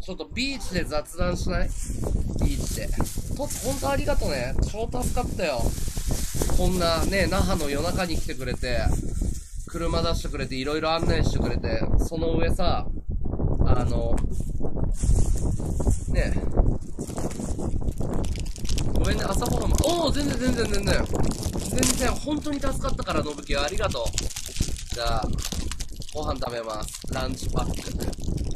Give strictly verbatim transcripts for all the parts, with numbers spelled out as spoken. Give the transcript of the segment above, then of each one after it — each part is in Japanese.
ちょっとビーチで雑談しない？ビーチで。トツ、ほんとありがとね。超助かったよ。こんなね、那覇の夜中に来てくれて、車出してくれて、いろいろ案内してくれて、その上さ、あの、ね、ごめんね、朝ごはんも、おー、全然全然全然。全然、本当に助かったから、のぶきありがとう。じゃあ、ご飯食べます。ランチパック。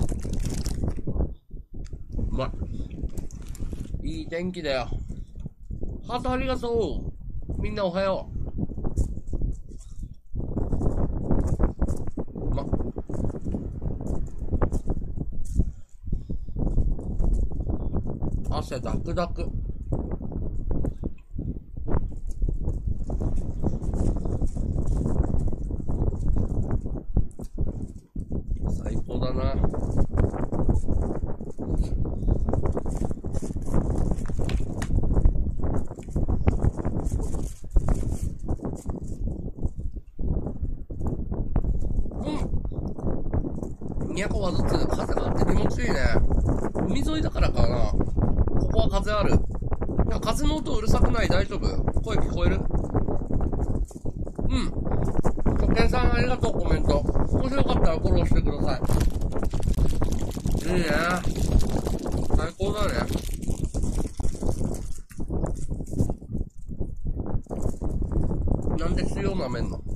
うまい。いい天気だよ。ハートありがとう。みんなおはよう。うまっ。汗ダクダク。最高だな。都はずつ風があって気持ちいいね。海沿いだからかな。ここは風ある。いや、風の音うるさくない？大丈夫？声聞こえる？うん。初見さんありがとう、コメント。もしよかったらフォローしてください。いいね。最高だね。なんで塩舐めんの？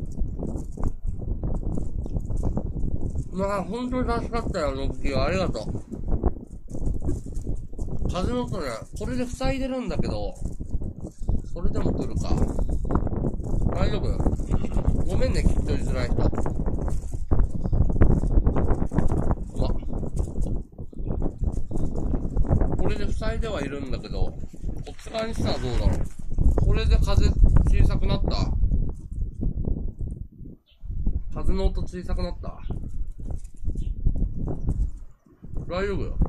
まあ、本当に助かったよ、のぶきよ。ありがとう。風の音ね、これで塞いでるんだけど、それでも来るか。大丈夫？ごめんね、聞き取りづらい人。うわ。これで塞いではいるんだけど、こっち側にしたらどうだろう。これで風小さくなった？風の音小さくなった？大丈夫よ。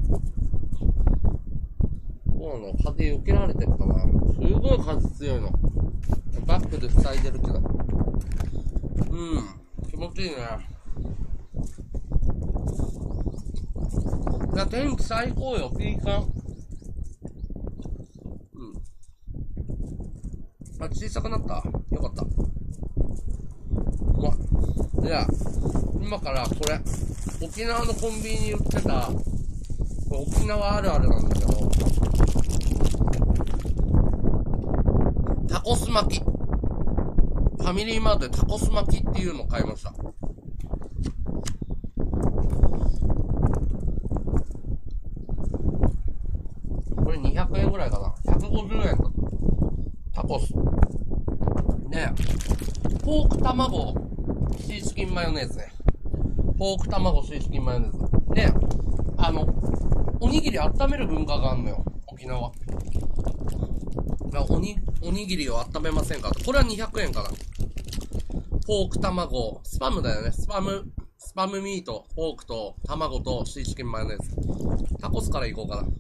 そうなの、風避けられてるかな。すごい風強いの。バックで塞いでるけど。うん、気持ちいいね。いや、天気最高よ、ピーカン。うん。あ、小さくなった？よかった。うわ。じゃあ、今からこれ、沖縄のコンビニに売ってた、沖縄あるあるなんだけど、タコス巻き。ファミリーマートでタコス巻きっていうのを買いました。これにひゃくえんぐらいかな。ひゃくごじゅうえんだ。タコス。ねえ。ポーク卵、シーチキンマヨネーズね。ポーク卵、シーチキンマヨネーズ。で、あの、おにぎり温める文化があんのよ、沖縄。おに、おにぎりを温めませんか？これはにひゃくえんかな。ポーク卵、スパムだよね。スパム、スパムミート、ポークと卵とシーチキンマヨネーズ。タコスからいこうかな。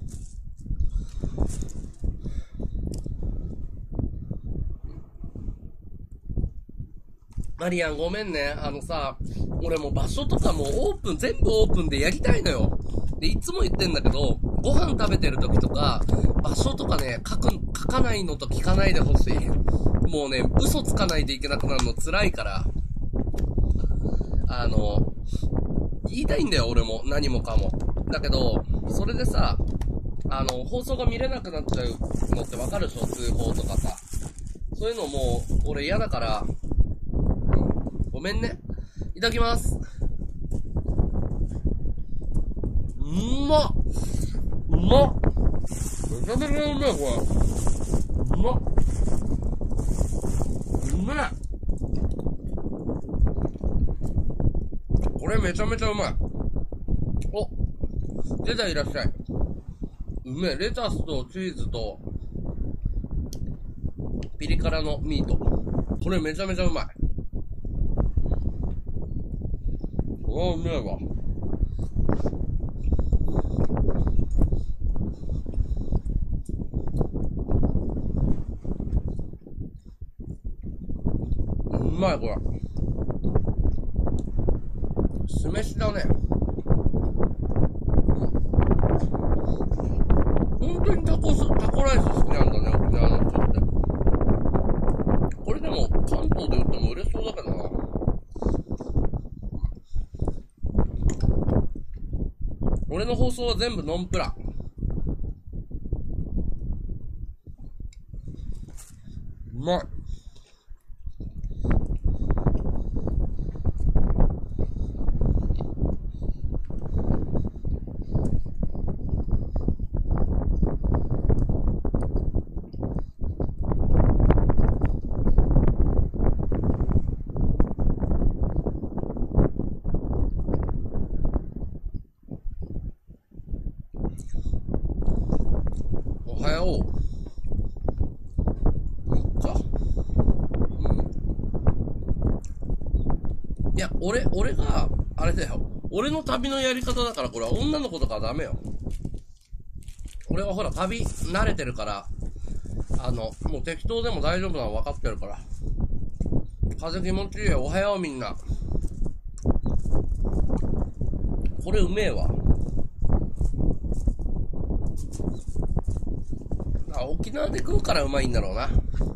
マリアンごめんね。あのさ、俺もう場所とかもオープン、全部オープンでやりたいのよ。で、いつも言ってんだけど、ご飯食べてる時とか、場所とかね、書く、書かないのと聞かないでほしい。もうね、嘘つかないといけなくなるの辛いから。あの、言いたいんだよ、俺も。何もかも。だけど、それでさ、あの、放送が見れなくなっちゃうのってわかるでしょ？通報とかさ。そういうのもう、俺嫌だから、ごめんね。いただきます。うまっ。うまっ。めちゃめちゃうまい、これ。うまっ。うめえ。これめちゃめちゃうまい。お、出た、いらっしゃい。うめえ。レタスとチーズと、ピリ辛のミート。これめちゃめちゃうまい。おー、うめえわ。うまい、これ。酢飯だね。 俺の放送は全部ノンプラン。うまい。おはよう。いっか。うん。いや、俺、俺が、あれだよ。俺の旅のやり方だから、これは女の子とかダメよ。俺はほら、旅慣れてるから、あの、もう適当でも大丈夫なの分かってるから。風気持ちいいよ。おはようみんな。これうめえわ。あ、沖縄で食うからうまいんだろうな。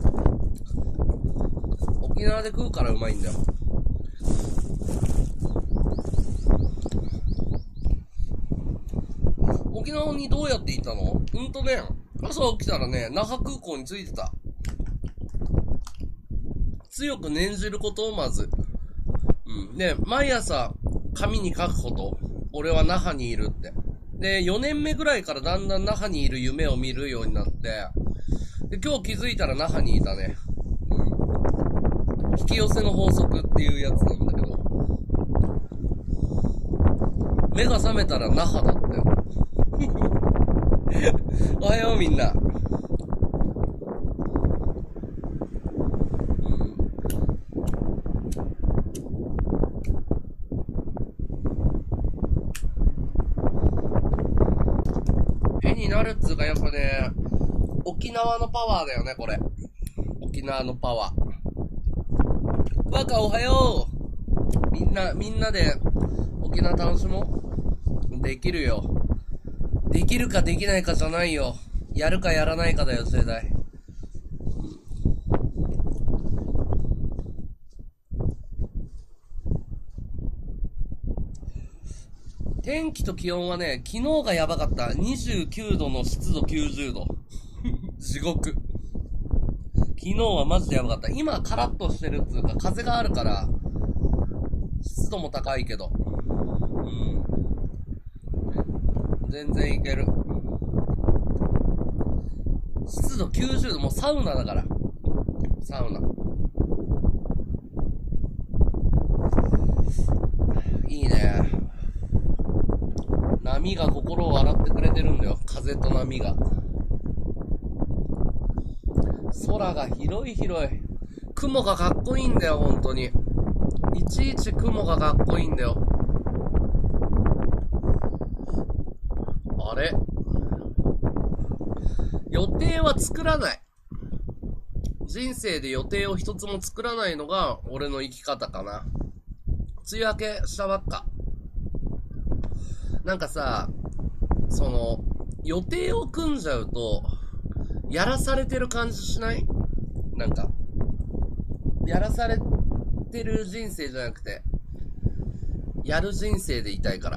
沖縄で食うからうまいんだよ。沖縄にどうやって行ったの？うんとね、朝起きたらね、那覇空港に着いてた。強く念じることをまず。うん。で、毎朝、紙に書くこと。俺は那覇にいるって。で、よねんめぐらいからだんだん那覇にいる夢を見るようになって、で、今日気づいたら那覇にいたね。うん。引き寄せの法則っていうやつなんだけど。目が覚めたら那覇だったよ。おはようみんな。絵になるっつうかやっぱね、沖縄のパワーだよね、これ。沖縄のパワー。若おはよう。みんな、みんなで沖縄楽しもう。できるよ。できるかできないかじゃないよ。やるかやらないかだよ、世代。天気と気温はね、昨日がやばかった。にじゅうきゅうどの湿度きゅうじゅうど。地獄。昨日はマジでやばかった。今はカラッとしてるっつうか、風があるから、湿度も高いけど。うん。全然いける。湿度きゅうじゅうど、もうサウナだから。サウナ。いいね。波が心を洗ってくれてるんだよ。風と波が。空が広い広い。雲がかっこいいんだよ、本当に。いちいち雲がかっこいいんだよ。あれ？予定は作らない。人生で予定を一つも作らないのが俺の生き方かな。梅雨明けしたばっか。なんかさ、その、予定を組んじゃうと、やらされてる感じしない？なんか、やらされてる人生じゃなくて、やる人生でいたいから。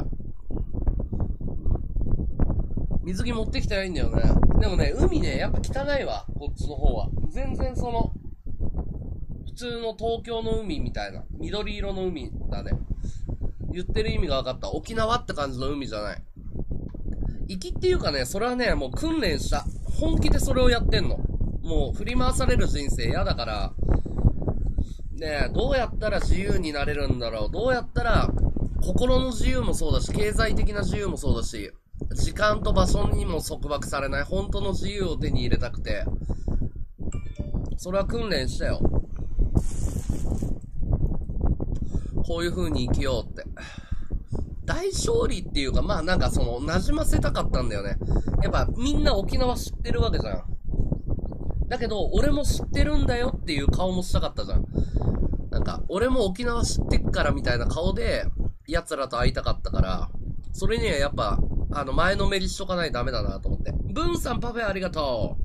水着持ってきてないんだよね。でもね、海ね、やっぱ汚いわ、こっちの方は。全然その、普通の東京の海みたいな、緑色の海だね。言ってる意味が分かった。沖縄って感じの海じゃない。粋っていうかね、それはね、もう訓練した。本気でそれをやってんの。もう振り回される人生嫌だから、ねえ、どうやったら自由になれるんだろう。どうやったら、心の自由もそうだし、経済的な自由もそうだし、時間と場所にも束縛されない本当の自由を手に入れたくて、それは訓練したよ。こういう風に生きようって。大勝利っていうか、まあなんかその、馴染ませたかったんだよね。やっぱみんな沖縄知ってるわけじゃん。だけど、俺も知ってるんだよっていう顔もしたかったじゃん。なんか、俺も沖縄知ってっからみたいな顔で、奴らと会いたかったから、それにはやっぱ、あの、前のめりしとかないとダメだなと思って。ブンさんパフェありがとう。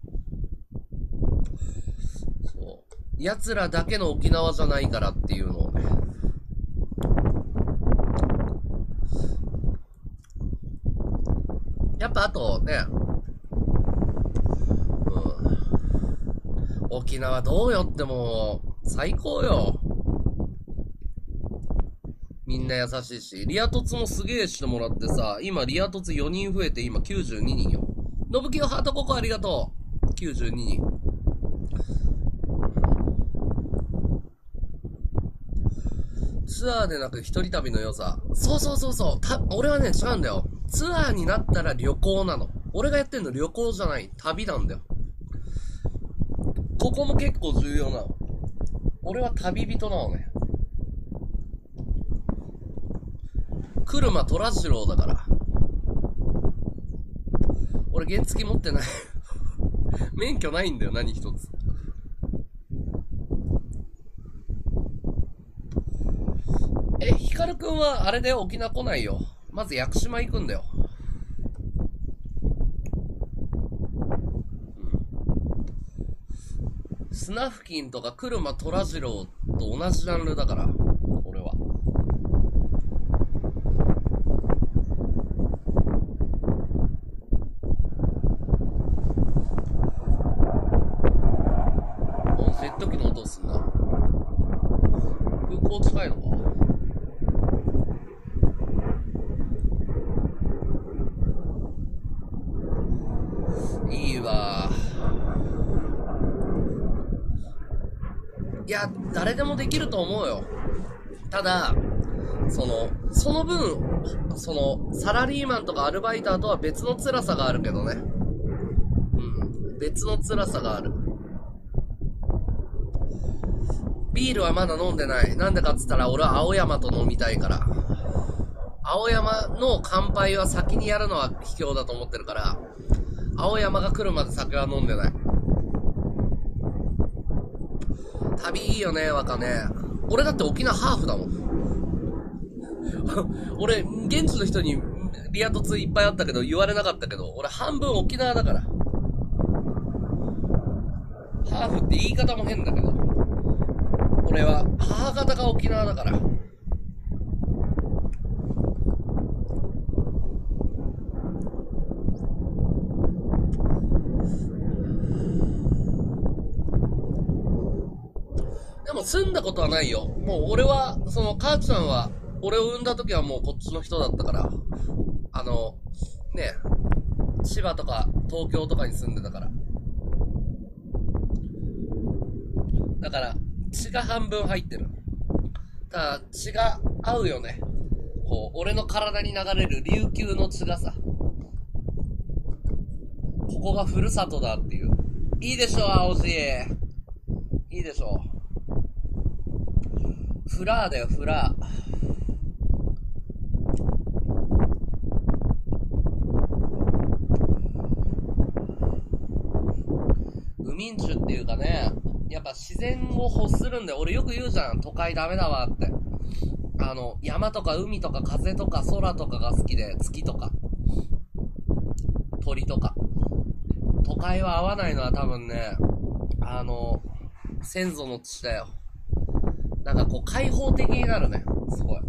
そう。奴らだけの沖縄じゃないからっていうのをね。 やっぱあとね、うん、沖縄どうよってもう最高よ。みんな優しいし、リア凸もすげえしてもらってさ、今リア凸よにん増えて今きゅうじゅうににんよ。のぶきよハートココありがとう。きゅうじゅうににん。ツアーでなく一人旅の良さ。そうそうそうそう。た、俺はね、違うんだよ。ツアーになったら旅行なの。俺がやってんの旅行じゃない。旅なんだよ。ここも結構重要なの。俺は旅人なのね。車虎次郎だから。俺原付持ってない。免許ないんだよ、何一つ。え、ヒカルくんはあれで沖縄来ないよ。まず屋久島行くんだよ。スナフキンとか車虎次郎と同じジャンルだから、俺は。お、ジェット機の音すんな。空港近いのか。いいわ。いや、誰でもできると思うよ。ただ、その、その分、その、サラリーマンとかアルバイターとは別の辛さがあるけどね。うん。別の辛さがある。ビールはまだ飲んでない。なんでかっつったら俺は青山と飲みたいから。青山の乾杯は先にやるのは卑怯だと思ってるから、青山が来るまで酒は飲んでない。旅いいよね、若ね。俺だって沖縄ハーフだもん。俺、現地の人にリア凸いっぱいあったけど言われなかったけど、俺半分沖縄だから。ハーフって言い方も変だけど、俺は母方が沖縄だから。でも住んだことはないよ。もう俺は、その母ちゃんは、俺を産んだ時はもうこっちの人だったから、あの、ね、千葉とか東京とかに住んでたから。だから、血が半分入ってる。ただ、血が合うよね。こう、俺の体に流れる琉球の血がさ、ここがふるさとだっていう。いいでしょ、青し。いいでしょ。フラーだよ、フラー。ウミンチュっていうかね、やっぱ自然を欲するんで、俺よく言うじゃん、都会ダメだわって。あの、山とか海とか風とか空とかが好きで、月とか、鳥とか。都会は合わないのは多分ね、あの、先祖の血だよ。なんかこう開放的になるね、すごい。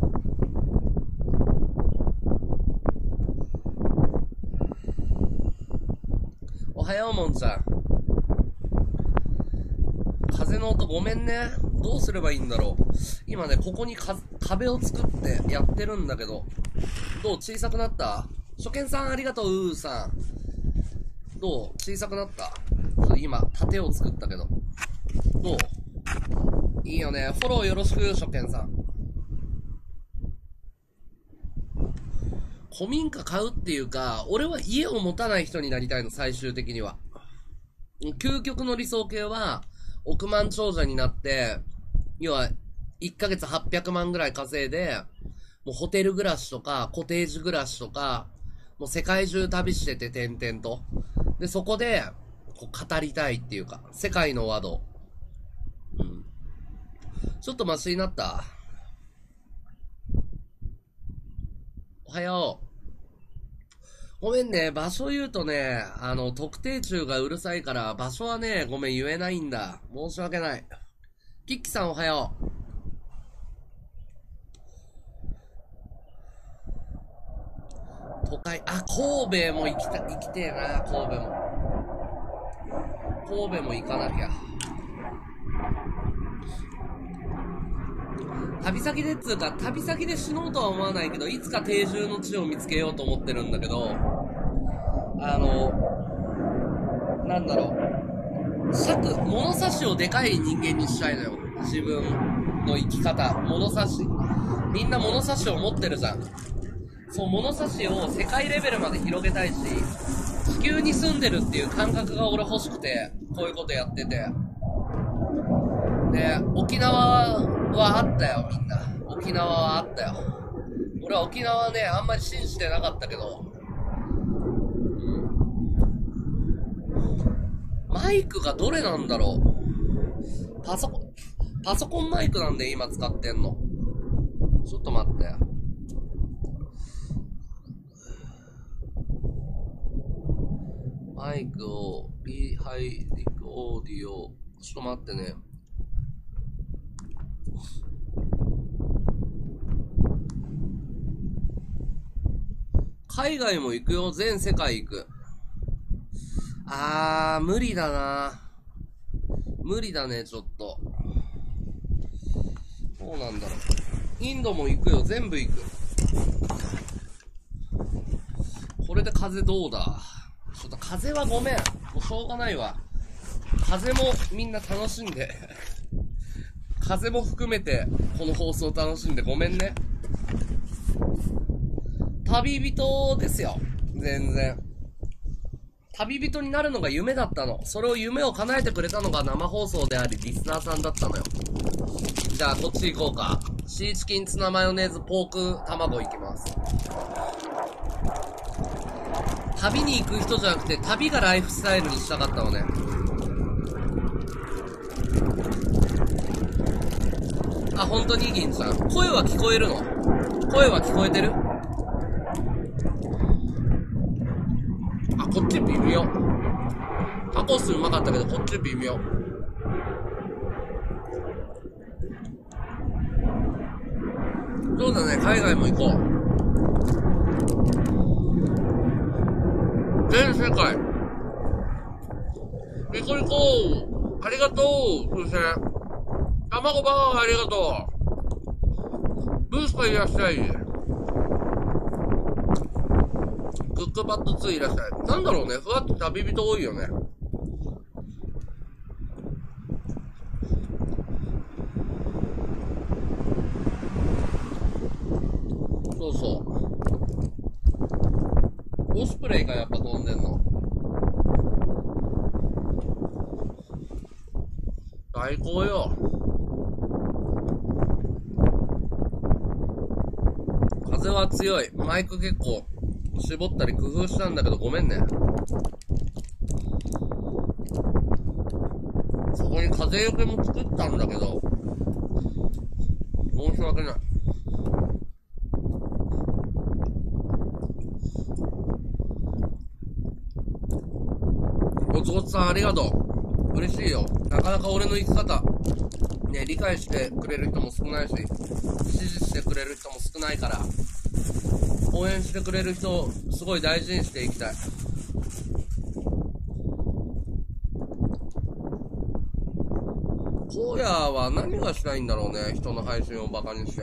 おはようもんちゃん。風の音ごめんね。どうすればいいんだろう。今ね、ここにか壁を作ってやってるんだけど、どう小さくなった？初見さんありがとう、うーさん。どう小さくなった？今、盾を作ったけど。どう？いいよね。フォローよろしく、初見さん。古民家買うっていうか、俺は家を持たない人になりたいの、最終的には。究極の理想形は、億万長者になって、要は、いっかげつはっぴゃくまんぐらい稼いで、もうホテル暮らしとか、コテージ暮らしとか、もう世界中旅してて、点々と。で、そこで、こう語りたいっていうか、世界のワード。うん。ちょっとマシになった？おはよう。ごめんね、場所言うとね、あの、特定中がうるさいから、場所はね、ごめん言えないんだ。申し訳ない。キッキさんおはよう。 他に、あ、神戸も行きた、行きてえな、神戸も。神戸も行かなきゃ。旅先でっつうか、旅先で死のうとは思わないけど、いつか定住の地を見つけようと思ってるんだけど、あの、なんだろう。尺、物差しをでかい人間にしたいのよ。自分の生き方。物差し。みんな物差しを持ってるじゃん。そう、物差しを世界レベルまで広げたいし、地球に住んでるっていう感覚が俺欲しくて、こういうことやってて。で、沖縄はあったよ、みんな。沖縄はあったよ。俺は沖縄ね、あんまり信じてなかったけど、うん、マイクがどれなんだろう。パソコン、パソコンマイクなんで今使ってんの。ちょっと待って。マイクを、P ハイリックオーディオ。ちょっと待ってね。海外も行くよ。全世界行く。あー、無理だな。無理だね、ちょっと。どうなんだろう。インドも行くよ。全部行く。これで風どうだ。ちょっと風はごめん。もうしょうがないわ。風もみんな楽しんで。風も含めて、この放送楽しんでごめんね。旅人ですよ。全然。旅人になるのが夢だったの。それを夢を叶えてくれたのが生放送であり、リスナーさんだったのよ。じゃあ、こっち行こうか。シーチキンツナマヨネーズポーク卵行きます。旅に行く人じゃなくて、旅がライフスタイルにしたかったのね。あ、本当に銀ちゃん。声は聞こえるの？声は聞こえてる？あ、こっち微妙。タコスうまかったけど、こっち微妙。そうだね、海外も行こう。全世界。リコリコありがとう。風船。卵バーありがとう。ブースパいらっしゃい。クックパッドツーいらっしゃい。なんだろうね、ふわっと旅人多いよね。そうそう。オスプレイがやっぱ飛んでんの。最高よ。風は強い。マイク結構絞ったり工夫したんだけどごめんね。そこに風よけも作ったんだけど申し訳ない。ごつごつさんありがとう。嬉しいよ。なかなか俺の生き方ね、理解してくれる人も少ないし、支持してくれる人も少ないから、応援してくれる人をすごい大事にしていきたい。荒野は何がしたいんだろうね、人の配信をバカにして。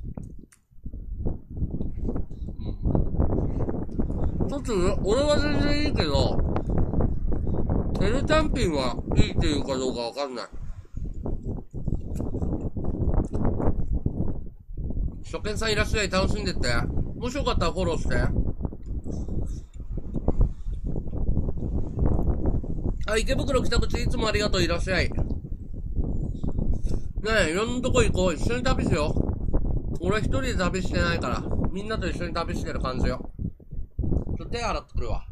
うん。ちょっとね、俺は全然いいけど、テレタンピンはいいっていうかどうかわかんない。初見さんいらっしゃい、楽しんでって。もしよかったらフォローして。あ、池袋北口いつもありがとう、いらっしゃい。ねえ、いろんなとこ行こう。一緒に旅しよう。俺一人で旅してないから、みんなと一緒に旅してる感じよ。ちょっと手洗ってくるわ。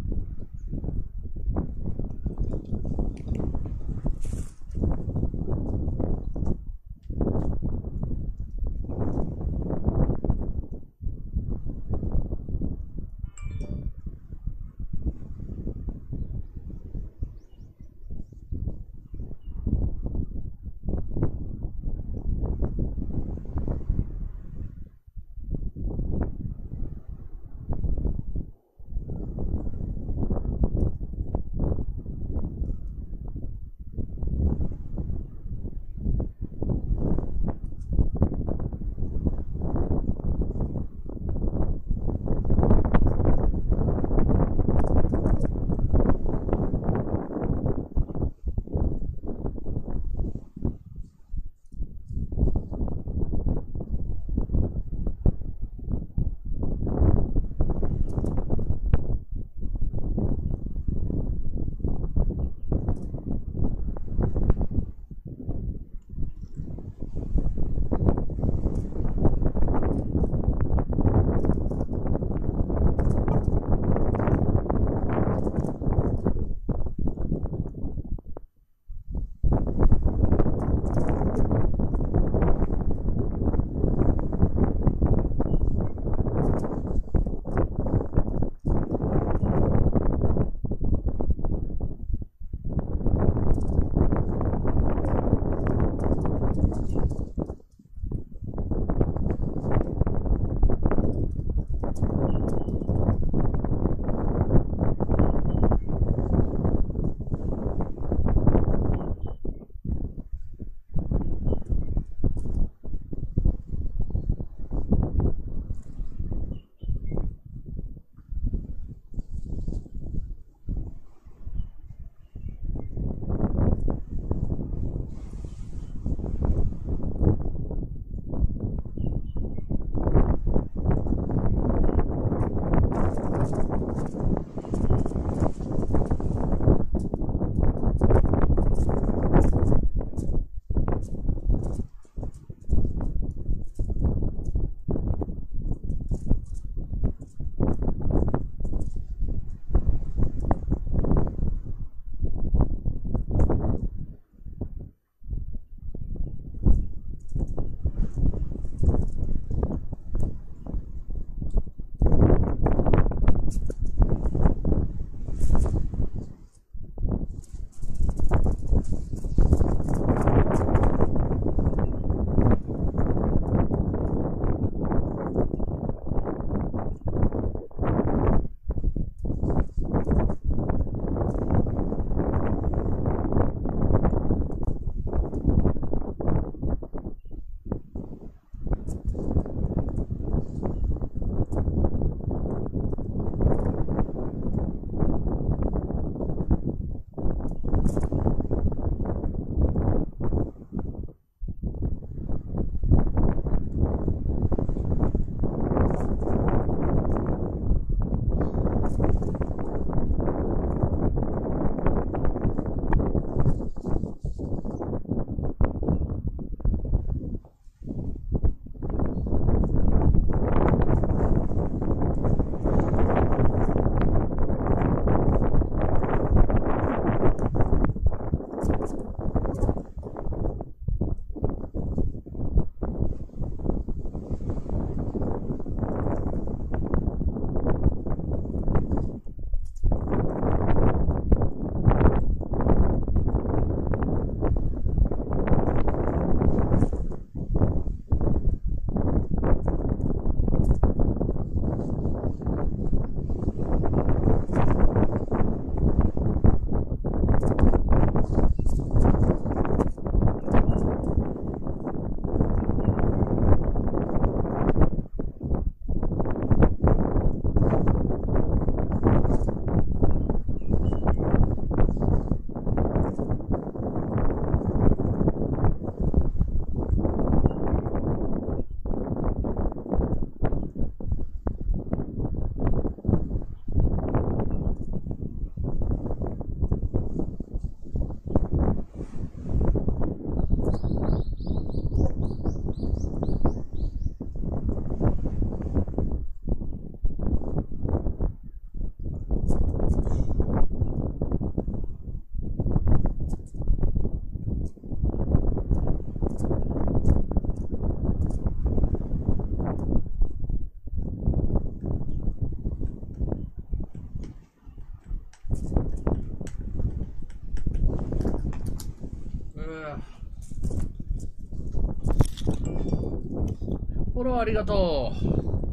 フォローありがとう。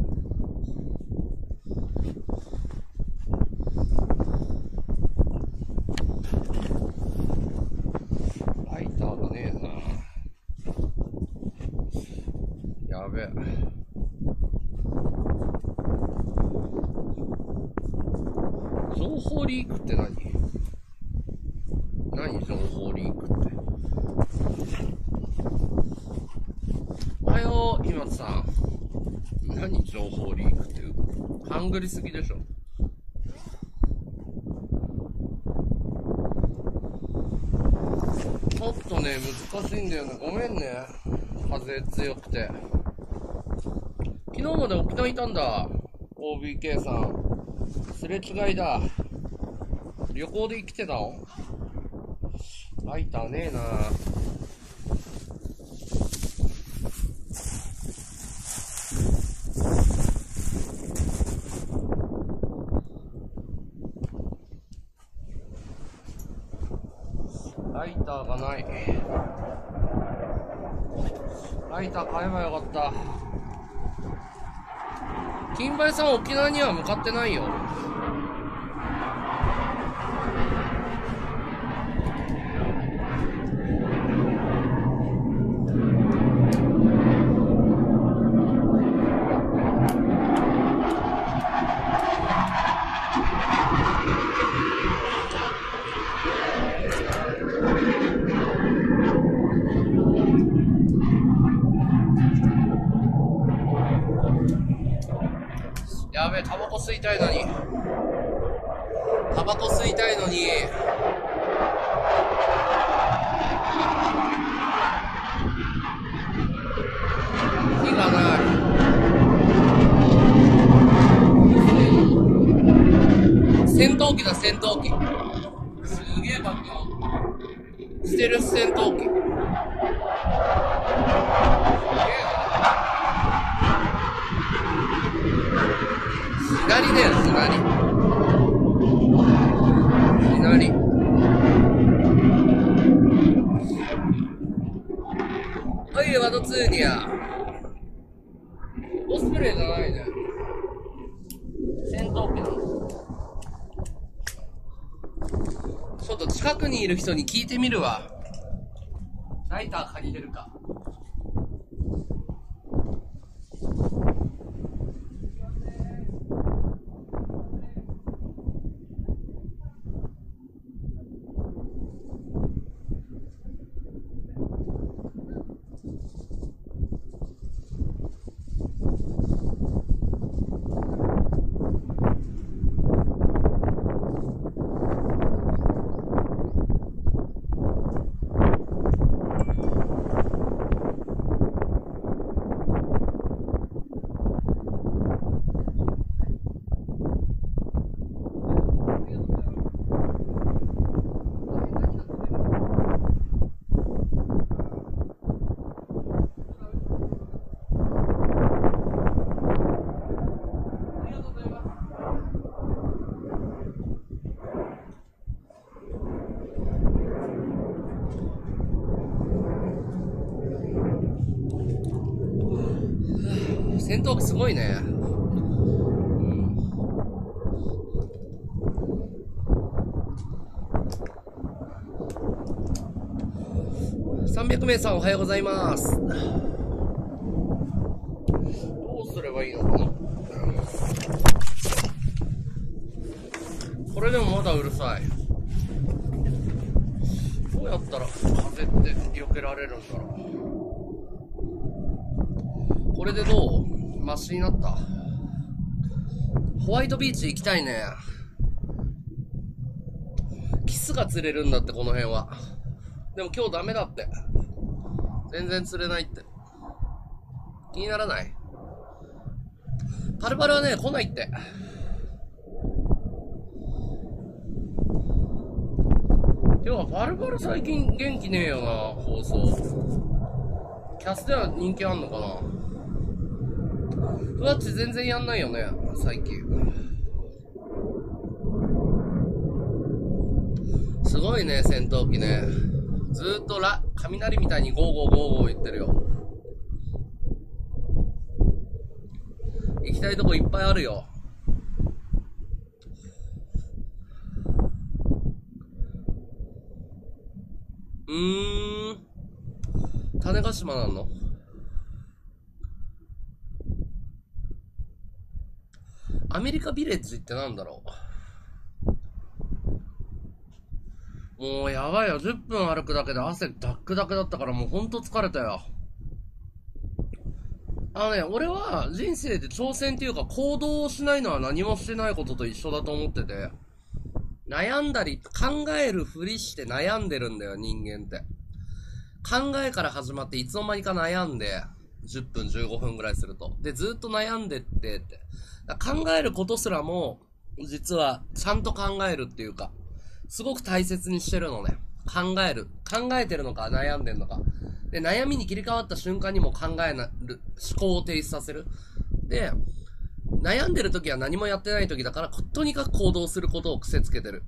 ライターがねえな。やべえ。情報リークって何？何情報リークって。おはよう、今さん。何情報リークって。ハングリすぎでしょ。ちょっとね、難しいんだよね。ごめんね。風強くて。昨日まで沖縄いたんだ。オービーケー さん。すれ違いだ。旅行で生きてたの？ライターねえな。ライターがない。ライター買えばよかった。金梅さん沖縄には向かってないよ。やべえ、タバコ吸いたいのに。タバコ吸いたいのに。火がない。戦闘機だ、戦闘機。すげえ爆音。ステルス戦闘機。すげえな。左だよ、左。左。はい、ワドツーニア。オスプレイじゃないね。戦闘機なの。ちょっと近くにいる人に聞いてみるわ。ライター借りれるか。戦闘機すごいね。さんびゃくめいさんおはようございます。どうすればいいのかな。これでもまだうるさい。どうやったら風って避けられるんだろう。これでどう？マシになった。ホワイトビーチ行きたいね。キスが釣れるんだって、この辺は。でも今日ダメだって。全然釣れないって。気にならない？パルパルはね、来ないって。てか、パルパル最近元気ねえよな、放送。キャスでは人気あんのかな。ふわっち全然やんないよね、最近。すごいね、戦闘機ね。 ずーっとラ、雷みたいにゴーゴーゴーゴー言ってるよ。行きたいとこいっぱいあるよ。うーん。種子島なんの？アメリカビレッジってなんだろう。もうやばいよ。じゅっぷん歩くだけで汗ダックダクだったからもうほんと疲れたよ。あのね、俺は人生で挑戦っていうか行動をしないのは何もしてないことと一緒だと思ってて、悩んだり、考えるふりして悩んでるんだよ、人間って。考えから始まっていつの間にか悩んで、じゅっぷんじゅうごふんぐらいすると。で、ずっと悩んでってって。考えることすらも、実はちゃんと考えるっていうか、すごく大切にしてるのね。考える。考えてるのか悩んでるのか。で、悩みに切り替わった瞬間にも考えなる、思考を停止させる。で、悩んでる時は何もやってない時だから、とにかく行動することを癖つけてる。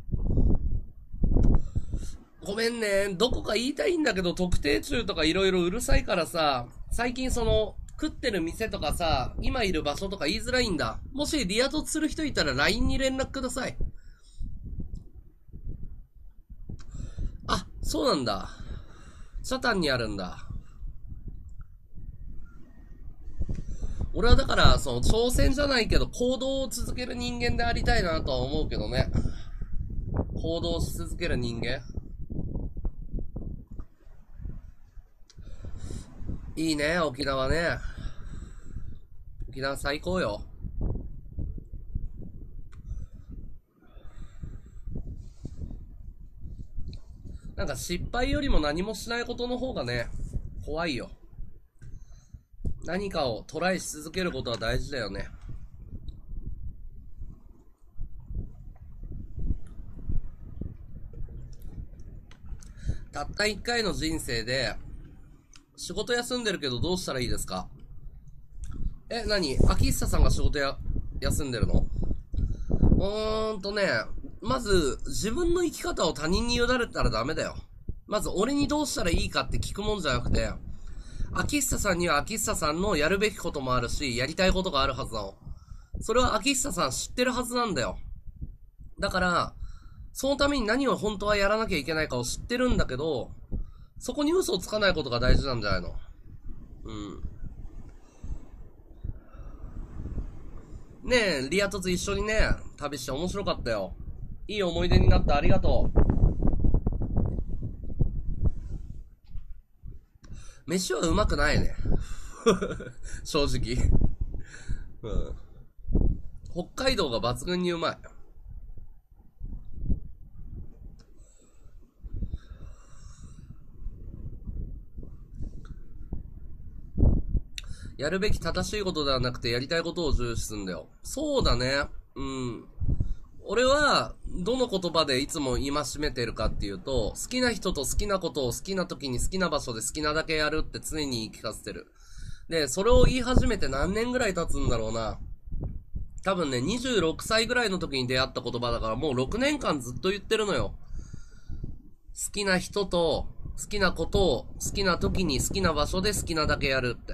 ごめんね。どこか言いたいんだけど、特定中とかいろいろうるさいからさ、最近その、食ってる店とかさ、今いる場所とか言いづらいんだ。もしリア凸する人いたら ライン に連絡ください。あ、そうなんだ。サタンにあるんだ。俺はだから、その、挑戦じゃないけど、行動を続ける人間でありたいなとは思うけどね。行動し続ける人間。いいね、沖縄ね。沖縄最高よ。なんか失敗よりも何もしないことの方がね、怖いよ。何かをトライし続けることは大事だよね。たった一回の人生で、仕事休んでるけどどうしたらいいですか？え、何？秋久さんが仕事や、休んでるの？うーんとね、まず、自分の生き方を他人に委ねたらダメだよ。まず、俺にどうしたらいいかって聞くもんじゃなくて、秋久さんには秋久さんのやるべきこともあるし、やりたいことがあるはずなの。それは秋久さん知ってるはずなんだよ。だから、そのために何を本当はやらなきゃいけないかを知ってるんだけど、そこに嘘をつかないことが大事なんじゃないの？うん。ねえ、リア凸一緒にね、旅して面白かったよ。いい思い出になった。ありがとう。飯はうまくないね。正直。うん。北海道が抜群にうまい。やるべき正しいことではなくてやりたいことを重視するんだよ。そうだね。うん。俺は、どの言葉でいつも戒めてるかっていうと、好きな人と好きなことを好きな時に好きな場所で好きなだけやるって常に言い聞かせてる。で、それを言い始めて何年ぐらい経つんだろうな。多分ね、にじゅうろくさいぐらいの時に出会った言葉だからもうろくねんかんずっと言ってるのよ。好きな人と好きなことを好きな時に好きな場所で好きなだけやるって。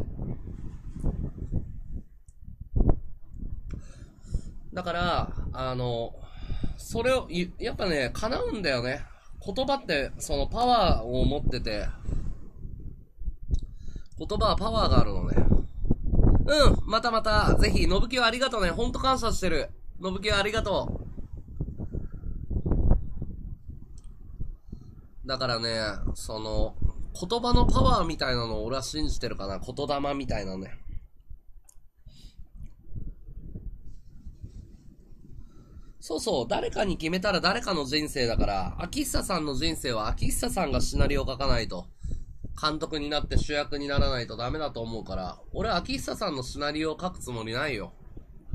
だから、あの、それを、やっぱね、叶うんだよね。言葉って、そのパワーを持ってて、言葉はパワーがあるのね。うん、またまた、ぜひ、のぶきはありがとうね。ほんと感謝してる。のぶきはありがとう。だからね、その、言葉のパワーみたいなのを俺は信じてるかな。言霊みたいなね。そうそう、誰かに決めたら誰かの人生だから、秋久さんの人生は秋久さんがシナリオを書かないと、監督になって主役にならないとダメだと思うから、俺は秋久さんのシナリオを書くつもりないよ。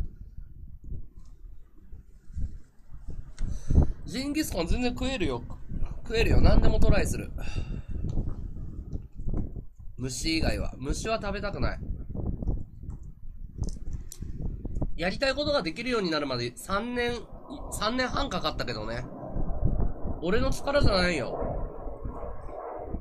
ジンギスカン全然食えるよ。食えるよ。何でもトライする。虫以外は。虫は食べたくない。やりたいことができるようになるまでさんねん、さんねんはんかかったけどね。俺の力じゃないよ。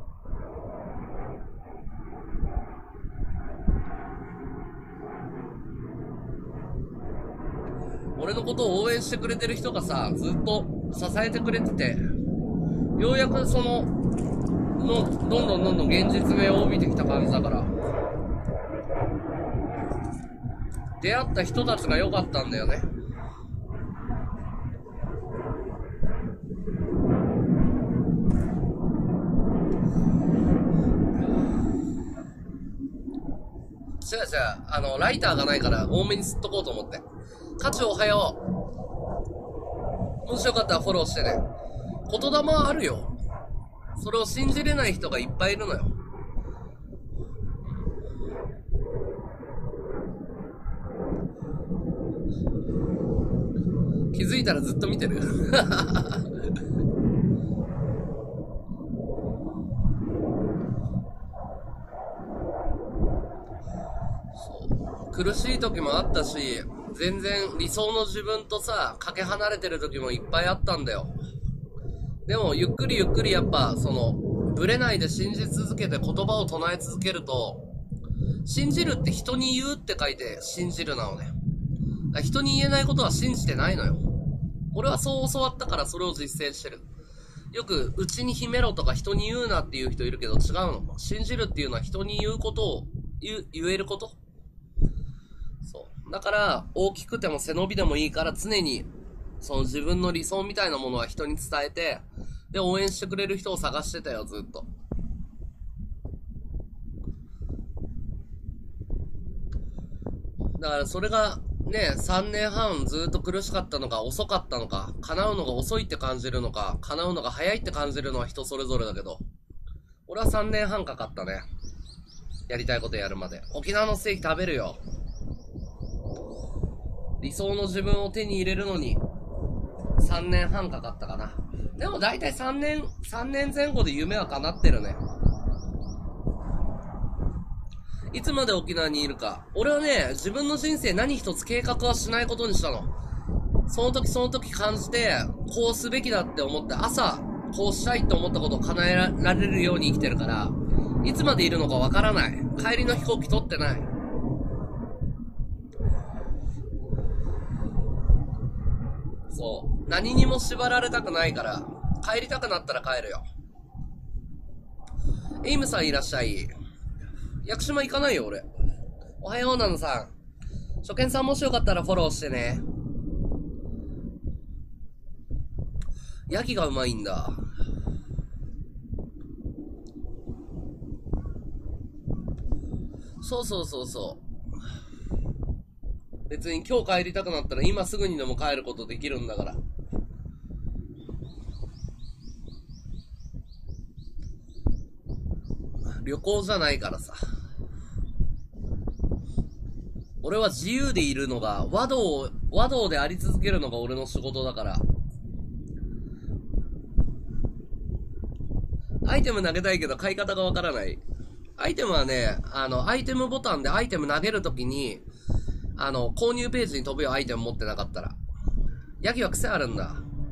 俺のことを応援してくれてる人がさ、ずっと支えてくれてて、ようやくその、の、どんどんどんどん現実味を帯びてきた感じだから、出会った人たちが良かったんだよね。違う違う、あの、ライターがないから多めに吸っとこうと思って。課長おはよう。もしよかったらフォローしてね。言霊あるよ。それを信じれない人がいっぱいいるのよ。気づいたらずっと見てる苦しい時もあったし、全然理想の自分とさ、かけ離れてる時もいっぱいあったんだよ。でもゆっくりゆっくりやっぱそのブレないで信じ続けて言葉を唱え続けると、信じるって人に言うって書いて信じるなのね。人に言えないことは信じてないのよ。俺はそう教わったからそれを実践してる。よくうちに秘めろとか人に言うなっていう人いるけど違うの。信じるっていうのは人に言うことを言う、言えること。そうだから大きくても背伸びでもいいから常にその自分の理想みたいなものは人に伝えて、で応援してくれる人を探してたよ、ずっと。だからそれがね、さんねんはんずっと苦しかったのか遅かったのか、叶うのが遅いって感じるのか叶うのが早いって感じるのは人それぞれだけど、俺はさんねんはんかかったね、やりたいことやるまで。沖縄のステーキ食べるよ。理想の自分を手に入れるのにさんねんはんかかったかな。でもだいたいさんねん、さんねんぜん後で夢は叶ってるね。いつまで沖縄にいるか。俺はね、自分の人生何一つ計画はしないことにしたの。その時その時感じて、こうすべきだって思って、朝、こうしたいって思ったことを叶えられるように生きてるから、いつまでいるのかわからない。帰りの飛行機取ってない。そう。何にも縛られたくないから、帰りたくなったら帰るよ。エイムさんいらっしゃい。屋久島行かないよ、俺。おはよう、なのさん。初見さんもしよかったらフォローしてね。ヤギがうまいんだ。そうそうそうそう。別に今日帰りたくなったら今すぐにでも帰ることできるんだから。旅行じゃないからさ。俺は自由でいるのが、和道、和道であり続けるのが俺の仕事だから。アイテム投げたいけど買い方がわからない。アイテムはね、あの、アイテムボタンでアイテム投げるときに、あの、購入ページに飛ぶよ、アイテム持ってなかったら。ヤギは癖あるんだ。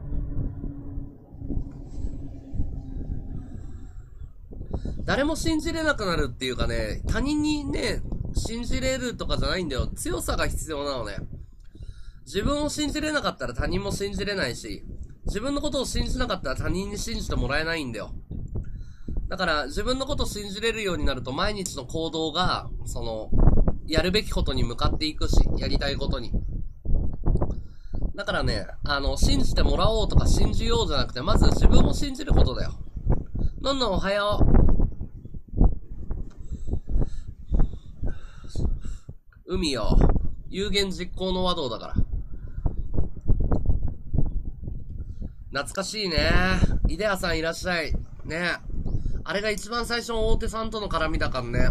誰も信じれなくなるっていうかね、他人にね、信じれるとかじゃないんだよ。強さが必要なのね。自分を信じれなかったら他人も信じれないし、自分のことを信じなかったら他人に信じてもらえないんだよ。だから自分のことを信じれるようになると毎日の行動が、その、やるべきことに向かっていくし、やりたいことに。だからね、あの、信じてもらおうとか信じようじゃなくて、まず自分を信じることだよ。のんのんおはよう。海よ。有言実行の和道だから。懐かしいね。イデアさんいらっしゃい。ね。あれが一番最初の大手さんとの絡みだからね。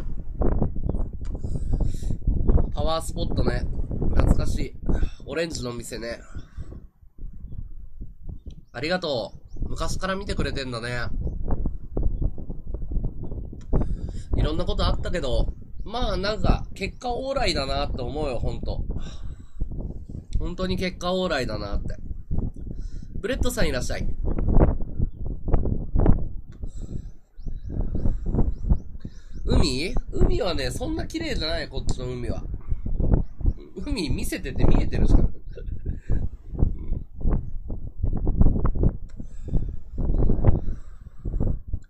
パワースポットね。懐かしい。オレンジの店ね。ありがとう。昔から見てくれてんだね。いろんなことあったけど、まあなんか、結果オーライだなって思うよ、ほんと。本当に結果オーライだなって。ブレッドさんいらっしゃい。海海はね、そんな綺麗じゃない、こっちの海は。海見せてて見えてるじゃん。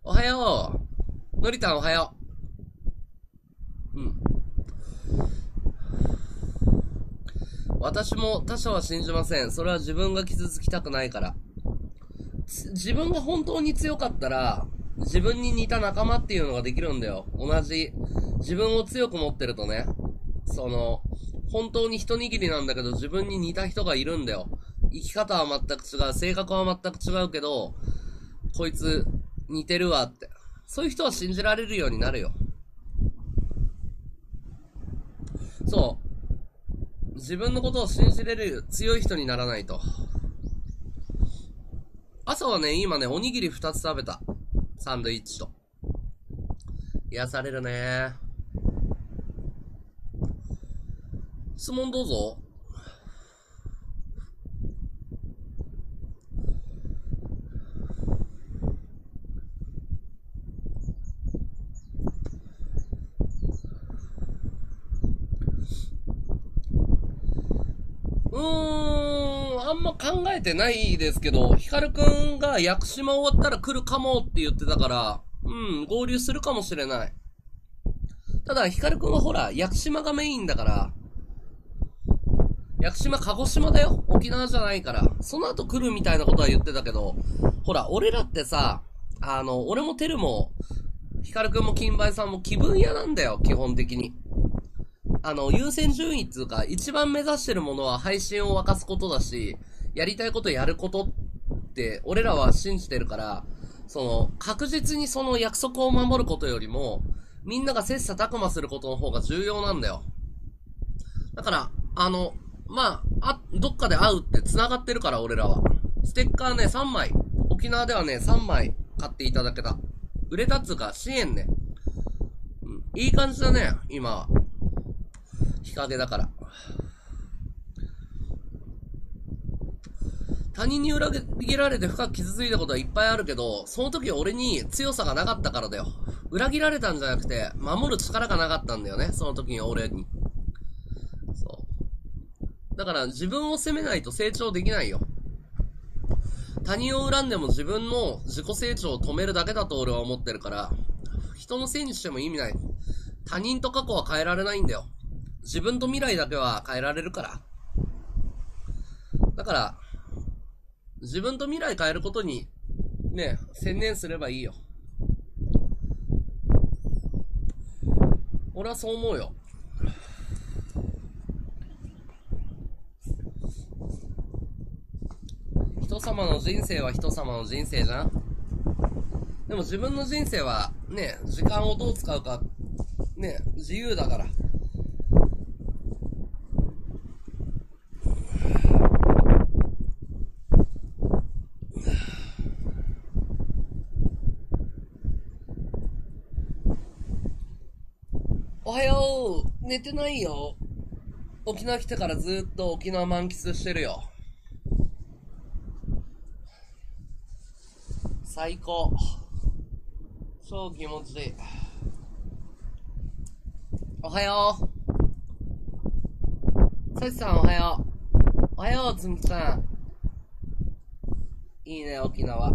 おはよう。のりたんおはよう。うん。私も他者は信じません。それは自分が傷つきたくないから。自分が本当に強かったら、自分に似た仲間っていうのができるんだよ。同じ。自分を強く持ってるとね、その、本当に一握りなんだけど自分に似た人がいるんだよ。生き方は全く違う。性格は全く違うけど、こいつ似てるわって。そういう人は信じられるようになるよ。そう。自分のことを信じれる強い人にならないと。朝はね、今ね、おにぎり二つ食べた。サンドイッチと。癒されるね。質問どうぞ。うーん、あんま考えてないですけど、ヒカルくんが屋久島終わったら来るかもって言ってたから、うん、合流するかもしれない。ただ、ヒカルくんはほら、屋久島がメインだから、屋久島、鹿児島だよ。沖縄じゃないから。その後来るみたいなことは言ってたけど、ほら、俺らってさ、あの、俺もテルも、ヒカルくんも金梅さんも気分屋なんだよ、基本的に。あの、優先順位っていうか、一番目指してるものは配信を沸かすことだし、やりたいことやることって、俺らは信じてるから、その、確実にその約束を守ることよりも、みんなが切磋琢磨することの方が重要なんだよ。だから、あの、まあ、あ、どっかで会うって繋がってるから、俺らは。ステッカーね、さんまい。沖縄ではね、さんまい買っていただけた。売れたっつうか、支援ね。うん、いい感じだね、今は。日陰だから。他人に裏切られて深く傷ついたことはいっぱいあるけど、その時俺に強さがなかったからだよ。裏切られたんじゃなくて、守る力がなかったんだよね、その時に俺に。そう。だから自分を責めないと成長できないよ。他人を恨んでも自分の自己成長を止めるだけだと俺は思ってるから、人のせいにしても意味ない。他人と過去は変えられないんだよ。自分と未来だけは変えられるから。だから、自分と未来変えることに、ね、専念すればいいよ。俺はそう思うよ。人様の人生は人様の人生じゃん。でも自分の人生は、ね、時間をどう使うか、ね、自由だから。おはよう。寝てないよ。沖縄来てからずっと沖縄満喫してるよ。最高。超気持ちいい。おはよう。さちさんおはよう。おはよう、つみさん。いいね、沖縄。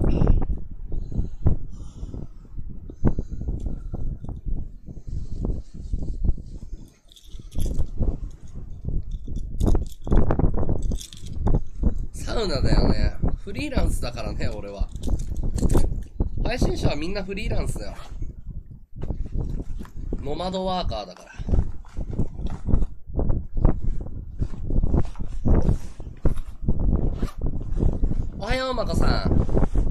サウナだよね。フリーランスだからね、俺は。配信者はみんなフリーランスだよ。ノマドワーカーだから。おはよう、まこさん。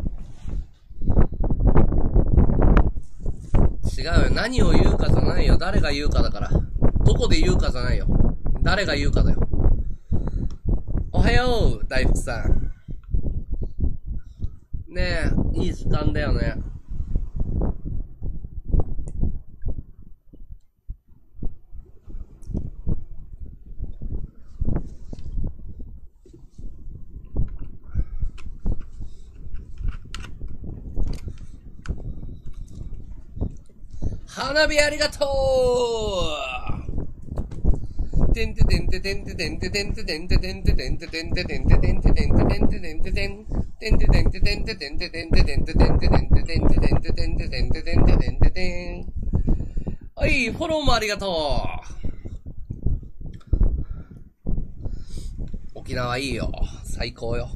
違うよ。何を言うかじゃないよ。誰が言うかだから。どこで言うかじゃないよ。誰が言うかだよ。おはよう、大福さん。ねえ、いい時間だよね。花火ありがとう。 てんててんててんててんててんててんててんててんててんててんててんててんててんててんててんてんててんててんててんててんててんててんててんててんててんててんててんててんててんててん。はい、フォローもありがとう。沖縄いいよ。最高よ。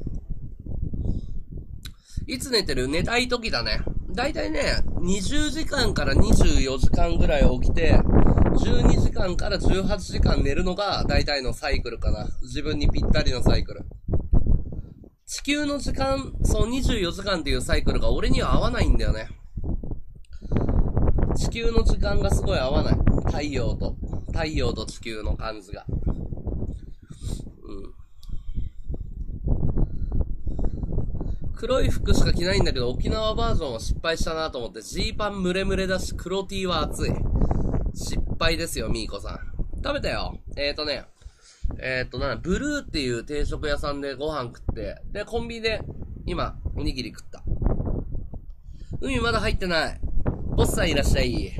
いつ寝てる？寝たい時だね。だいたいね、にじゅうじかんからにじゅうよじかんぐらい起きて、じゅうにじかんからじゅうはちじかん寝るのがだいたいのサイクルかな。自分にぴったりのサイクル。地球の時間、そうにじゅうよじかんっていうサイクルが俺には合わないんだよね。地球の時間がすごい合わない。太陽と、太陽と地球の感じが。黒い服しか着ないんだけど、沖縄バージョンは失敗したなと思って、ジーパンムレムレだし、黒 T は暑い。失敗ですよ、ミーコさん。食べたよ。えーとね、えーとな、ブルーっていう定食屋さんでご飯食って、で、コンビニで、今、おにぎり食った。海まだ入ってない。ボスさんいらっしゃい。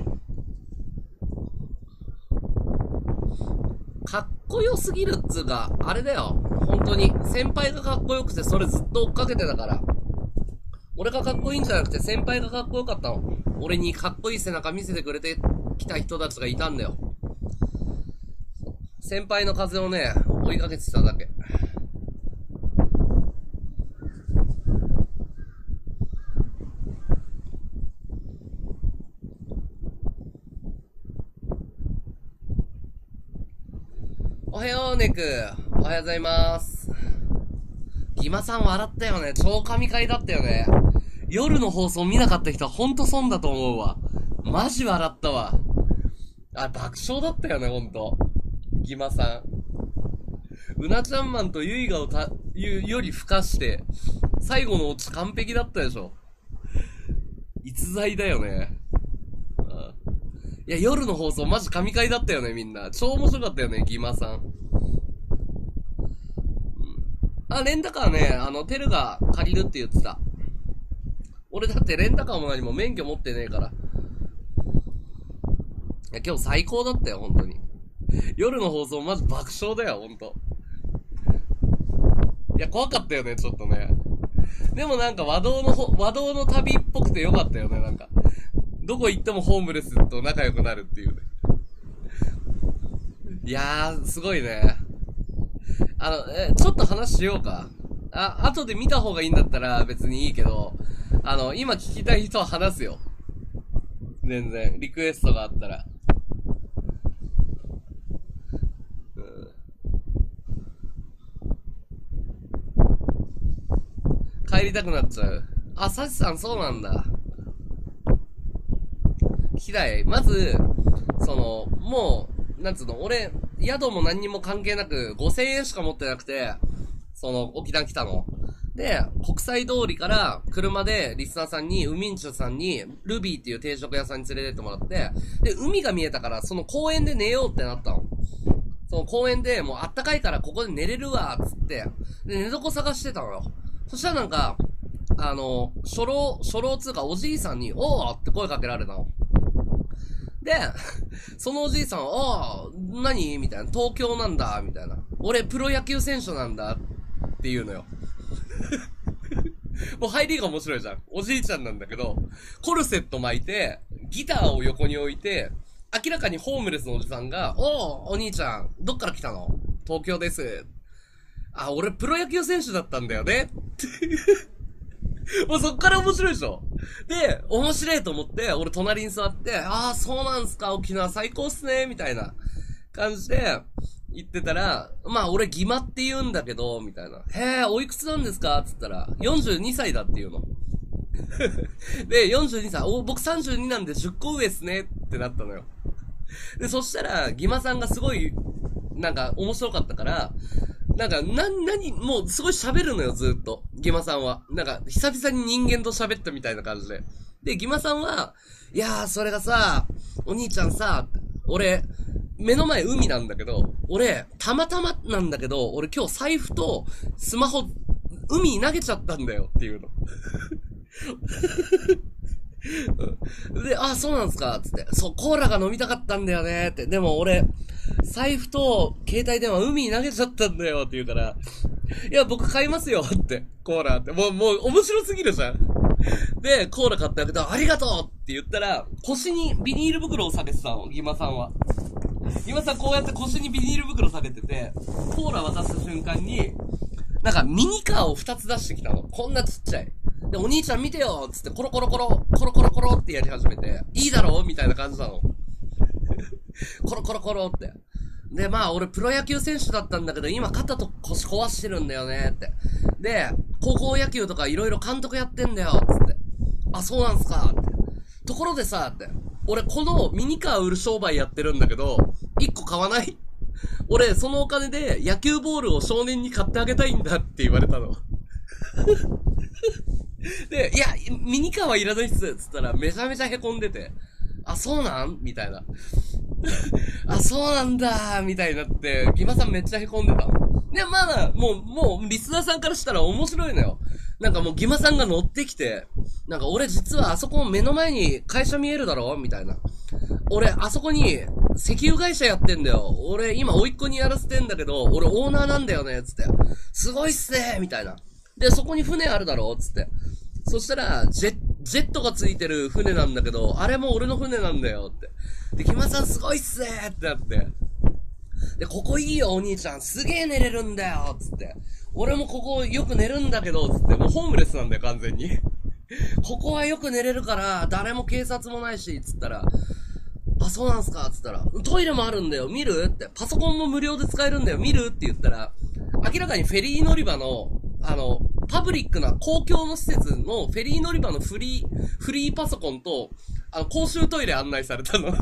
かっこよすぎるっつうか、あれだよ。本当に。先輩がかっこよくて、それずっと追っかけてたから。俺がかっこいいんじゃなくて、先輩がかっこよかったの。俺にかっこいい背中見せてくれてきた人たちがいたんだよ。先輩の風をね、追いかけてただけ。おはよう、ネク。おはようございます。ギマさん笑ったよね。超神回だったよね。夜の放送見なかった人はほんと損だと思うわ。マジ笑ったわ。あ、爆笑だったよね、ほんと。ギマさん。うなちゃんマンとユイガをた、ゆ、より付加して、最後のオチ完璧だったでしょ。逸材だよね。ああいや、夜の放送マジ神回だったよね、みんな。超面白かったよね、ギマさん。あ、レンタカーね、あの、テルが借りるって言ってた。俺だってレンタカーも何も免許持ってねえから。いや、今日最高だったよ、ほんとに。夜の放送マジ爆笑だよ、ほんと。いや、怖かったよね、ちょっとね。でもなんか和道の、和道の旅っぽくてよかったよね、なんか。どこ行ってもホームレスと仲良くなるっていうね。いやー、すごいね。あの、え、ちょっと話しようか。あ、後で見た方がいいんだったら別にいいけど、あの、今聞きたい人は話すよ。全然、リクエストがあったら。うん、帰りたくなっちゃう。あ、サチさんそうなんだ。聞きたい。まず、その、もう、なんつうの、俺、宿も何にも関係なく、ごせんえんしか持ってなくて、その、沖縄来たの。で、国際通りから車でリスナーさんに、ウミンチュさんに、ルビーっていう定食屋さんに連れてってもらって、で、海が見えたから、その公園で寝ようってなったの。その公園でもうあったかいからここで寝れるわ、つって。で、寝床探してたのよ。そしたらなんか、あの、初老、初老つうかおじいさんに、おーって声かけられたの。で、そのおじいさんは、あー、何みたいな。東京なんだ、みたいな。俺、プロ野球選手なんだ、っていうのよ。もう入りが面白いじゃん。おじいちゃんなんだけど、コルセット巻いて、ギターを横に置いて、明らかにホームレスのおじさんが、おー、お兄ちゃん、どっから来たの？東京です。あ、俺プロ野球選手だったんだよね。もうそっから面白いでしょ。で、面白いと思って、俺隣に座って、ああ、そうなんすか、沖縄最高っすね、みたいな感じで言ってたら、まあ俺ギマって言うんだけど、みたいな。へえ、おいくつなんですかつったら、よんじゅうにさいだって言うの。で、よんじゅうにさい、お、僕さんじゅうになんでじゅっこ上っすねってなったのよ。で、そしたら、ギマさんがすごい、なんか面白かったから、なんか、な、なに、もうすごい喋るのよ、ずっと。ギマさんは。なんか、久々に人間と喋ったみたいな感じで。で、ギマさんは、いやー、それがさ、お兄ちゃんさ、俺、目の前海なんだけど、俺、たまたまなんだけど、俺今日財布とスマホ、海に投げちゃったんだよっていうの。で、あ、そうなんすかつって。そう、コーラが飲みたかったんだよねって。でも俺、 財布と携帯電話海に投げちゃったんだよって言うから、いや、僕買いますよって、コーラって。もう、もう面白すぎるじゃん。で、コーラ買ってあげたら、ありがとうって言ったら、腰にビニール袋を下げてたの、ギマさんは。ギマさんこうやって腰にビニール袋下げてて、コーラ渡した瞬間に、なんかミニカーを二つ出してきたの。こんなちっちゃい。で、お兄ちゃん見てよつってコロコロコロ、コロコロコロってやり始めて、いいだろみたいな感じなの。コロコロコロって。で、まあ、俺プロ野球選手だったんだけど、今肩と腰壊してるんだよねって。で、高校野球とかいろいろ監督やってんだよつって。あ、そうなんすかって。ところでさ、って。俺このミニカー売る商売やってるんだけど、一個買わない？俺、そのお金で野球ボールを少年に買ってあげたいんだって言われたの。で、いや、ミニカーはいらないっす、つったらめちゃめちゃ凹んでて、あ、そうなんみたいな。あ、そうなんだみたいになって、ギマさんめっちゃ凹んでた。で、まだ、もう、もう、リスナーさんからしたら面白いのよ。なんかもうギマさんが乗ってきて、なんか俺実はあそこ目の前に会社見えるだろみたいな。俺、あそこに石油会社やってんだよ。俺、今、甥っ子にやらせてんだけど、俺オーナーなんだよねつって。すごいっすねみたいな。で、そこに船あるだろつって。そしたら、ジェ、ジェットがついてる船なんだけど、あれも俺の船なんだよって。で、ギマさんすごいっすねってなって。で、ここいいよお兄ちゃん。すげえ寝れるんだよつって。俺もここよく寝るんだけど、つって。もうホームレスなんだよ、完全に。ここはよく寝れるから、誰も警察もないし、つったら、あ、そうなんすかつったら、トイレもあるんだよ、見るって。パソコンも無料で使えるんだよ、見るって言ったら、明らかにフェリー乗り場の、あの、パブリックな公共の施設のフェリー乗り場のフリー、フリーパソコンと、あの、公衆トイレ案内されたの。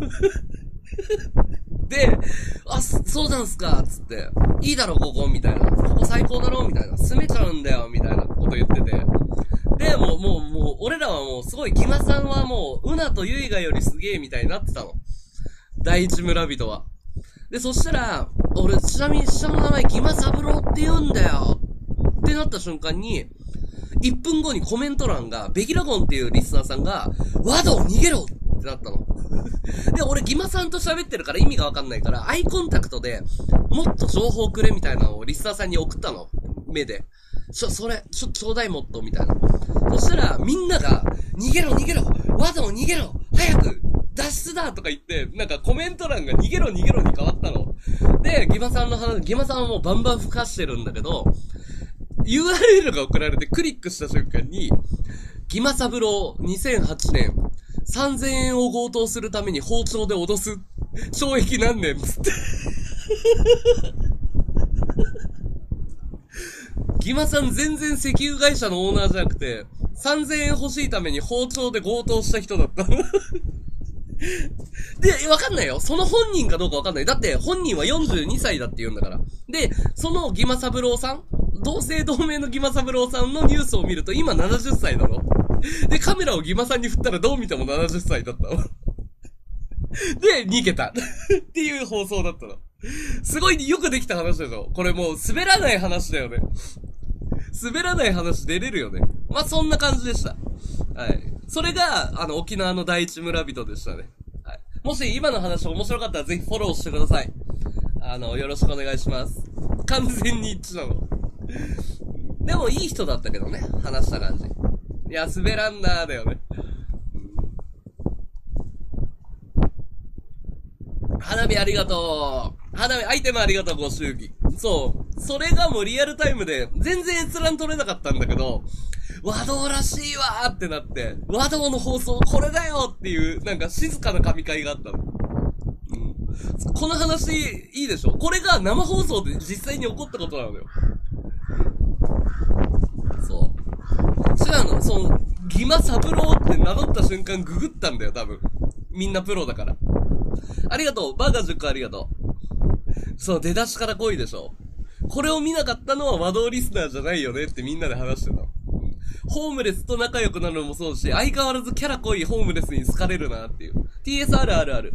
で、あ、そうなんすかつって、いいだろ、ここみたいな。ここ最高だろみたいな。住めちゃうんだよみたいなこと言ってて。で、もう、もう、もう、俺らはもう、すごい、ギマさんはもう、ウナとユイガよりすげえみたいになってたの。第一村人は。で、そしたら、俺、ちなみに下の名前、ギマサブローって言うんだよってなった瞬間に、いっぷんごにコメント欄が、ベギラゴンっていうリスナーさんが、ワド逃げろってなったの。で、俺、ギマさんと喋ってるから意味がわかんないから、アイコンタクトで、もっと情報くれみたいなのをリスナーさんに送ったの。目で。ちょ、それ、ちょ、ちょうだいもっと、みたいな。そしたら、みんなが、逃げろ逃げろワド逃げろ早く脱出だとか言って、なんかコメント欄が逃げろ逃げろに変わったの。で、ギマさんの話、ギマさんはもうバンバン吹かしてるんだけど、ユーアールエル が送られてクリックした瞬間に、ギマサブローにせんはちねん、さんぜんえんを強盗するために包丁で脅す。懲役何年つって。ギマさん全然石油会社のオーナーじゃなくて、さんぜんえん欲しいために包丁で強盗した人だった。で、わかんないよ。その本人かどうかわかんない。だって本人はよんじゅうにさいだって言うんだから。で、そのギマサブローさん、同姓同名のギマサブローさんのニュースを見ると今ななじゅっさいなの。で、カメラをギマさんに振ったらどう見てもななじゅっさいだったの。で、逃げた。っていう放送だったの。すごいよくできた話だよ。これもう滑らない話だよね。滑らない話出れるよね。まあ、そんな感じでした。はい。それが、あの、沖縄の第一村人でしたね。はい。もし今の話面白かったらぜひフォローしてください。あの、よろしくお願いします。完全に一致なの。でもいい人だったけどね。話した感じ。いや、滑らんなーだよね。花火ありがとう。花火、アイテムありがとう、ご祝儀。そう。それがもうリアルタイムで、全然閲覧取れなかったんだけど、和道らしいわーってなって、和道の放送これだよっていう、なんか静かな神会があったの。うん。この話、いいでしょ？これが生放送で実際に起こったことなのよ。そう。違うの、その、ギマサブローって名乗った瞬間ググったんだよ、多分。みんなプロだから。ありがとう。バーガーじゅっこありがとう。そう、出だしから来いでしょ。これを見なかったのは和道リスナーじゃないよねってみんなで話してた。ホームレスと仲良くなるのもそうし、相変わらずキャラ濃いホームレスに好かれるなっていう。ティーエス あるあるある。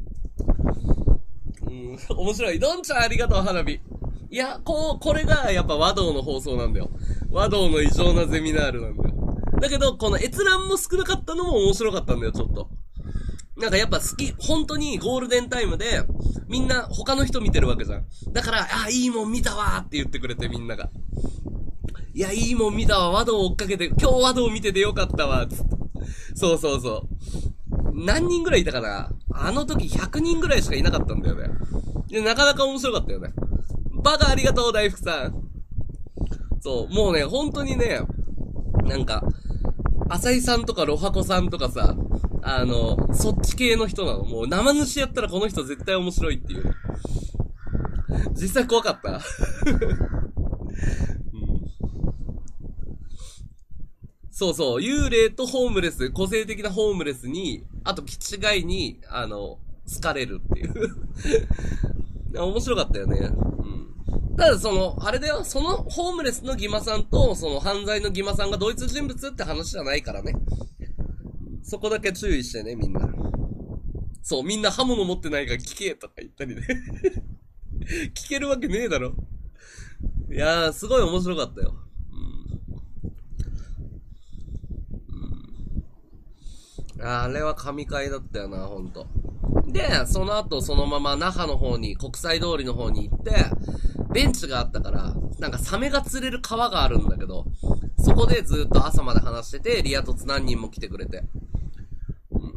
うん、面白い。ドンちゃんありがとう、花火。いや、こう、これがやっぱ和道の放送なんだよ。和道の異常なゼミナールなんだよ。だけど、この閲覧も少なかったのも面白かったんだよ、ちょっと。なんかやっぱ好き、本当にゴールデンタイムで、 みんな他の人見てるわけじゃん。だから、あ、いいもん見たわーって言ってくれてみんなが。いや、いいもん見たわ、ワドを追っかけて、今日ワドを見ててよかったわ、つって。そうそうそう。何人ぐらいいたかな？あの時ひゃくにんぐらいしかいなかったんだよね。で、なかなか面白かったよね。バカありがとう、大福さん。そう、もうね、本当にね、なんか、浅井さんとかロハコさんとかさ、あの、そっち系の人なの。もう生主やったらこの人絶対面白いっていう。実際怖かった、うん、そうそう、幽霊とホームレス、個性的なホームレスに、あと、気違いに、あの、好かれるっていう。面白かったよね。うん。ただ、その、あれだよ、そのホームレスのギマさんと、その犯罪のギマさんが同一人物って話じゃないからね。そこだけ注意してね、みんな。そう、みんな刃物持ってないから聞けとか言ったりね。聞けるわけねえだろ。いやー、すごい面白かったよ。うん。あれは神回だったよな、ほんと。で、その後そのまま那覇の方に、国際通りの方に行って、ベンチがあったから、なんかサメが釣れる川があるんだけど、そこでずっと朝まで話してて、リア凸何人も来てくれて。うん。うん。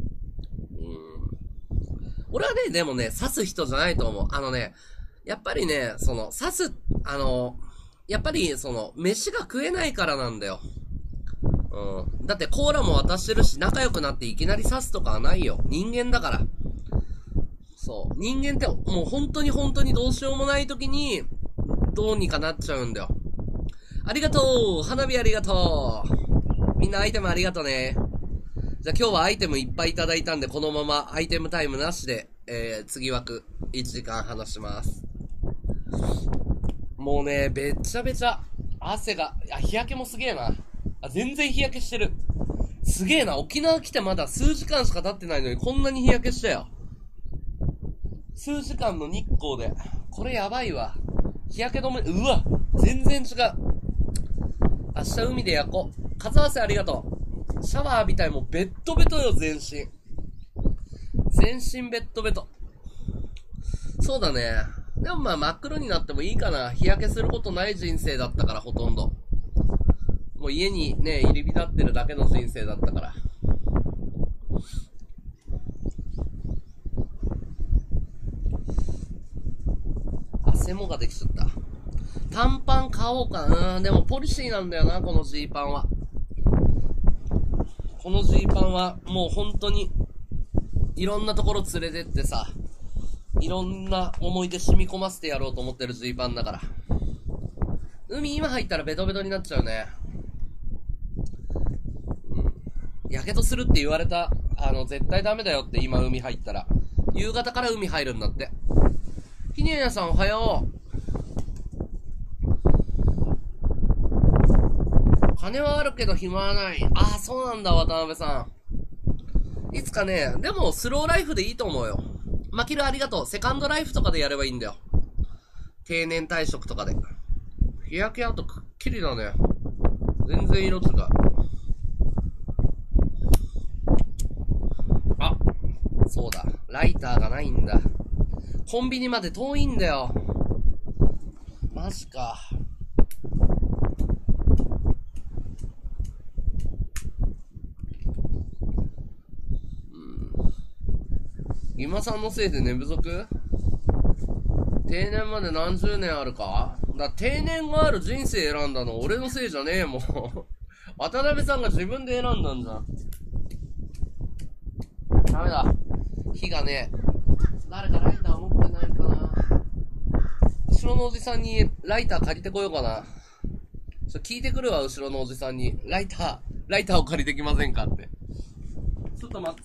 俺はね、でもね、刺す人じゃないと思う。あのね、やっぱりね、その、刺す、あの、やっぱり、その、飯が食えないからなんだよ。うん。だってコーラも渡してるし、仲良くなっていきなり刺すとかはないよ。人間だから。そう。人間ってもう本当に本当にどうしようもない時に、どうにかなっちゃうんだよ。ありがとう！花火ありがとう！みんなアイテムありがとうね。じゃあ今日はアイテムいっぱいいただいたんで、このままアイテムタイムなしで、えー、次枠いちじかん話します。もうね、べっちゃべちゃ。汗が、あ、日焼けもすげえな。あ、全然日焼けしてる。すげえな。沖縄来てまだ数時間しか経ってないのにこんなに日焼けしたよ。数時間の日光で。これやばいわ。日焼け止め、うわ全然違う。明日海で焼こう。風合わせありがとう。シャワー浴びたい。もうベッドベトよ、全身。全身ベッドベト。そうだね。でもまあ真っ黒になってもいいかな。日焼けすることない人生だったから、ほとんど。もう家にね、入り浸ってるだけの人生だったから。汗もができちゃった。短パン買おうかな。でもポリシーなんだよな、このジーパンは。このジーパンはもう本当にいろんなところ連れてってさ、いろんな思い出染み込ませてやろうと思ってるジーパンだから。海今入ったらベトベトになっちゃうね。うん。やけどするって言われた。あの、絶対ダメだよって今海入ったら。夕方から海入るんだって。ひねやさんおはよう。金はあるけど暇はない。ああ、そうなんだ、渡辺さん。いつかね、でもスローライフでいいと思うよ。マキルありがとう。セカンドライフとかでやればいいんだよ。定年退職とかで。日焼け跡くっきりだね。全然色違う。あ、そうだ。ライターがないんだ。コンビニまで遠いんだよ。マジか。今さんのせいで寝不足？定年まで何十年あるか？だ定年がある人生選んだの俺のせいじゃねえもん。渡辺さんが自分で選んだんじゃん。ダメだ。火がねえ。誰かライター持ってないかな。後ろのおじさんにライター借りてこようかな。ちょ聞いてくるわ、後ろのおじさんに。ライター、ライターを借りてきませんかって。ちょっと待って。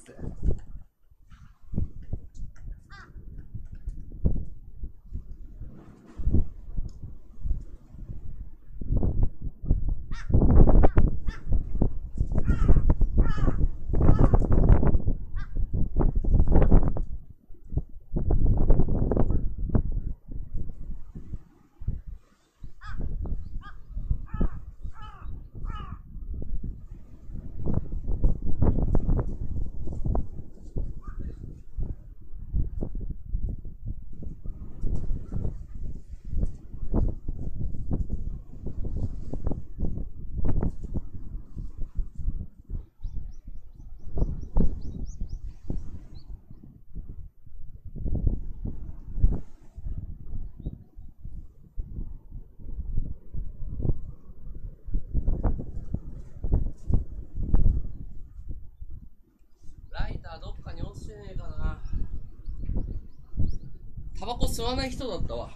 バコ吸わない人だったわ。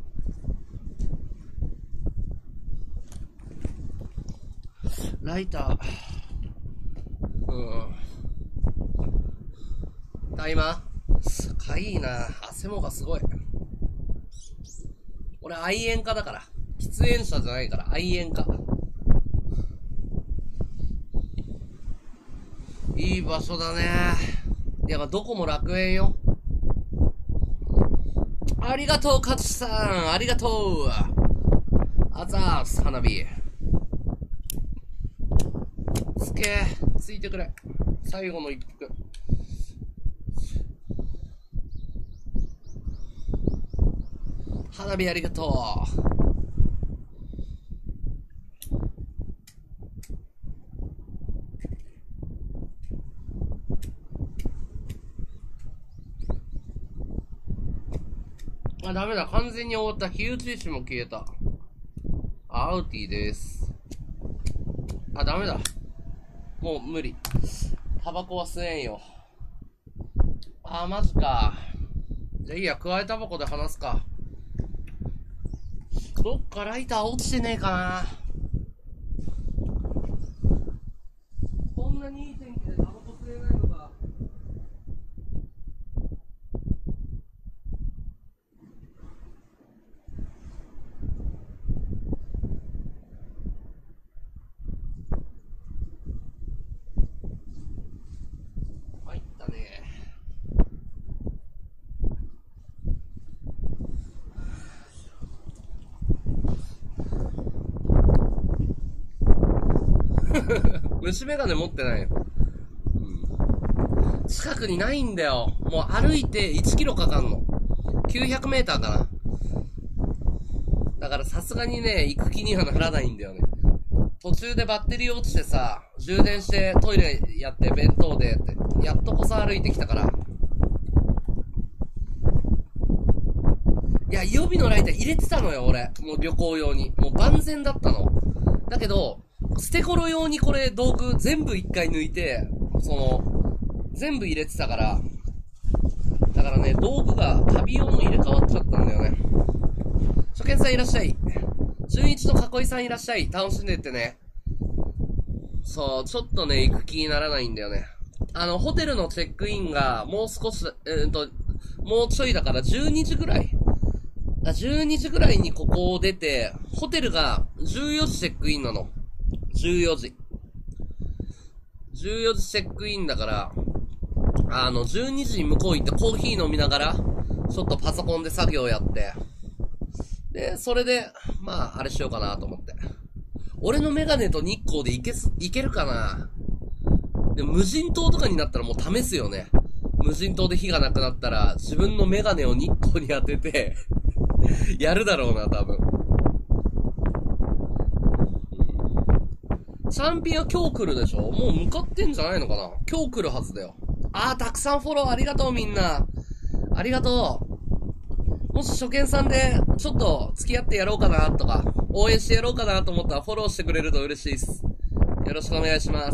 ライター。うん。タイマーかいいな。汗もがすごい。俺、愛煙家だから。喫煙者じゃないから、愛煙家。いい場所だね。いや、どこも楽園よ。ありがとう、勝さん。ありがとう。あざーす、花火。つけ、ついてくれ。最後の一服。花火ありがとう。あ、ダメだ。完全に終わった。火打ち石も消えた。アウティです。あ、ダメだ。もう無理。タバコは吸えんよ。あ、マジか。じゃあいいや、加えタバコで話すか。どっかライター落ちてねえかな。こんなにいい天気でタバコ吸えないのか。参ったね。虫眼鏡持ってないよ。うん。近くにないんだよ。もう歩いていちキロかかんの。きゅうひゃくメーターかな。だからさすがにね、行く気にはならないんだよね。途中でバッテリー落ちてさ、充電してトイレやって弁当でって、やっとこそ歩いてきたから。いや、予備のライター入れてたのよ、俺。もう旅行用に。もう万全だったの。だけど、捨て頃用にこれ道具全部一回抜いて、その、全部入れてたから、だからね、道具が旅用の入れ替わっちゃったんだよね。初見さんいらっしゃい。純一と囲いさんいらっしゃい。楽しんでってね。そう、ちょっとね、行く気にならないんだよね。あの、ホテルのチェックインがもう少し、えーっと、もうちょいだからじゅうにじぐらい。じゅうにじぐらいにここを出て、ホテルがじゅうよじチェックインなの。じゅうよじ。じゅうよじチェックインだから、あの、じゅうにじに向こう行ってコーヒー飲みながら、ちょっとパソコンで作業やって、で、それで、まあ、あれしようかなと思って。俺のメガネと日光でいけす、いけるかな。でも無人島とかになったらもう試すよね。無人島で火がなくなったら、自分のメガネを日光に当てて、やるだろうな、多分。チャンピオン今日来るでしょ。もう向かってんじゃないのかな。今日来るはずだよ。あー、たくさんフォローありがとうみんな。ありがとう。もし初見さんで、ちょっと付き合ってやろうかなとか、応援してやろうかなと思ったらフォローしてくれると嬉しいです。よろしくお願いします。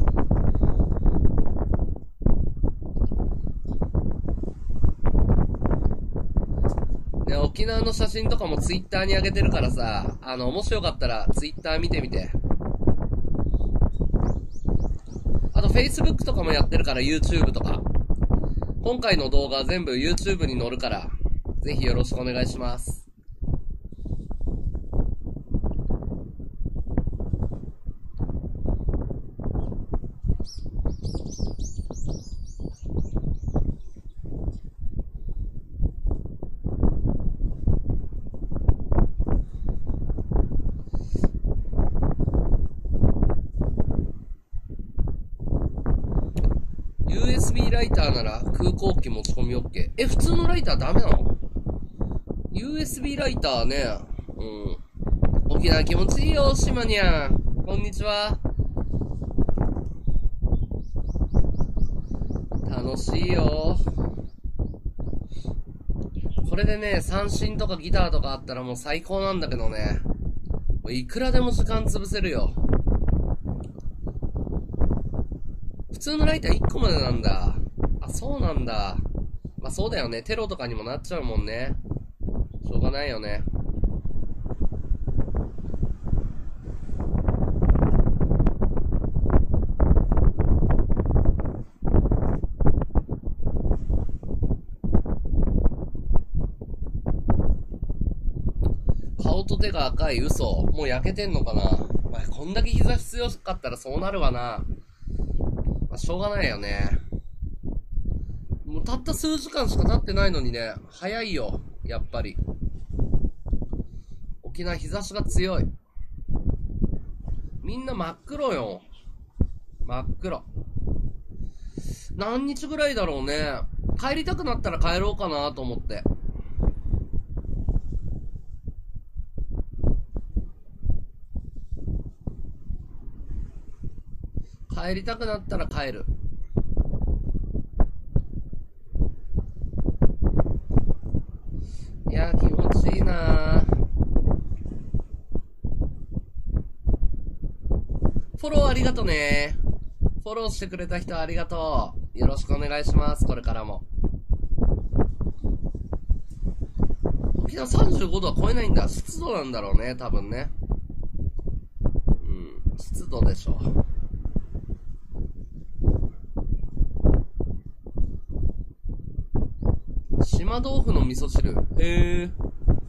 で、沖縄の写真とかもツイッターに上げてるからさ、あの、もしよかったらツイッター見てみて。あと Facebook とかもやってるから YouTube とか。今回の動画は全部 YouTube に載るから、ぜひよろしくお願いします。ユーエスビー ライターなら空港機持ち込み OK。え、普通のライターダメなの？ ユーエスビー ライターね。うん。沖縄気持ちいいよ、島にゃん。こんにちは。楽しいよ。これでね、三振とかギターとかあったらもう最高なんだけどね。いくらでも時間潰せるよ。普通のライターいっこまでなんだ。あ、そうなんだ。 まあそうだよね。テロとかにもなっちゃうもんね。しょうがないよね。顔と手が赤い嘘。もう焼けてんのかな。まあ、こんだけ日差し強かったらそうなるわな。まあ、しょうがないよね。もうたった数時間しか経ってないのにね、早いよ。やっぱり。沖縄日差しが強い。みんな真っ黒よ。真っ黒。何日ぐらいだろうね。帰りたくなったら帰ろうかなと思って。帰りたくなったら帰る。いや、気持ちいいな。フォローありがとね。フォローしてくれた人ありがとう。よろしくお願いします。これからも。沖縄さんじゅうごどは超えないんだ。湿度なんだろうね、多分ね。うん、湿度でしょ。島豆腐の味噌汁。へえ。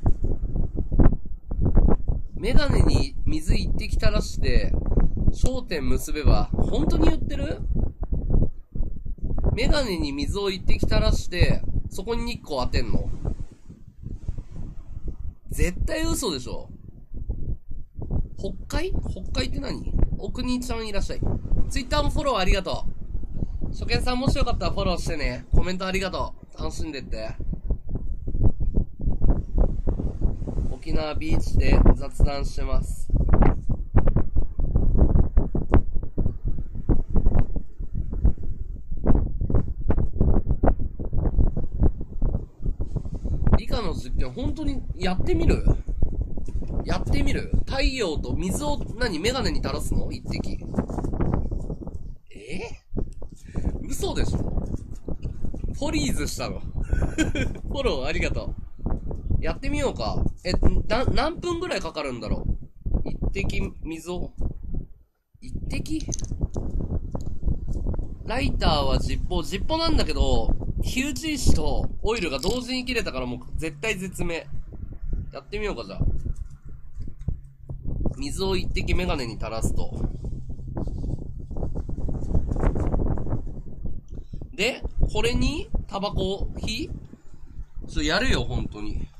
メガネに水一滴垂らして、焦点結べば、本当に言ってる？メガネに水を一滴垂らして、そこに日光当てんの？絶対嘘でしょ。北海？北海って何？お国ちゃんいらっしゃい。ツイッターもフォローありがとう。初見さんもしよかったらフォローしてね。コメントありがとう。楽しんでって。沖縄ビーチで雑談してます。理科の実験本当にやってみる？やってみる？太陽と水を何メガネに垂らすの？一滴。え？嘘でしょ？フォリーズしたの。フォローありがとう。やってみようか。え、な、何分ぐらいかかるんだろう？一滴水を。一滴？ライターはジッポ、ジッポなんだけど、火打ち石とオイルが同時に切れたからもう絶対絶命。やってみようか、じゃあ。水を一滴メガネに垂らすと。で、これにタバコ、火？ちょっとやるよ、本当に。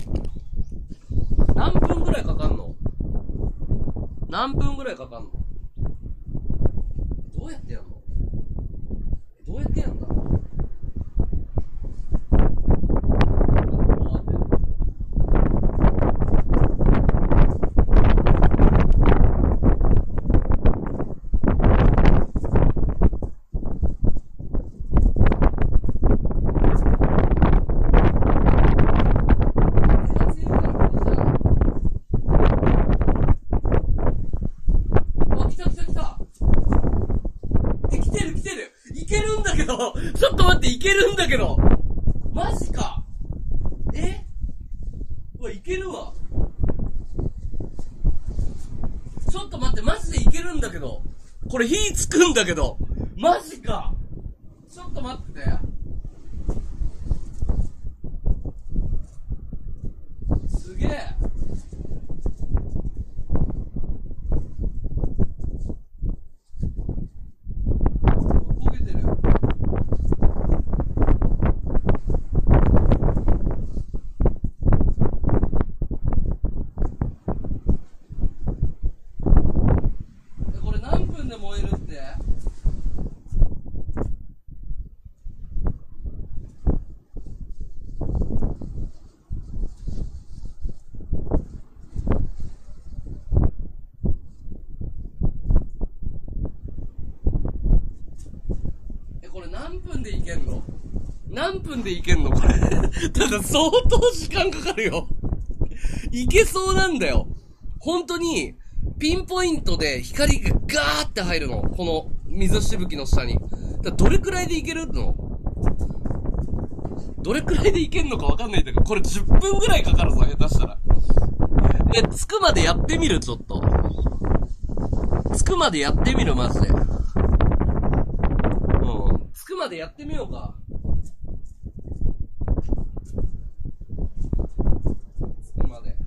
何分ぐらいかかんの？何分ぐらいかかんの？どうやってやんの？どうやってやんだ？ちょっと待って、いけるんだけどマジか。え？うわ、いけるわ。ちょっと待って、マジでいけるんだけど。これ火つくんだけど。マジか。ちょっと待って。すげえ。何分でいけんの？何分でいけんのこれ。ただ相当時間かかるよ。いけそうなんだよ。本当に、ピンポイントで光がガーって入るの。この水しぶきの下に。だどれくらいでいけるの？ どれくらいでいけんのかわかんないんだけど、これじゅっぷんぐらいかかるぞ、下手したら。え、着くまでやってみる、ちょっと。着くまでやってみる、マジで。うん。着くまでやってみようか。着くまで。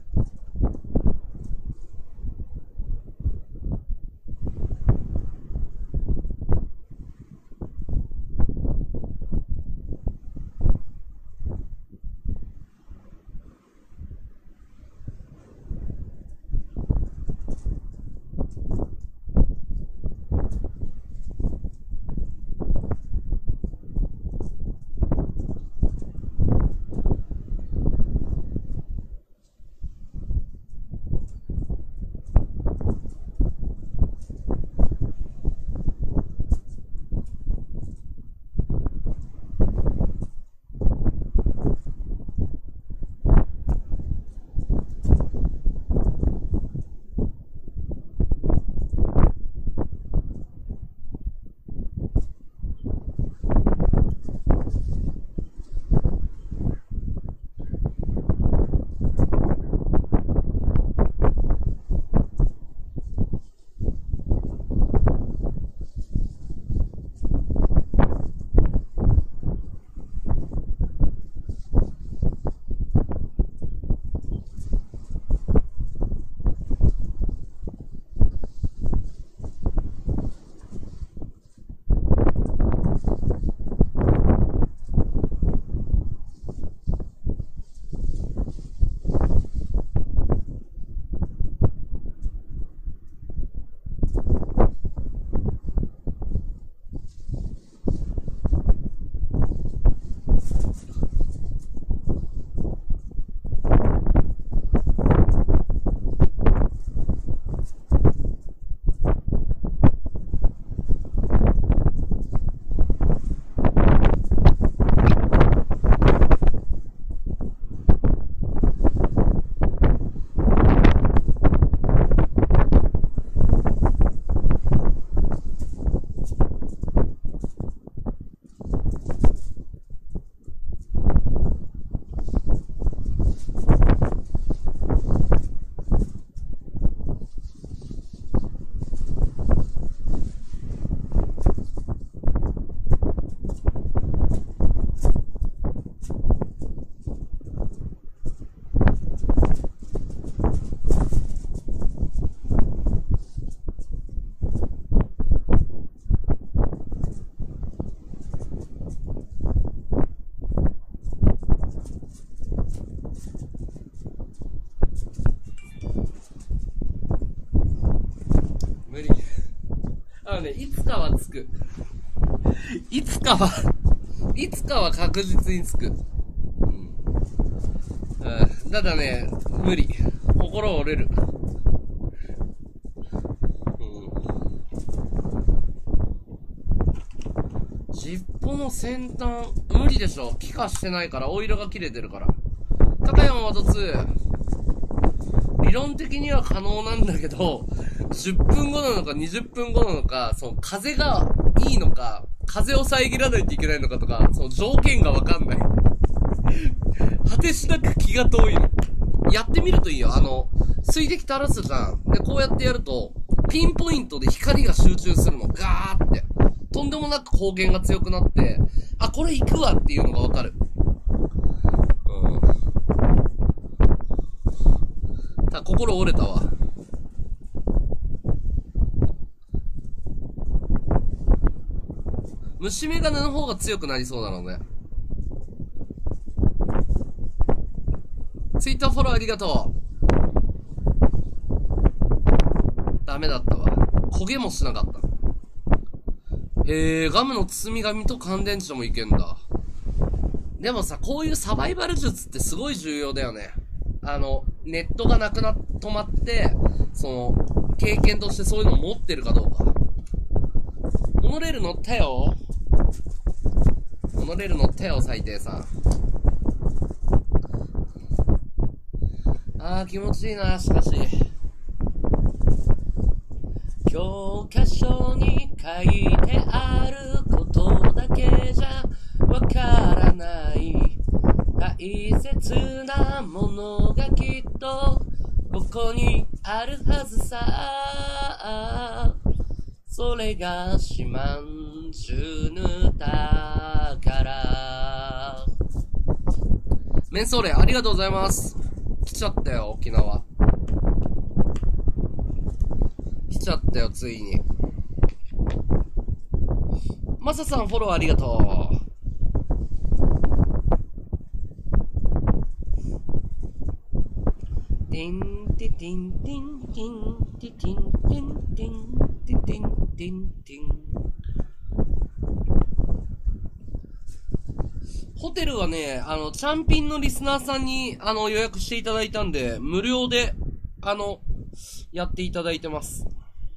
無理。あのね、いつかは着く。いつかは、いつかは確実に着く。うん。うん、ただね、無理。心折れる。うん。尻尾の先端、無理でしょ。気化してないから、オイルが切れてるから。高山ワトツー。理論的には可能なんだけど、じゅっぷんごなのかにじゅっぷんごなのか、その風がいいのか、風を遮らないといけないのかとか、その条件がわかんない。果てしなく気が遠いの。やってみるといいよ。あの、水滴垂らすじゃん。で、こうやってやると、ピンポイントで光が集中するの。ガーって。とんでもなく光源が強くなって、あ、これ行くわっていうのがわかる。うん。た、心折れたわ。虫眼鏡の方が強くなりそうなのね。ツイッターフォローありがとう。ダメだったわ。焦げもしなかった。へえ、ガムの包み紙と乾電池もいけんだ。でもさ、こういうサバイバル術ってすごい重要だよね。あの、ネットがなくな、止まって、その、経験としてそういうのを持ってるかどうか。モノレール乗ったよ。モノレール乗ったよ、最低さん。あー、気持ちいいな、しかし。教科書に書いてあることだけじゃわからない。 大切なものがきっとここにあるはずさ。それが四万十の宝。メンソーレありがとうございます。来ちゃったよ沖縄。来ちゃったよついに。マサさんフォローありがとう。ティンティティンティンティンティティンティンティンティティンティンティン。ホテルはね、あの、チャンピンのリスナーさんに、あの、予約していただいたんで、無料で、あの、やっていただいてます。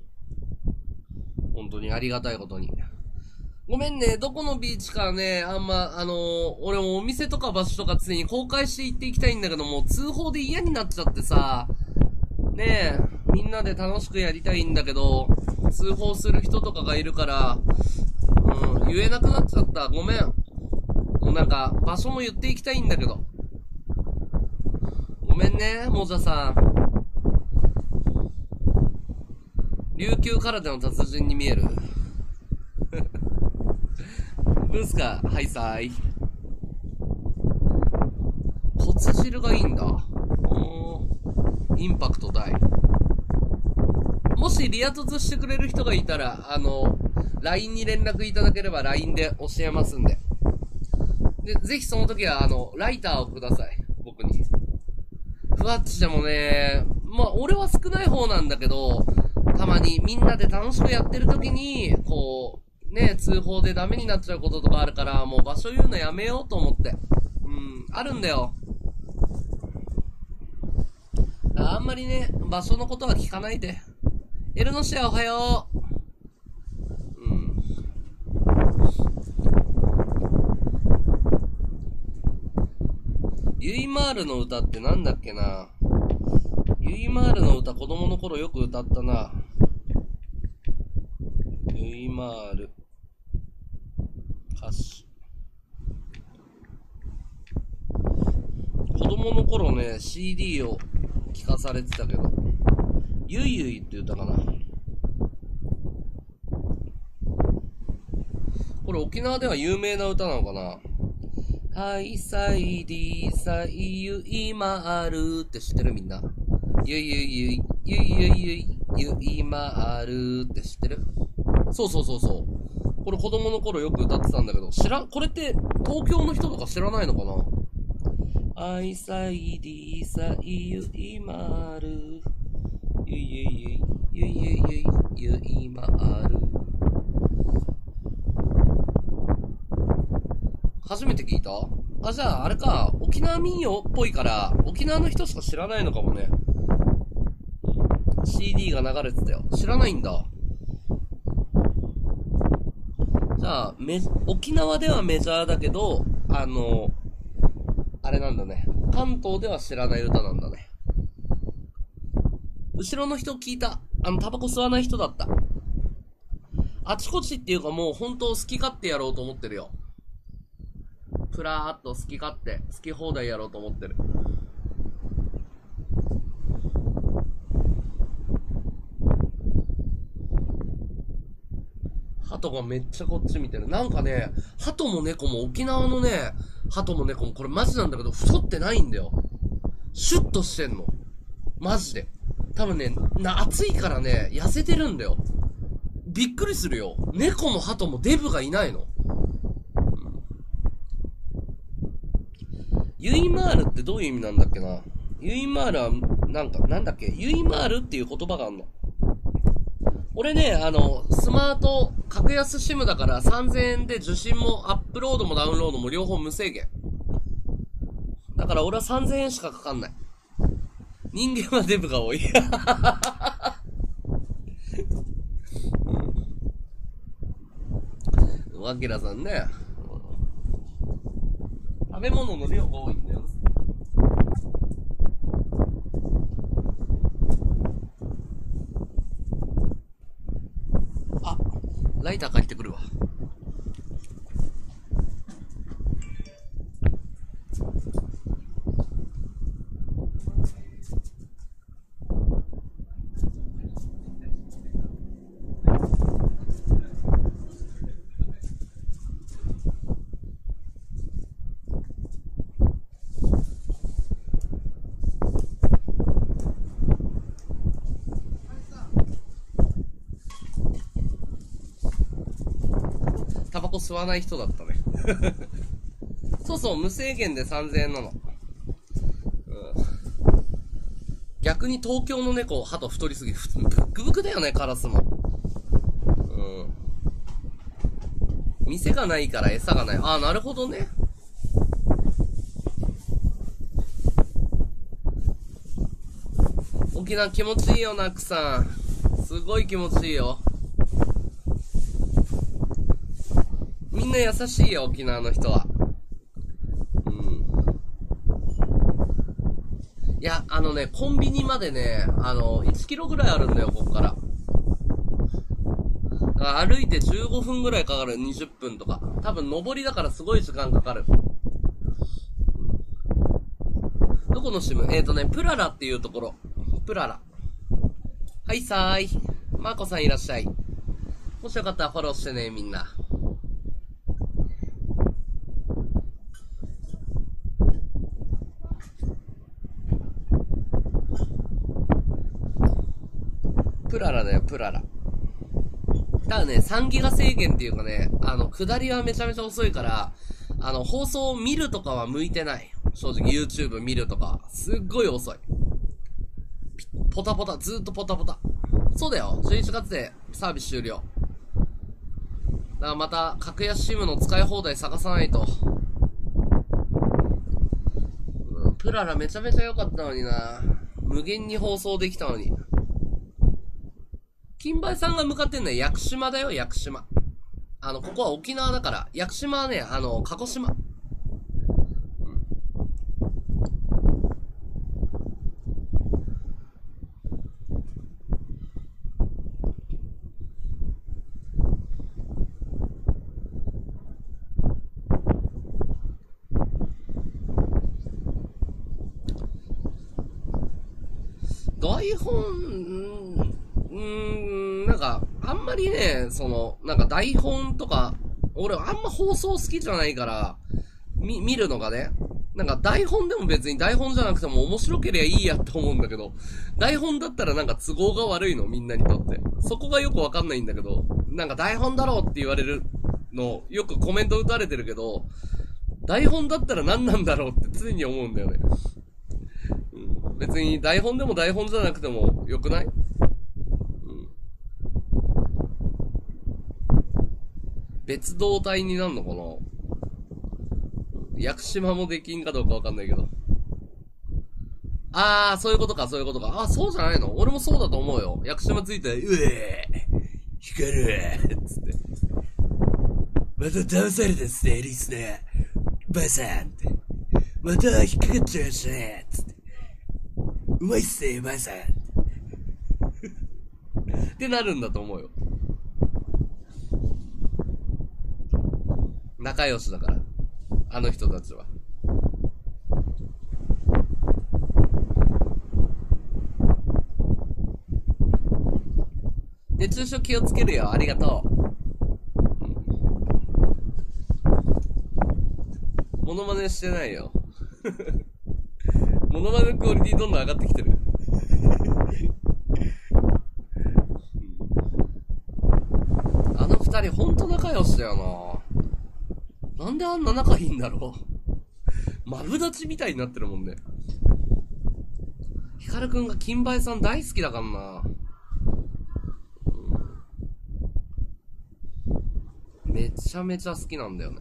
本当にありがたいことに。ごめんね、どこのビーチかね、あんま、あのー、俺もお店とか場所とか常に公開していっていきたいんだけども、通報で嫌になっちゃってさ、ねえ、みんなで楽しくやりたいんだけど、通報する人とかがいるから、うん、言えなくなっちゃった。ごめん。もうなんか、場所も言っていきたいんだけど。ごめんね、モジャさん。琉球空手の達人に見える。どうすかハイサイ。骨汁がいいんだ。おー、インパクト大。もしリア凸してくれる人がいたら、あの、ライン に連絡いただければ ライン で教えますんで。で、ぜひその時は、あの、ライターをください。僕に。ふわっちでもね、まあ、俺は少ない方なんだけど、たまにみんなで楽しくやってる時に、こう、ね、通報でダメになっちゃうこととかあるから、もう場所言うのやめようと思って。うん、あるんだよ。あんまりね、場所のことは聞かないで。エルノシアおはよう。うん。ユイマールの歌ってなんだっけな。ユイマールの歌子供の頃よく歌ったな。ユイマール。歌詞。子供の頃ね、シーディー を聞かされてたけど、ゆいゆいって歌かな。これ沖縄では有名な歌なのかな。はい、サイディーサイユイマールって知ってるみんな。ゆいゆいゆい、ゆいゆいゆい、ゆいまーるって知ってる？そうそうそうそう。これ子供の頃よく歌ってたんだけど、知らん、これって東京の人とか知らないのかな？アイサイディサイユイマール、ゆいゆいゆい、ゆいゆいゆい、ゆいまーる。初めて聞いた？あ、じゃああれか、沖縄民謡っぽいから、沖縄の人しか知らないのかもね。シーディー が流れてたよ。知らないんだ。じゃあ、め、沖縄ではメジャーだけど、あの、あれなんだね。関東では知らない歌なんだね。後ろの人聞いた。あの、タバコ吸わない人だった。あちこちっていうかもう本当好き勝手やろうと思ってるよ。プラーっと好き勝手、好き放題やろうと思ってる。鳩がめっちゃこっち見てる。なんかね、鳩も猫も沖縄のね、鳩も猫もこれマジなんだけど太ってないんだよ。シュッとしてんの。マジで。多分ね、な、暑いからね、痩せてるんだよ。びっくりするよ。猫も鳩もデブがいないの。ユイマールってどういう意味なんだっけな。ユイマールは、なんか、なんだっけ。ユイマールっていう言葉があんの。俺ね、あの、スマート、格安シムだからさんぜんえんで受信もアップロードもダウンロードも両方無制限。だから俺はさんぜんえんしかかかんない。人間はデブが多い。ワキラさんね。食べ物の量が多いんだよ。あ、ライター借りてくるわ。 バコ吸わない人だったね。そうそう、無制限でさんぜんえんなの。うん、逆に東京の猫、鳩太りすぎ、ブックブクだよね、カラスも。うん。店がないから餌がない。ああ、なるほどね。沖縄気持ちいいよ、ナックさん。すごい気持ちいいよ。みんな優しいよ、沖縄の人は。うん。いや、あのね、コンビニまでね、あの、いちキロぐらいあるんだよ、ここから。だから歩いてじゅうごふんぐらいかかる、にじゅっぷんとか。多分、上りだからすごい時間かかる。どこのシム？えーとね、プララっていうところ。プララ。はいさーい。マーコさんいらっしゃい。もしよかったらフォローしてね、みんな。プララだよ、プララ。ただね、さんギガ制限っていうかね、あの、下りはめちゃめちゃ遅いから、あの、放送を見るとかは向いてない。正直 YouTube 見るとか、すっごい遅い。ポタポタ、ずーっとポタポタ。そうだよ、じゅういちがつでサービス終了。だからまた、格安 SIM の使い放題探さないと。うん、プララめちゃめちゃ良かったのにな。無限に放送できたのに。金梅さんが向かってんのは屋久島だよ、屋久島。あの、ここは沖縄だから、屋久島はね、あの、鹿児島。台本、うーん、なんか、あんまりね、その、なんか台本とか、俺あんま放送好きじゃないから、み、見るのがね、なんか台本でも別に台本じゃなくても面白ければいいやと思うんだけど、台本だったらなんか都合が悪いの、みんなにとって。そこがよくわかんないんだけど、なんか台本だろうって言われるの、よくコメント打たれてるけど、台本だったら何なんだろうって常に思うんだよね。うん、別に台本でも台本じゃなくてもよくない？うん。別動体になるのかな？屋久島もできんかどうかわかんないけど。あー、そういうことか、そういうことか。あ、そうじゃないの？俺もそうだと思うよ。屋久島ついて、うえー、光るつって。また騙されたっすね、リスナー。ばあさんって。また引っかかっちゃいましたね、つって。うまいっすね、ばあさん。ってなるんだと思うよ。仲良しだから。あの人たちは。熱中症気をつけるよ。ありがとう。モノマネしてないよ。モノマネのクオリティどんどん上がってきてる。あの二人ほんと仲良しだよな。なんであんな仲いいんだろう。マブダチみたいになってるもんね。ヒカルくんが金梅さん大好きだからな。うん、めちゃめちゃ好きなんだよね。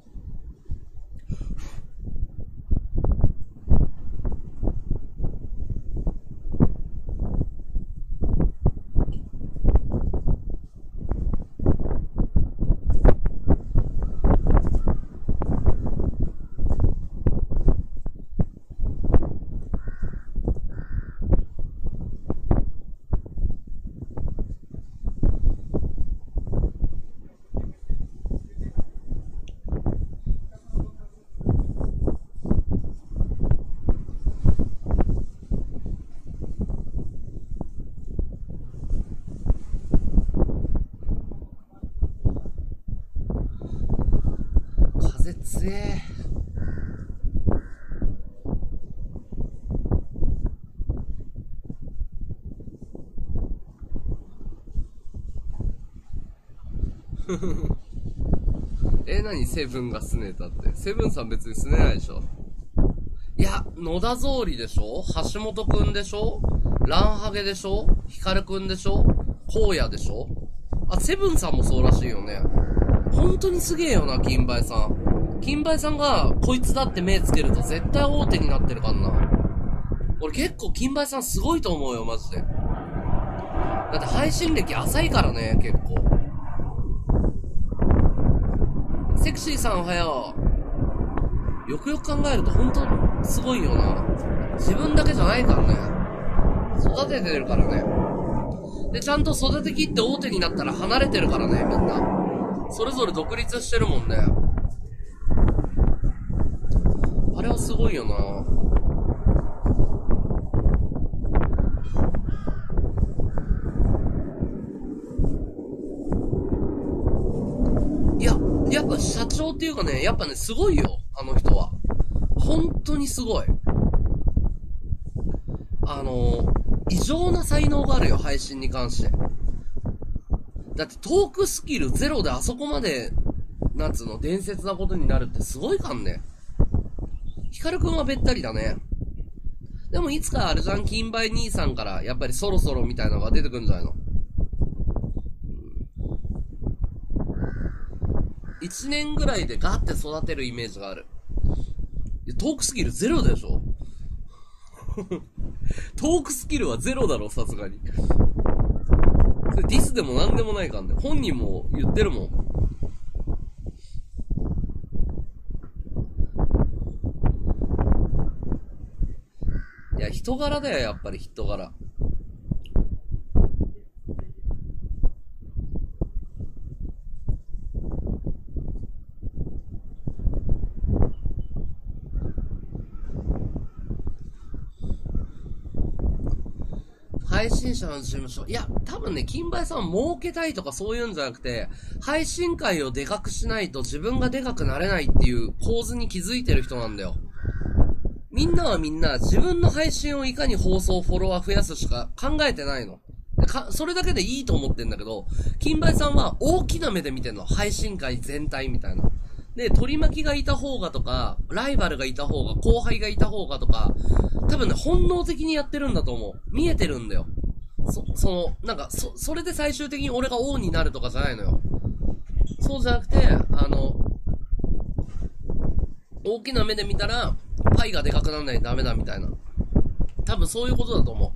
風強え。 え、なにセブンがすねたって。セブンさん別にすねないでしょ。いや、野田草履でしょ、橋本くんでしょ、ランハゲでしょ、ヒカルくんでしょ、荒野でしょ。あ、セブンさんもそうらしいよね。本当にすげえよな、金梅さん。金梅さんが、こいつだって目つけると絶対大手になってるからな。俺結構金梅さんすごいと思うよ、マジで。だって配信歴浅いからね、結構。セクシーさんおはよう。よくよく考えると本当すごいよな。自分だけじゃないからね。育ててるからね。で、ちゃんと育てきって大手になったら離れてるからね、みんな。それぞれ独立してるもんね。あれはすごいよな。いや、やっぱ社長っていうかね、やっぱね、すごいよ、あの人は。本当にすごい。あの、異常な才能があるよ、配信に関して。だってトークスキルゼロであそこまで、なんつうの、伝説なことになるってすごいかんね。ヒカルくんはべったりだね。でもいつかあるじゃん、金梅兄さんから、やっぱりそろそろみたいなのが出てくるんじゃないの。いちねんぐらいでガッて育てるイメージがある。トークスキルゼロでしょトークスキルはゼロだろ、さすがに。それディスでもなんでもないからね。本人も言ってるもん。いや、人柄だよ、やっぱり人柄。配信者の事務所。いや、多分ね、金梅さんは儲けたいとかそういうんじゃなくて、配信会をでかくしないと自分がでかくなれないっていう構図に気づいてる人なんだよ。みんなはみんな自分の配信をいかに放送、フォロワー増やすしか考えてないの。か、それだけでいいと思ってんだけど、金梅さんは大きな目で見てんの。配信会全体みたいな。で、取り巻きがいた方がとか、ライバルがいた方が、後輩がいた方がとか、多分ね、本能的にやってるんだと思う。見えてるんだよ。そ、その、なんか、そ、それで最終的に俺が王になるとかじゃないのよ。そうじゃなくて、あの、大きな目で見たら、パイがでかくならないとダメだみたいな。多分そういうことだと思う。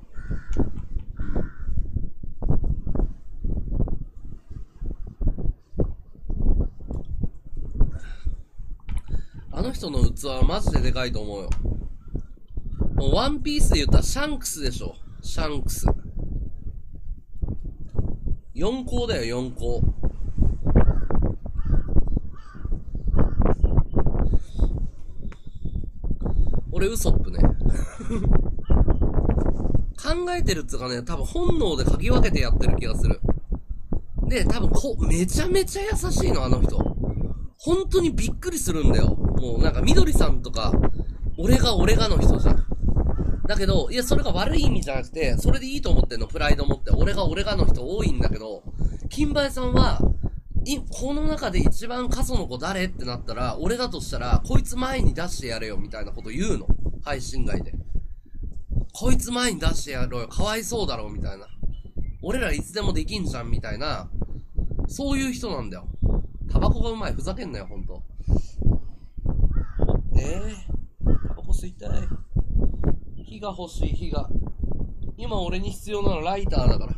あの人の器はマジででかいと思うよ。もうワンピースで言ったらシャンクスでしょ。シャンクス。四皇だよ、四皇。俺ウソップね。考えてるっつうかね、多分本能で嗅ぎ分けてやってる気がする。で、多分こう、めちゃめちゃ優しいの、あの人。本当にびっくりするんだよ。もうなんか、みどりさんとか、俺が俺がの人じゃん。だけど、いや、それが悪い意味じゃなくて、それでいいと思ってんの、プライド持って。俺が俺がの人多いんだけど、金梅さんは、い、この中で一番過疎の子誰ってなったら、俺だとしたら、こいつ前に出してやれよ、みたいなこと言うの。配信外で。こいつ前に出してやろうよ、かわいそうだろ、みたいな。俺らいつでもできんじゃん、みたいな。そういう人なんだよ。タバコがうまい。ふざけんなよ、ほんと。ねえ。タバコ吸いたい。火が欲しい、火が。今俺に必要なのライターだから。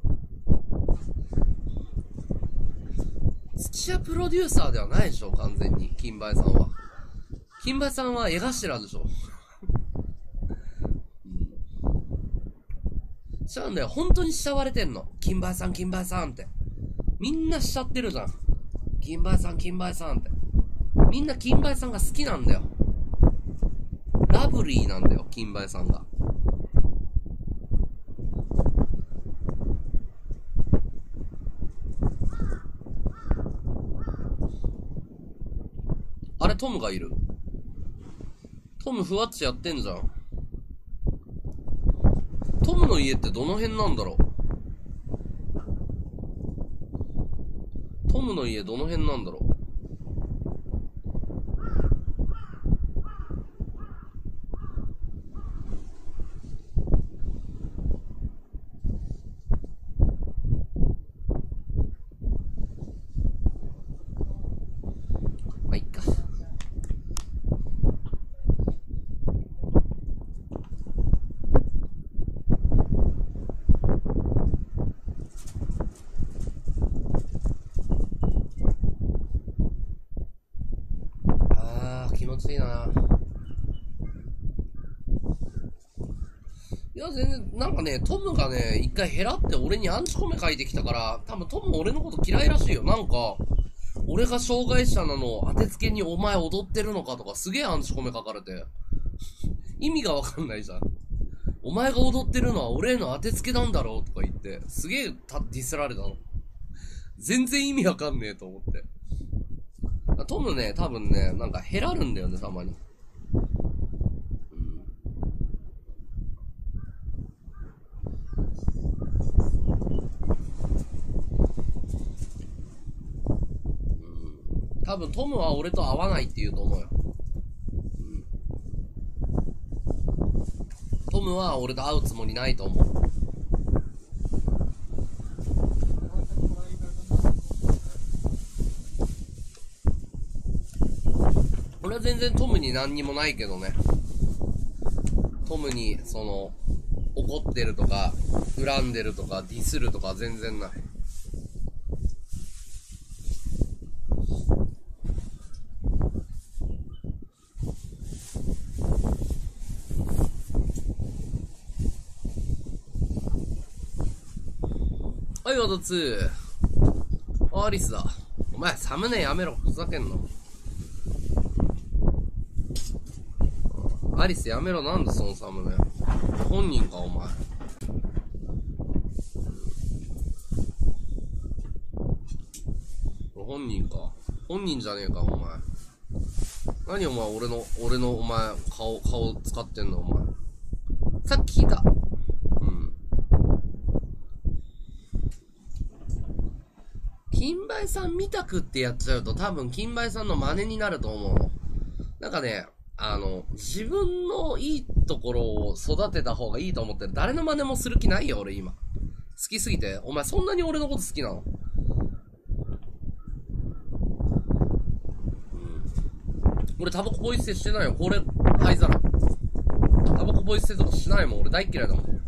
土屋プロデューサーではないでしょ、完全に。金梅さんは。金梅さんは絵頭でしょ。しちゃうんだよ。本当に慕われてんの。金梅さん、金梅さんって。みんなしちゃってるじゃん。金梅さん、金梅さんって。みんな金梅さんが好きなんだよ。ラブリーなんだよ、金梅さんが。あれ、トムがいる。トムふわっちやってんじゃん。トムの家ってどの辺なんだろう。トムの家どの辺なんだろう。 暑いな。いや、全然、なんかね、トムがね、一回減らって俺にアンチコメ書いてきたから、多分トム俺のこと嫌いらしいよ。なんか、俺が障害者なの当てつけにお前踊ってるのかとかすげえアンチコメ書かれて。意味がわかんないじゃん。お前が踊ってるのは俺への当てつけなんだろうとか言って、すげえディスられたの。全然意味わかんねえと思って。トムね、多分ね、なんか減らるんだよね、たまに。多分トムは俺と合わないって言うと思うよ。うん、トムは俺と会うつもりないと思う。俺は全然トムに何にもないけどね。トムにその怒ってるとか恨んでるとかディスるとか全然ない。はい、ワードツー。アリスだ。お前、サムネやめろ。ふざけんの。アリスやめろ。なんでそのサムネ。本人か、お前。本人か。本人じゃねえか、お前。何お前、俺の、俺のお前、顔、顔使ってんの、お前。さっき聞いた。金梅さん見たくってやっちゃうと多分金梅さんの真似になると思うの。なんかね、あの、自分のいいところを育てた方がいいと思ってる。誰の真似もする気ないよ、俺今。好きすぎて。お前そんなに俺のこと好きなの？うん。俺タバコポイ捨てしてないよ。これ、灰皿。タバコポイ捨てとかしないもん。俺大嫌いだもん。うん、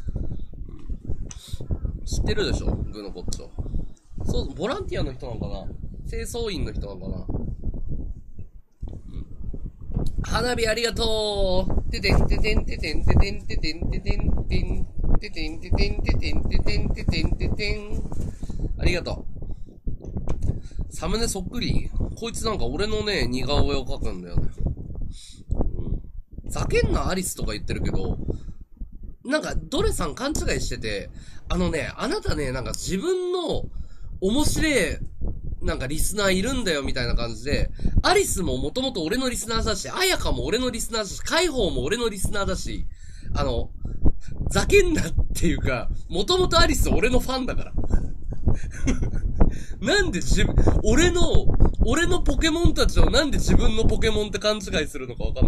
知ってるでしょ？グのこっちょ。そう、ボランティアの人なのかな？清掃員の人なのかな？うん。花火ありがとう。ててんててんててんててんててんててんてんててんててんててんててんててんててん。ありがとう。サムネそっくり？こいつなんか俺のね、似顔絵を描くんだよね。うん。ざけんなアリスとか言ってるけど、なんかドレさん勘違いしてて、あのね、あなたね、なんか自分の面白い、なんかリスナーいるんだよみたいな感じで、アリスももともと俺のリスナーだし、アヤカも俺のリスナーだし、カイホウも俺のリスナーだし、あの、ざけんなっていうか、もともとアリス俺のファンだから。なんで自分、俺の、俺のポケモンたちをなんで自分のポケモンって勘違いするのかわかんない。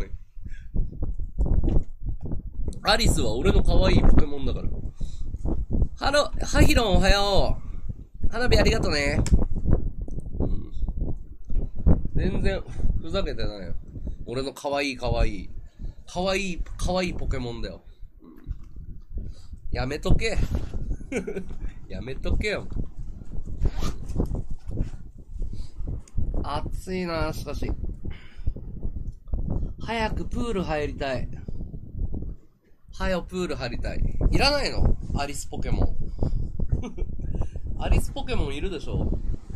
アリスは俺の可愛いポケモンだから。ハロ、ハヒロンおはよう。花火ありがとね。うん。全然、ふざけてないよ。俺の可愛い可愛い。可愛い、可愛いポケモンだよ。うん、やめとけ。やめとけよ。暑いな、しかし。早くプール入りたい。はよプール入りたい。いらないの？アリスポケモン。アリスポケモンいるでしょ。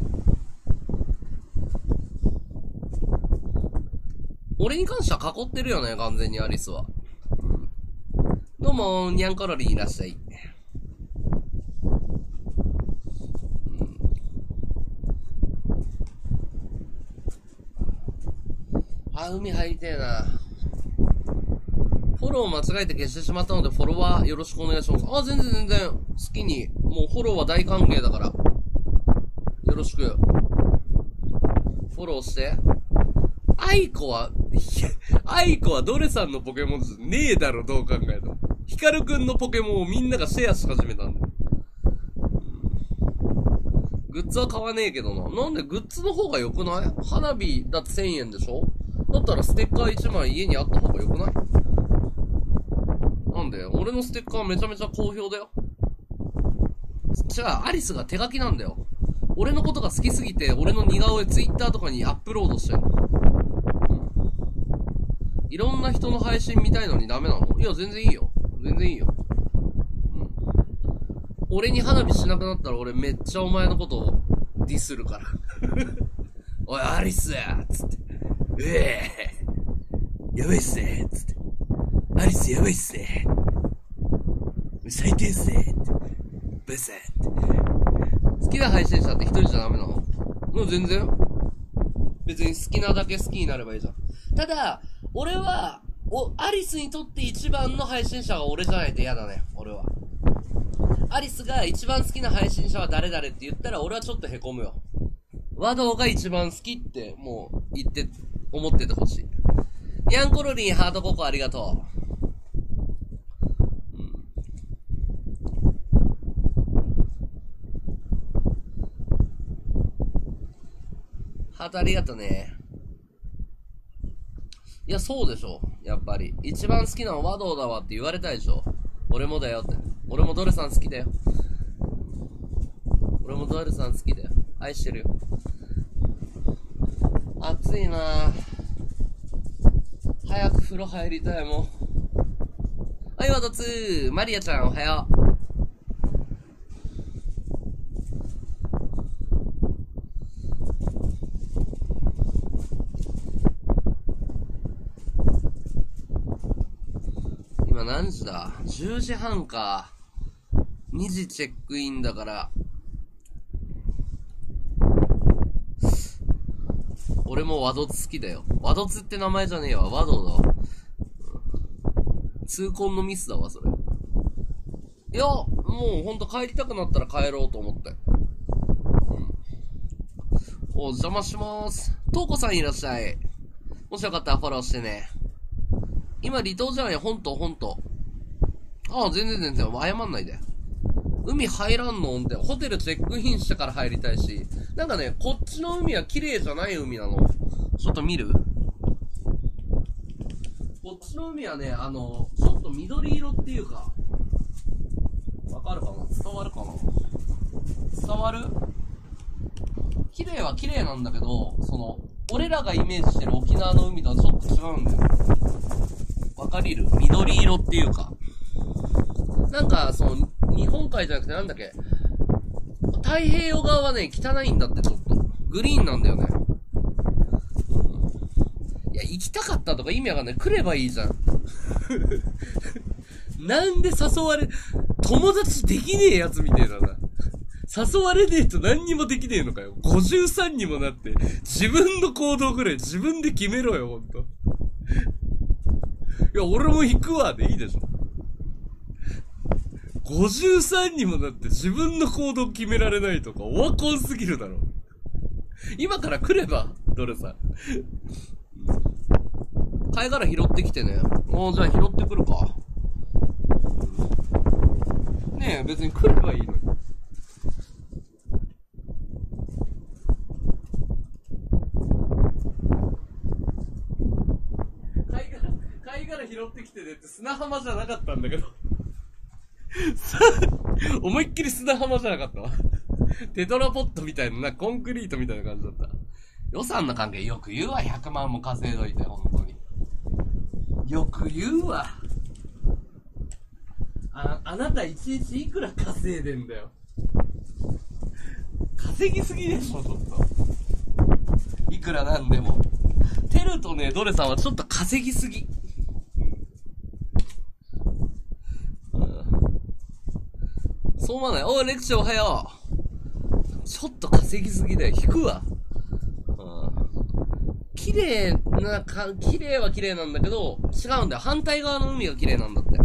俺に関しては囲ってるよね、完全にアリスは。うん、どうも、ニャンコロリーいらっしゃい。うん、あ、海入りてえな。フォローを間違えて消してしまったので、フォロワーよろしくお願いします。あ、全然全然、好きに。もうフォローは大歓迎だから。よろしく。フォローして。アイコは、アイコはドレさんのポケモンじゃねえだろ、どう考えても。ヒカルくんのポケモンをみんながシェアし始めたんだ。グッズは買わねえけどな。なんでグッズの方が良くない？花火だってせんえんでしょ？だったらステッカーいちまい家にあった方が良くない？なんで俺のステッカーめちゃめちゃ好評だよ。違う、アリスが手書きなんだよ。俺のことが好きすぎて、俺の似顔絵ツイッターとかにアップロードしてる。 いろんな人の配信見たいのにダメなの？いや、全然いいよ。全然いいよ。うん。俺に花火しなくなったら俺めっちゃお前のことをディスるから。おい、アリスつって。うえーやばいっすねつって。アリスやばいっすね。最低っすねって。ブスって。好きな配信者って一人じゃダメなの？もう全然。別に好きなだけ好きになればいいじゃん。ただ、俺は、お、アリスにとって一番の配信者は俺じゃないと嫌だね、俺は。アリスが一番好きな配信者は誰々って言ったら俺はちょっと凹むよ。ワドウが一番好きって、もう、言って、思っててほしい。ヤンコロリンハートココありがとう。うん。ハートありがとね。いや、そうでしょ。やっぱり。一番好きなのは和道だわって言われたいでしょ。俺もだよって。俺もドルさん好きだよ。俺もドルさん好きだよ。愛してるよ。暑いなぁ。早く風呂入りたいもん。はい、ワドツー。マリアちゃんおはよう。今何時だ ?じゅうじはんか。にじチェックインだから。俺もワドツ好きだよ。ワドツって名前じゃねえわ。ワドだわ。痛恨のミスだわ、それ。いや、もうほんと帰りたくなったら帰ろうと思って。うん。お邪魔しまーす。トウコさんいらっしゃい。もしよかったらフォローしてね。今離島じゃない、ほんとほんと。ああ、全然全然、謝んないで。海入らんのって、ホテルチェックインしてから入りたいし、なんかね、こっちの海は綺麗じゃない海なの。ちょっと見る？こっちの海はね、あの、ちょっと緑色っていうか、わかるかな？伝わるかな？伝わる？綺麗は綺麗なんだけど、その、俺らがイメージしてる沖縄の海とはちょっと違うんだよ。わかりる？緑色っていうか。なんか、その、日本海じゃなくてなんだっけ、太平洋側はね、汚いんだってちょっと。グリーンなんだよね。いや、行きたかったとか意味わかんない。来ればいいじゃん。なんで誘われ、友達できねえやつみたいなな。誘われねえと何にもできねえのかよ。ごじゅうさんにもなって、自分の行動ぐらい自分で決めろよ、ほんと。いや、俺も行くわでいいでしょ。ごじゅうさんにもなって自分の行動決められないとか、オワコンすぎるだろ。今から来れば、ドルさん。貝殻拾ってきてね。おー、じゃあ拾ってくるか。ねえ、別に来ればいいのに。貝殻、貝殻拾ってきてねって砂浜じゃなかったんだけど。思いっきり砂浜じゃなかったわ。テトラポットみたいな、な、コンクリートみたいな感じだった。予算の関係よく言うわ、ひゃくまんも稼いどいて、ほんとに。よく言うわ。あ、あなたいちいちいくら稼いでんだよ。稼ぎすぎでしょ、ちょっと。いくらなんでも。テルとね、ドレさんはちょっと稼ぎすぎ。そう思わない？おい、レクチャーおはよう。ちょっと稼ぎすぎだよ。引くわ。うん。綺麗なか、綺麗は綺麗なんだけど、違うんだよ。反対側の海が綺麗なんだって。うん。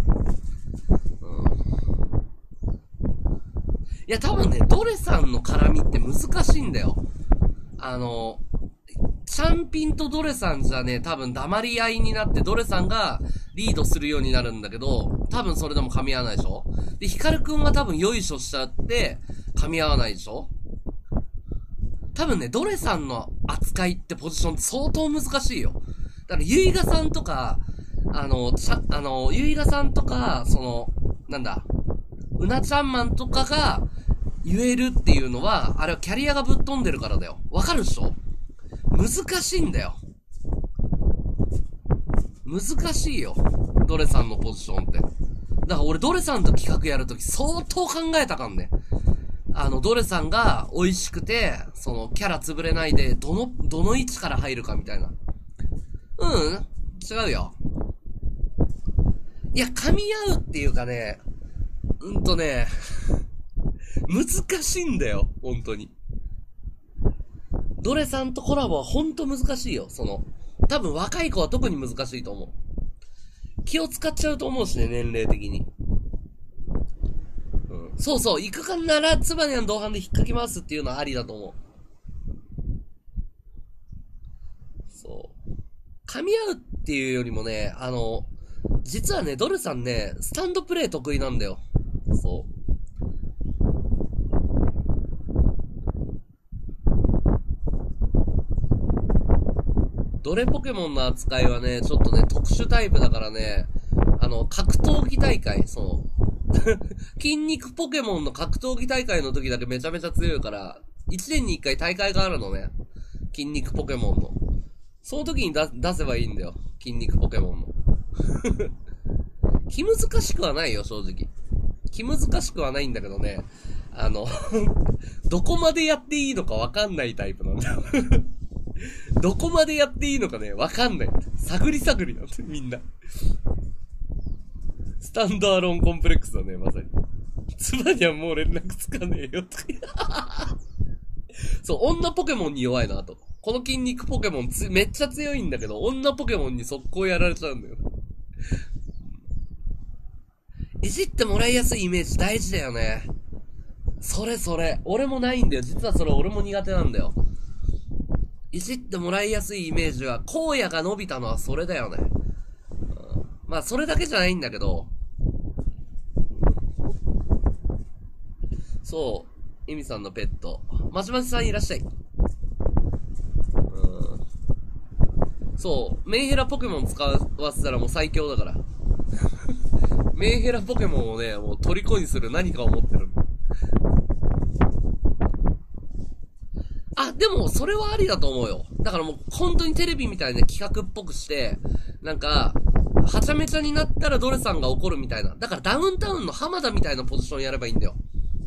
いや、多分ね、ドレさんの絡みって難しいんだよ。あの、チャンピンとドレさんじゃね、多分黙り合いになってドレさんがリードするようになるんだけど、多分それでも噛み合わないでしょ？で、ヒカルくんは多分よいしょしちゃって噛み合わないでしょ？多分ね、ドレさんの扱いってポジション相当難しいよ。だから、ゆいがさんとか、あの、ちゃ、あの、ゆいがさんとか、その、なんだ、うなちゃんマンとかが言えるっていうのは、あれはキャリアがぶっ飛んでるからだよ。わかるでしょ？難しいんだよ。難難しいよ。ドレさんのポジションって。だから俺ドレさんと企画やるとき相当考えたかんね。あの、ドレさんが美味しくて、その、キャラ潰れないで、どの、どの位置から入るかみたいな。うん、違うよ。いや、噛み合うっていうかね、うんとね、難しいんだよ、本当に。ドレさんとコラボは本当難しいよ、その。多分若い子は特に難しいと思う。気を使っちゃうと思うしね、年齢的に。うん。そうそう、行くかなら、つばにゃん同伴で引っかき回すっていうのはありだと思う。そう。噛み合うっていうよりもね、あの、実はね、ドルさんね、スタンドプレイ得意なんだよ。そう。ドレポケモンの扱いはね、ちょっとね、特殊タイプだからね、あの、格闘技大会、そう。筋肉ポケモンの格闘技大会の時だけめちゃめちゃ強いから、いちねんにいっかい大会があるのね。筋肉ポケモンの。その時に出、出せばいいんだよ。筋肉ポケモンの。気難しくはないよ、正直。気難しくはないんだけどね、あの、どこまでやっていいのかわかんないタイプなんだよ。どこまでやっていいのかね、わかんない。探り探りなんて、みんな。スタンドアローンコンプレックスだね、まさに。つまにはもう連絡つかねえよ、とか。そう、女ポケモンに弱いなと。この筋肉ポケモンつ、めっちゃ強いんだけど、女ポケモンに速攻やられちゃうんだよ。いじってもらいやすいイメージ大事だよね。それそれ。俺もないんだよ。実はそれ俺も苦手なんだよ。いじってもらいやすいイメージは、荒野が伸びたのはそれだよね。うん、まあ、それだけじゃないんだけど、そう、エミさんのペット。まちまちさんいらっしゃい。うん、そう、メンヘラポケモン使わせたらもう最強だから。メンヘラポケモンをね、もう虜にする何かを持ってる。あ、でも、それはありだと思うよ。だからもう、本当にテレビみたいな企画っぽくして、なんか、はちゃめちゃになったらドレさんが怒るみたいな。だからダウンタウンの浜田みたいなポジションやればいいんだよ。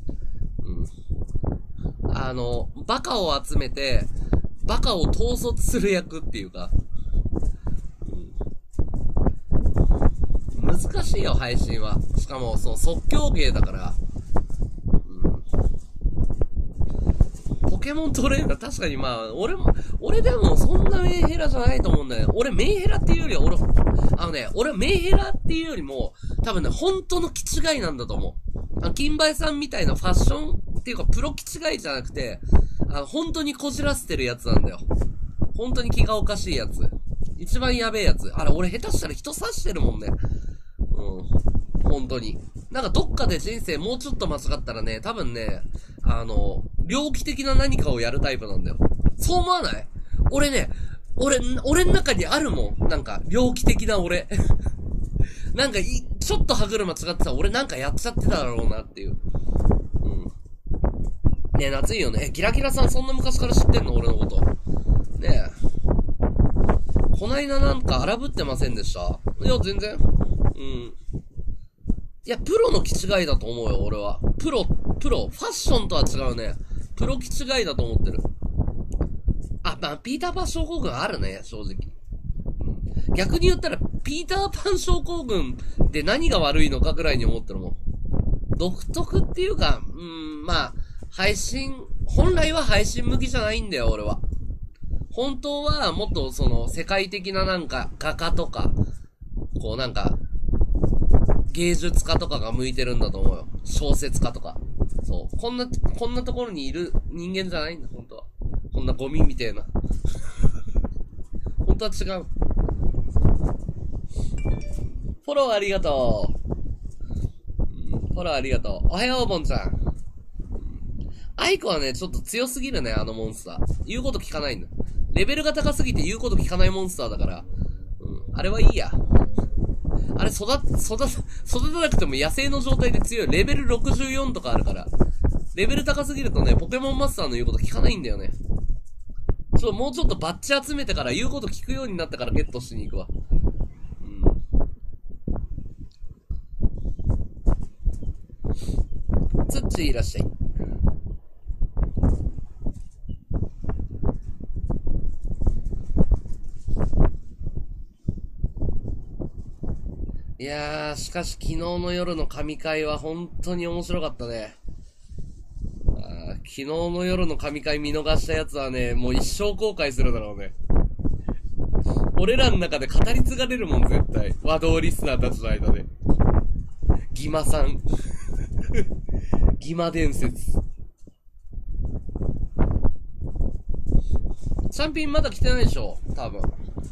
うん。あの、バカを集めて、バカを統率する役っていうか。うん、難しいよ、配信は。しかも、その即興芸だから。ポケモントレーナー、確かにまあ、俺も、俺でもそんなメンヘラじゃないと思うんだよね。俺メンヘラっていうよりは、俺、あのね、俺メンヘラっていうよりも、多分ね、本当の気違いなんだと思う。あの、金梅さんみたいなファッションっていうか、プロ気違いじゃなくて、あの、本当にこじらせてるやつなんだよ。本当に気がおかしいやつ。一番やべえやつ。あれ、俺下手したら人刺してるもんね。うん。本当に。なんかどっかで人生もうちょっと間違ったらね、多分ね、あの、猟奇的な何かをやるタイプなんだよ。そう思わない？俺ね、俺、俺の中にあるもん。なんか、猟奇的な俺。なんかい、ちょっと歯車違ってたら俺なんかやっちゃってただろうなっていう。うん。ねえ、夏いよね。え、ギラギラさんそんな昔から知ってんの？俺のこと。ねえ。こないだなんか荒ぶってませんでした？いや、全然。うん。いや、プロの気違いだと思うよ、俺は。プロ、プロ、ファッションとは違うね。プロ気違いだと思ってる。あ、まあ、ピーターパン症候群あるね、正直。うん、逆に言ったら、ピーターパン症候群って何が悪いのかぐらいに思ってるもん。独特っていうか、うーん、まあ、配信、本来は配信向きじゃないんだよ、俺は。本当は、もっとその、世界的ななんか、画家とか、こうなんか、芸術家とかが向いてるんだと思うよ。小説家とか。そう。こんな、こんなところにいる人間じゃないんだ、本当は。こんなゴミみたいな。本当は違う。フォローありがとう。うん、フォローありがとう。おはよう、ボンちゃん。アイコはね、ちょっと強すぎるね、あのモンスター。言うこと聞かないんだ。レベルが高すぎて言うこと聞かないモンスターだから。うん。あれはいいや。あれ育、育、育たなくても野生の状態で強い。レベルろくじゅうよんとかあるから。レベル高すぎるとね、ポケモンマスターの言うこと聞かないんだよね。ちょ、もうちょっとバッチ集めてから言うこと聞くようになったからゲットしに行くわ。うしゃいいらっしゃい。いやー、しかし昨日の夜の神回は本当に面白かったね。あー、昨日の夜の神回見逃したやつはね、もう一生後悔するだろうね。俺らの中で語り継がれるもん、絶対。和道リスナーたちの間で。ギマさん。ギマ伝説。チャンピンまだ来てないでしょ多分。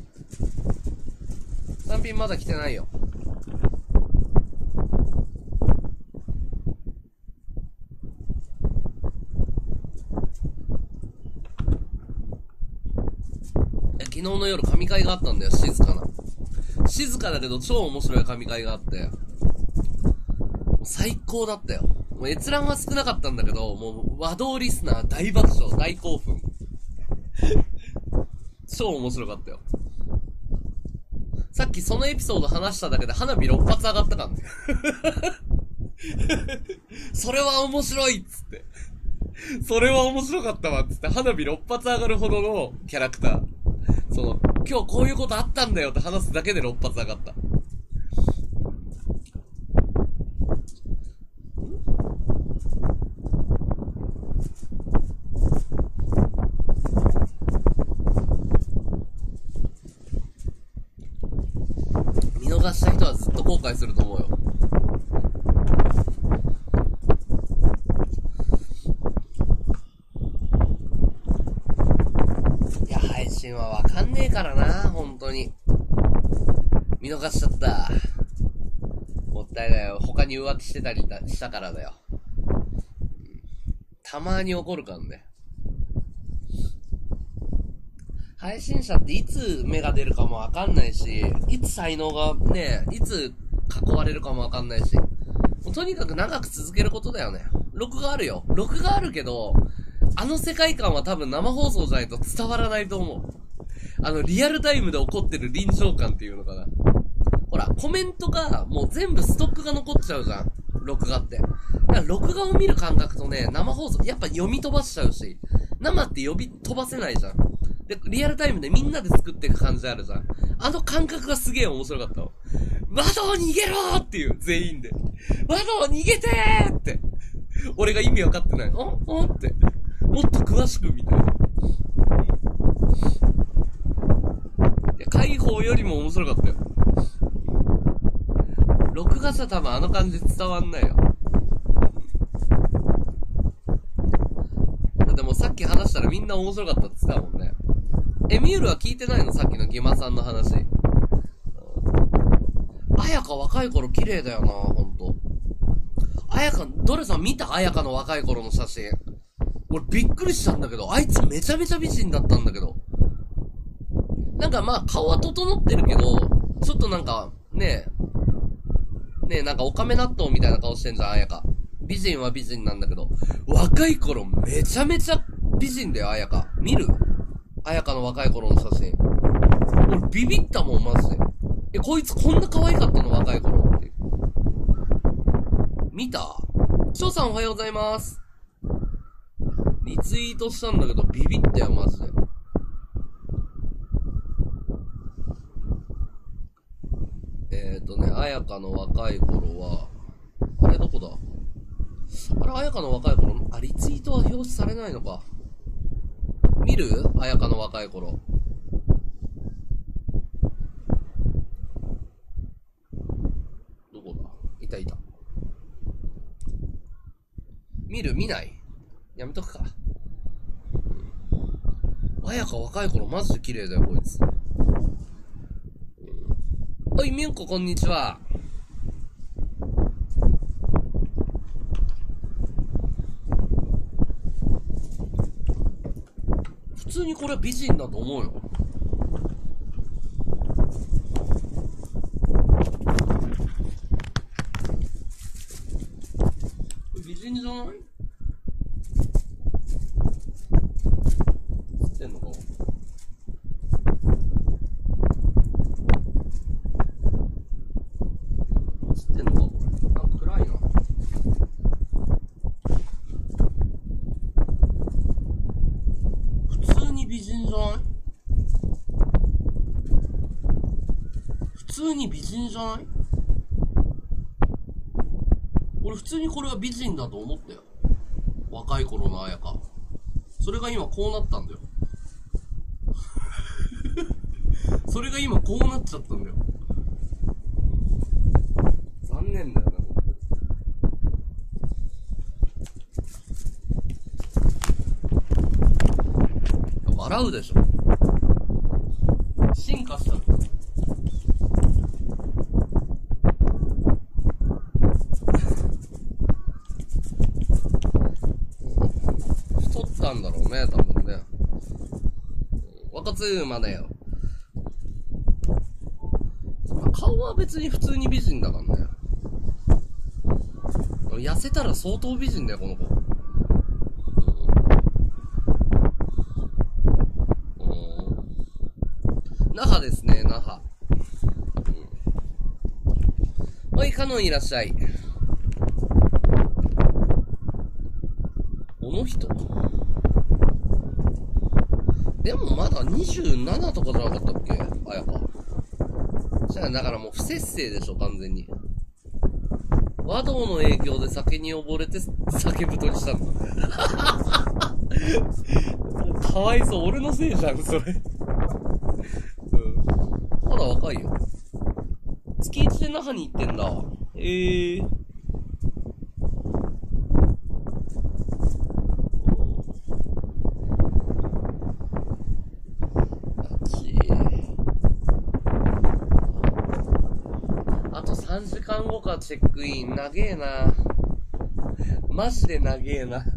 チャンピンまだ来てないよ。昨日の夜神回があったんだよ、静かな。静かだけど超面白い神回があって。最高だったよ。もう閲覧は少なかったんだけど、もう和道リスナー大爆笑、大興奮。超面白かったよ。さっきそのエピソード話しただけで花火ろっ発上がったからね。それは面白いっつって。それは面白かったわっつって花火ろっ発上がるほどのキャラクター。その、今日こういうことあったんだよって話すだけでろっ発上がった。見逃した人はずっと後悔すると思うよ。いや、配信はわかんねえからな、本当に。見逃しちゃった。もったいないよ。他に浮気してたりしたからだよ。たまに怒るからね。配信者っていつ芽が出るかもわかんないし、いつ才能がね、いつ囲われるかもわかんないし、とにかく長く続けることだよね。録画あるよ。録画あるけど、あの世界観は多分生放送じゃないと伝わらないと思う。あの、リアルタイムで起こってる臨場感っていうのかな。ほら、コメントがもう全部ストックが残っちゃうじゃん。録画って。だから録画を見る感覚とね、生放送、やっぱ読み飛ばしちゃうし、生って呼び飛ばせないじゃん。で、リアルタイムでみんなで作っていく感じあるじゃん。あの感覚がすげえ面白かったの。和道逃げろーっていう、全員で。和道逃げてーって。俺が意味わかってない。おおって。もっと詳しくみたいな。いや、解放よりも面白かったよ。録画じゃ多分あの感じ伝わんないよ。でもさっき話したらみんな面白かったって言ってたもんね。え、ミュールは聞いてないの？さっきのギマさんの話。あやか若い頃綺麗だよな、ほんと。あやか、ドレさん見た？あやかの若い頃の写真。俺びっくりしたんだけど、あいつめちゃめちゃ美人だったんだけど。なんかまあ顔は整ってるけど、ちょっとなんか、ねえ、ねえなんかオカメ納豆みたいな顔してんじゃん、あやか。美人は美人なんだけど、若い頃めちゃめちゃ美人だよ、あやか。見る？あやかの若い頃の写真。俺ビビったもん、マジで。え、こいつこんな可愛かったの？若い頃って。見た？翔さんおはようございます。リツイートしたんだけど、ビビったよ、マジで。えーとね、あやかの若い頃は、あれどこだ？あれ、あやかの若い頃、あ、リツイートは表示されないのか。見る？あやかの若い頃。どこだ？いたいた。見る？見ない？やめとくか。あやか若い頃マジで綺麗だよ、こいつ。おい、みゅんここんにちは。普通にこれは美人だと思うよ。美人じゃない？知ってんのかな？知ってんのかこれ。なんか暗いな。 に美人じゃない？普通に美人じゃない？俺普通にこれは美人だと思ったよ。若い頃の綾香。それが今こうなったんだよ。それが今こうなっちゃったんだよ。残念だよな。笑うでしょ。進化したの。太ったんだろうね、多分ね。若津馬だよ。顔は別に普通に美人だからね。痩せたら相当美人だよ、この子。那覇ですね、那覇。うん、はい、カノンいらっしゃい。この人でもまだにじゅうななとかじゃなかったっけ、あやか。じゃあだからもう不節制でしょ、完全に。和道の影響で酒に溺れて酒太りしたんだ。かわいそう、俺のせいじゃん、それ。まだ若いよ。月一で那覇に行ってんだ。ええー。あとさんじかんごかチェックイン。長えな。マジで長えな。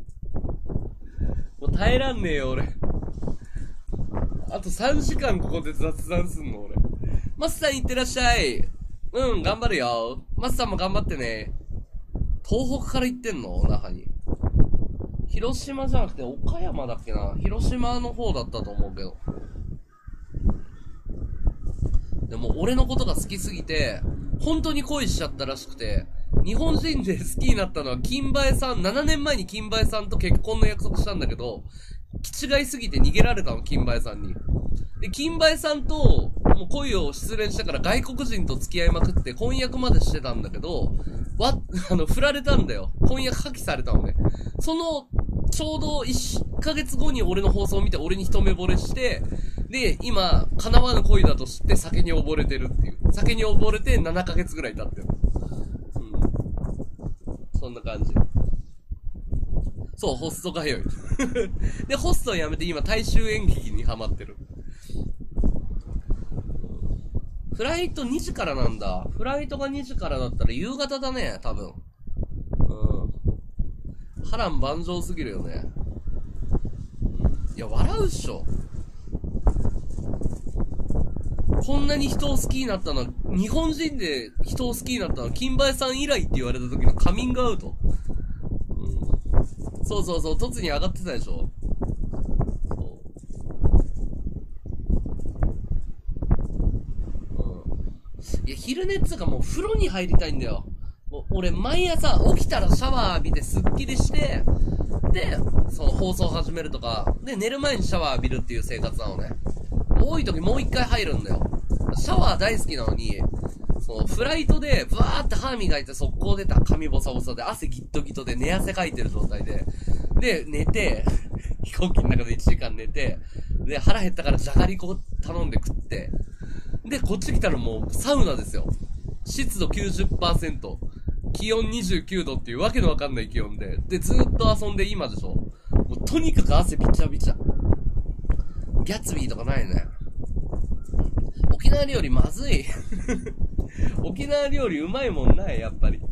もう耐えらんねえよ、俺。あとさんじかんここで雑談すんの、俺。マスさんいってらっしゃい。うん、頑張るよ。マスさんも頑張ってね。東北から行ってんの？那覇に。広島じゃなくて岡山だっけな。広島の方だったと思うけど。でも俺のことが好きすぎて、本当に恋しちゃったらしくて、日本人で好きになったのは金馬江さん、ななねんまえに金馬江さんと結婚の約束したんだけど、気違いすぎて逃げられたの、金馬江さんに。で、金馬江さんと、もう恋を失恋したから外国人と付き合いまくって婚約までしてたんだけど、わ、あの、振られたんだよ。婚約破棄されたのね。その、ちょうどいっかげつごに俺の放送を見て俺に一目惚れして、で、今、叶わぬ恋だと知って酒に溺れてるっていう。酒に溺れてななかげつぐらい経ってる。うん。そんな感じ。そう、ホスト通い。で、ホストを辞めて今、大衆演劇にハマってる。フライトにじからなんだ。フライトがにじからだったら夕方だね、多分。うん。波乱万丈すぎるよね。いや、笑うっしょ。こんなに人を好きになったのは、日本人で人を好きになったのは、金馬江さん以来って言われた時のカミングアウト。うん、そうそうそう、突に上がってたでしょ。そう。うん。いや、昼寝っつうかもう風呂に入りたいんだよ。もう俺、毎朝起きたらシャワー浴びてスッキリして、で、その放送始めるとか、で、寝る前にシャワー浴びるっていう生活なのね。多い時もう一回入るんだよ。シャワー大好きなのに、そのフライトでブワーって歯磨いて速攻出た髪ボサボサで汗ギットギトで寝汗かいてる状態で、で、寝て、飛行機の中でいちじかん寝て、で、腹減ったからじゃがりこ頼んで食って、で、こっち来たらもうサウナですよ。湿度 きゅうじゅっパーセント、気温にじゅうきゅうどっていうわけのわかんない気温で、で、ずーっと遊んで今でしょ。もうとにかく汗びちゃびちゃ。ギャッツビーとかないね。沖縄料理まずい。沖縄料理うまいもんない、やっぱり。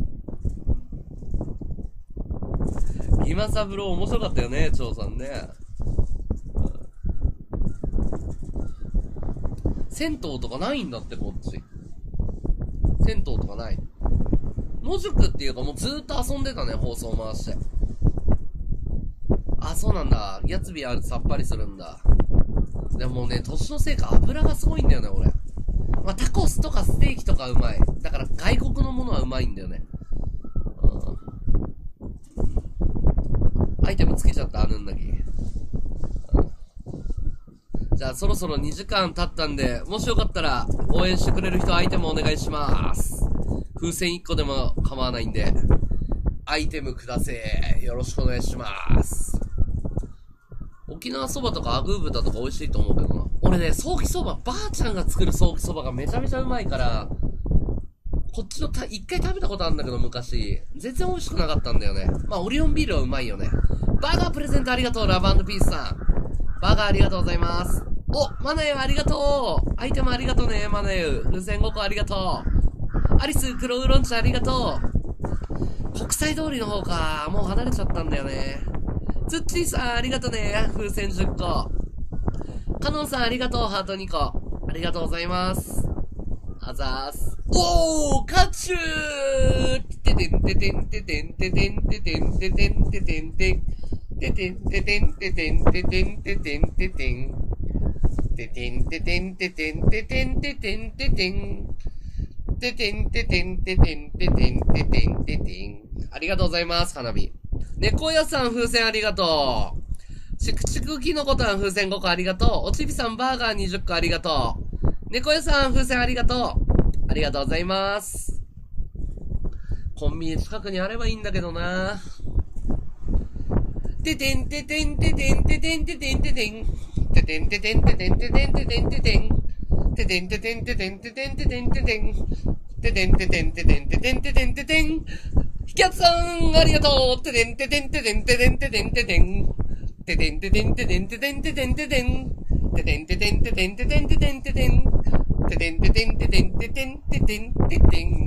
ギマサブロー面白かったよね、張さんね。銭湯とかないんだって、こっち。銭湯とかない。野宿っていうかもうずーっと遊んでたね、放送回して。あ、そうなんだ。ギャッツビーあるさっぱりするんだ。でもね、年のせいか油がすごいんだよね、俺。まあ、タコスとかステーキとかうまい。だから外国のものはうまいんだよね。うん。アイテムつけちゃった、あぬんだき。 じゃあそろそろにじかん経ったんで、もしよかったら応援してくれる人アイテムお願いします。風船いっこでも構わないんで、アイテムくだせー。よろしくお願いします。沖縄そばとかアグー豚とか美味しいと思うけどな。俺ね、ソーキそば、ばあちゃんが作るソーキそばがめちゃめちゃうまいから、こっちのた、一回食べたことあるんだけど昔、全然美味しくなかったんだよね。まあ、オリオンビールはうまいよね。バーガープレゼントありがとう、ラブ&ピースさん。バーガーありがとうございます。お、マナユありがとう。アイテムありがとうね、マナユ。風船ごこありがとう。アリス、黒ウーロン茶ありがとう。国際通りの方か。もう離れちゃったんだよね。ツッチーさん、ありがとうね。風船じゅっこ。カノンさん、ありがとう。ハートにこ。ありがとうございます。あざーす。おー、カチューててんててんててんててんててんててんててんてんててんててんててんててんててんててんててんててんててんててんててんててんててんててんててんててんててんててん。ありがとうございます、花火。猫屋さん風船ありがとう。チクチクキノコタン風船ごこありがとう。おちびさんバーガーにじゅっこありがとう。猫屋さん風船ありがとう。ありがとうございます。コンビニ近くにあればいいんだけどな。ててんててんててんててんててんててん。ててんててんててんててんててんててん。ててんててんててんててんててんててん。ててんててんててんててんててんててん。ひきゃつさん、ありがとう。ててんててんててんててんててんててん。ててんててんててんててんててんててん。ててんててんててんててんててんててん。ててんててんててんててんててんててん。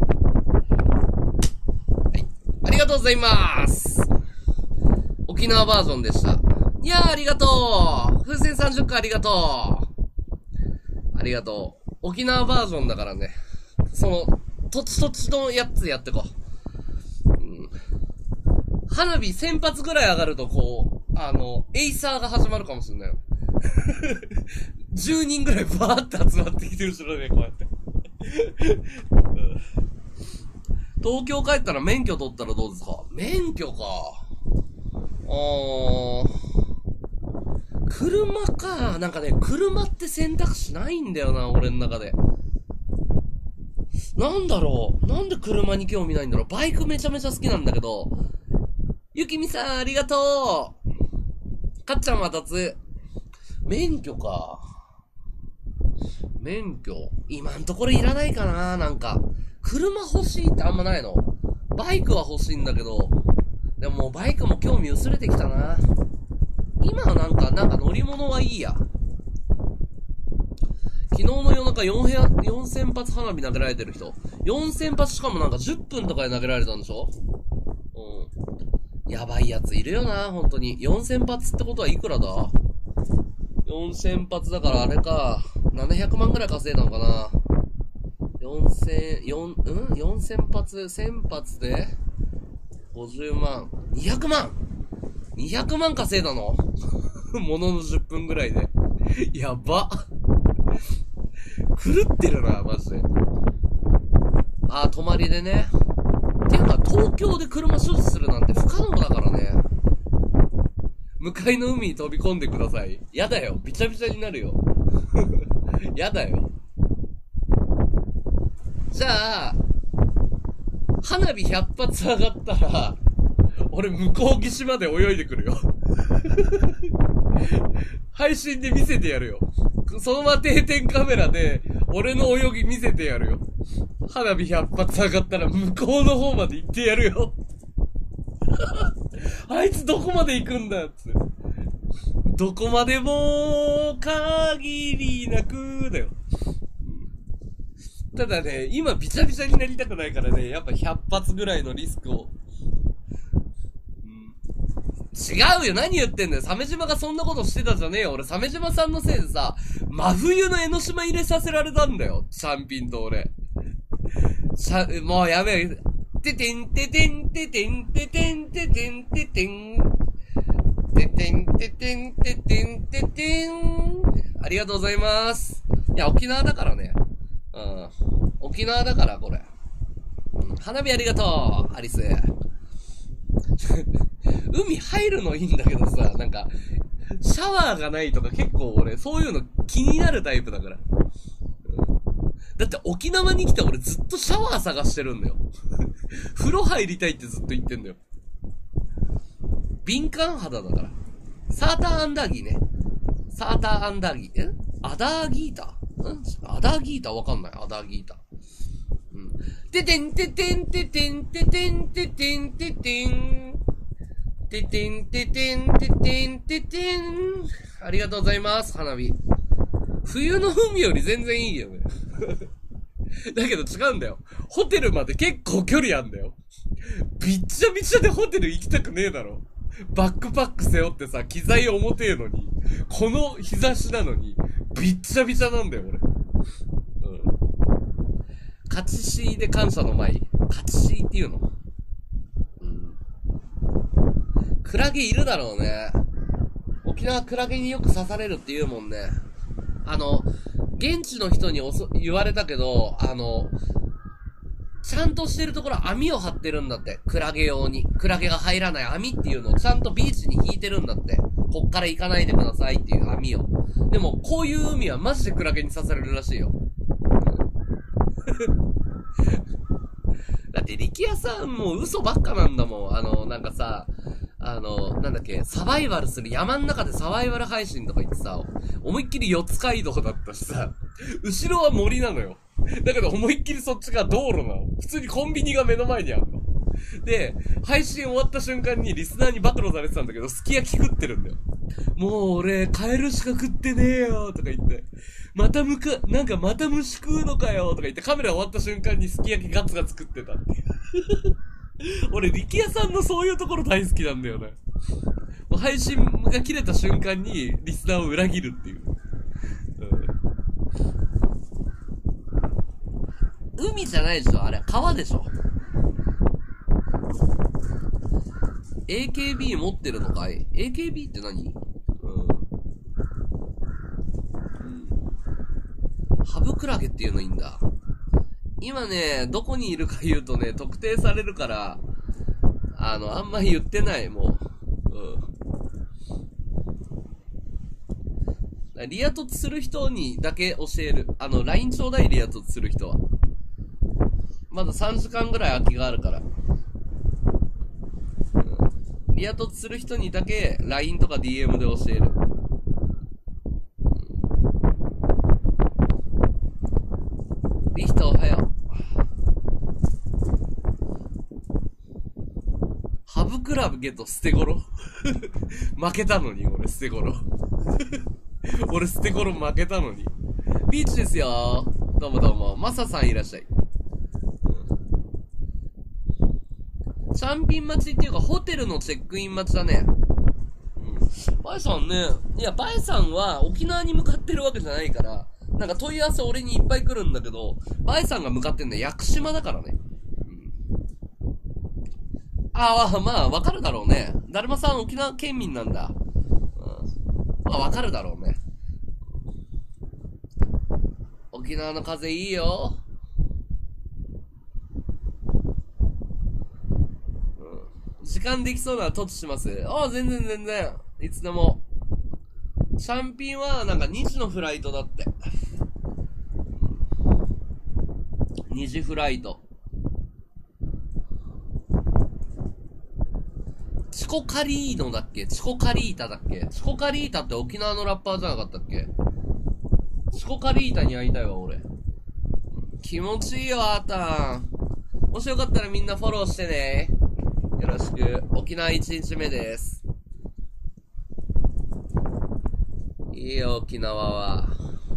はい。ありがとうございます。沖縄バージョンでした。いやー、ありがとう。風船さんじゅっこありがとう。ありがとう。沖縄バージョンだからね。その、土地土地のやつやってこう。うん、花火せんぱつぐらい上がるとこう、あの、エイサーが始まるかもしれないよ。じゅうにんぐらいバーって集まってきてる後ろで、こうやって。東京帰ったら免許取ったらどうですか？免許か。あー。車か。なんかね、車って選択肢ないんだよな、俺の中で。なんだろう。なんで車に興味ないんだろう。バイクめちゃめちゃ好きなんだけど。ゆきみさん、ありがとう。かっちゃんは立つ。免許か。免許今んところいらないかな。なんか車欲しいってあんまないの。バイクは欲しいんだけど、でももうバイクも興味薄れてきたな。今はなんかなんか乗り物はいいや。昨日の夜中よんへんせんぱつ花火投げられてる人、よんせんぱつしかもなんかじゅっぷんとかで投げられたんでしょ。うん、やばいやついるよな、本当に。よんせんぱつってことはいくらだ。よんせんぱつだからあれか、ななひゃくまんぐらい稼いだのかな。よんせん、よん、うん ?よんせん 発、せん発でごじゅうまん。にひゃくまん !にひゃくまん稼いだのもののじゅっぷんぐらいで。やば。狂ってるな、マジで。あー、泊まりでね。ていうか、東京で車所持するなんて不可能だからね。向かいの海に飛び込んでください。やだよ。びちゃびちゃになるよ。やだよ。じゃあ、花火ひゃく発上がったら、俺向こう岸まで泳いでくるよ。配信で見せてやるよ。そのまま定点カメラで、俺の泳ぎ見せてやるよ。花火ひゃく発上がったら向こうの方まで行ってやるよ。あいつどこまで行くんだっつ。どこまでも限りなくだよ。ただね、今ビチャビチャになりたくないからね、やっぱひゃく発ぐらいのリスクを。うん、違うよ、何言ってんだよ。鮫島がそんなことしてたじゃねえよ。俺鮫島さんのせいでさ、真冬の江ノ島入れさせられたんだよ。チャンピンと俺。しゃ、もうやべえ。ててんててんててんててんててんててん。ててんててんててんててん。ありがとうございます。いや、沖縄だからね。うん。沖縄だから、これ。うん、花火ありがとう、アリス。海入るのいいんだけどさ、なんか、 シャワーがないとか結構俺、そういうの気になるタイプだから。だって沖縄に来て俺ずっとシャワー探してるんだよ。風呂入りたいってずっと言ってんだよ。敏感肌だから。サーターアンダーギーね。サーターアンダーギー。えアダーギータんアダーギータわかんない。アダーギータ。うん。ててんててんててんててんててんててん。ててんててんててんててん。ありがとうございます、花火。冬の海より全然いいよね。だけど違うんだよ。ホテルまで結構距離あんだよ。びっちゃびちゃでホテル行きたくねえだろ。バックパック背負ってさ、機材重てえのに、この日差しなのに、びっちゃびちゃなんだよ、俺。うん。勝ちしーで感謝の舞。勝ちしーっていうの？うん。クラゲいるだろうね。沖縄クラゲによく刺されるって言うもんね。あの、現地の人におそ言われたけど、あの、ちゃんとしてるところ網を張ってるんだって。クラゲ用に。クラゲが入らない網っていうのをちゃんとビーチに引いてるんだって。こっから行かないでくださいっていう網を。でも、こういう海はマジでクラゲに刺されるらしいよ。だって力也さんもう嘘ばっかなんだもん。あの、なんかさ、あの、なんだっけ、サバイバルする、山ん中でサバイバル配信とか言ってさ、思いっきり四つ街道だったしさ、後ろは森なのよ。だけど思いっきりそっちが道路なの。普通にコンビニが目の前にあるの。で、配信終わった瞬間にリスナーに暴露されてたんだけど、すき焼き食ってるんだよ。もう俺、カエルしか食ってねえよとか言って。またむか、なんかまた虫食うのかよとか言ってカメラ終わった瞬間にすき焼きガツガツ食ってたっていう。俺、力也さんのそういうところ大好きなんだよね。もう配信が切れた瞬間にリスナーを裏切るっていう。うん、海じゃないでしょあれ、川でしょ エーケービー 持ってるのかい ?エーケービー って何？うん。うん。ハブクラゲっていうのいいんだ。今ね、どこにいるか言うとね、特定されるから、あの、あんまり言ってない、もう。うん。リア凸する人にだけ教える。あの、ライン ちょうだい、リア凸する人は。まださんじかんぐらい空きがあるから。うん。リア凸する人にだけ ライン とか ディーエム で教える。リヒトおはよう。ハブクラゲと捨て頃負けたのに、俺捨て頃。俺捨て頃負けたのに。ビーチですよ。どうもどうも。マサさんいらっしゃい。うん、シャンピン待ちっていうか、ホテルのチェックイン待ちだね。うん。バイさんね、いや、バイさんは沖縄に向かってるわけじゃないから、なんか問い合わせ俺にいっぱい来るんだけど、バイさんが向かってんのは屋久島だからね。うん、ああ、まあ、わかるだろうね。だるまさん沖縄県民なんだ。うん、まあ、わかるだろうね。沖縄の風いいよ。うん。時間できそうなら突します。ああ、全然全然。いつでも。シャンピンはなんかにじのフライトだって。にじフライト。チコカリーノだっけチコカリータだっけチコカリータって沖縄のラッパーじゃなかったっけチコカリータに会いたいわ、俺。気持ちいいよ、あーたん。もしよかったらみんなフォローしてね。よろしく。沖縄いちにちめです。いいよ、沖縄は。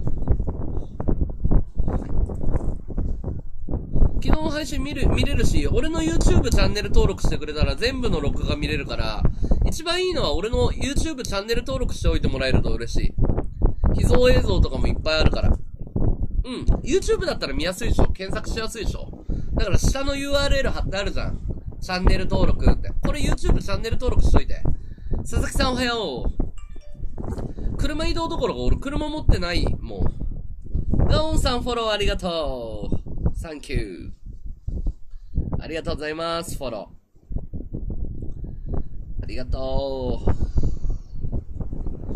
昨日の配信見る、見れるし、俺の YouTube チャンネル登録してくれたら全部の録画見れるから、一番いいのは俺の YouTube チャンネル登録しておいてもらえると嬉しい。秘蔵映像とかもいっぱいあるから。うん。YouTube だったら見やすいでしょ。検索しやすいでしょ。だから下の ユーアールエル 貼ってあるじゃん。チャンネル登録って。これ YouTube チャンネル登録しといて。佐々木さんおはよう。車移動どころか俺車持ってない、もう。ガオンさんフォローありがとう。サンキュー。ありがとうございます、フォロー。ありがとう。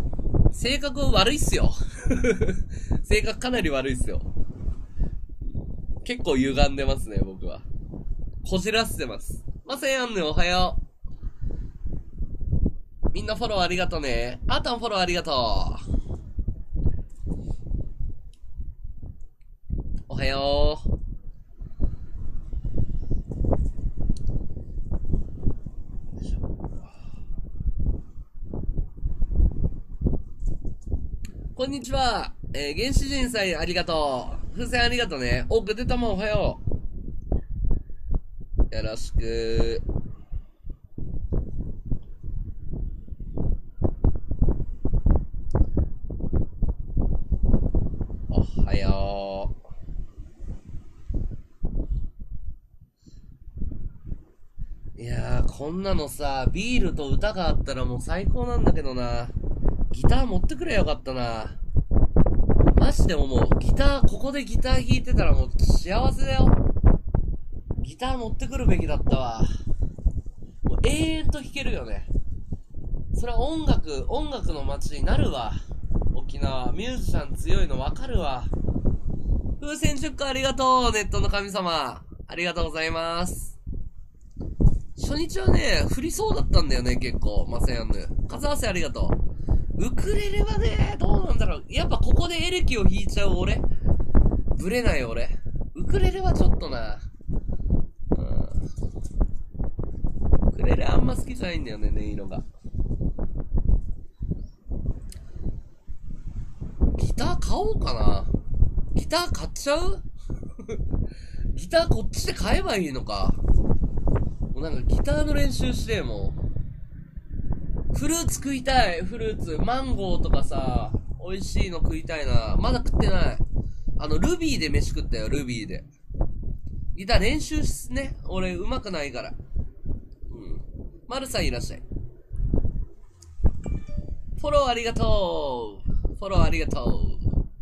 性格悪いっすよ。性格かなり悪いっすよ。結構歪んでますね、僕は。こじらせてます。ませんやんね、おはよう。みんなフォローありがとうね。あーたんフォローありがとう。おはよう。こんにちは。えー、原始人さんありがとう。風船ありがとうね。お、ぐでたまおはよう。よろしく。おはよう。いやー、こんなのさ、ビールと歌があったらもう最高なんだけどな。ギター持ってくれよかったな。マジで思う。ギター、ここでギター弾いてたらもう幸せだよ。ギター持ってくるべきだったわ。もう永遠と弾けるよね。それは音楽、音楽の街になるわ。沖縄、ミュージシャン強いのわかるわ。風船じゅっこありがとう、ネットの神様。ありがとうございます。初日はね、降りそうだったんだよね、結構。マセヤンヌ。風合わせありがとう。ウクレレはね、どうなんだろう。やっぱここでエレキを弾いちゃう俺。ブレない俺。ウクレレはちょっとな。うん。ウクレレあんま好きじゃないんだよね、音色が。ギター買おうかな。ギター買っちゃうギターこっちで買えばいいのか。もうなんかギターの練習して、もう。フルーツ食いたい、フルーツ。マンゴーとかさ、美味しいの食いたいな。まだ食ってない。あの、ルビーで飯食ったよ、ルビーで。ギター練習しね。俺、上手くないから。うん。マルさんいらっしゃい。フォローありがとう。フォローありがとう。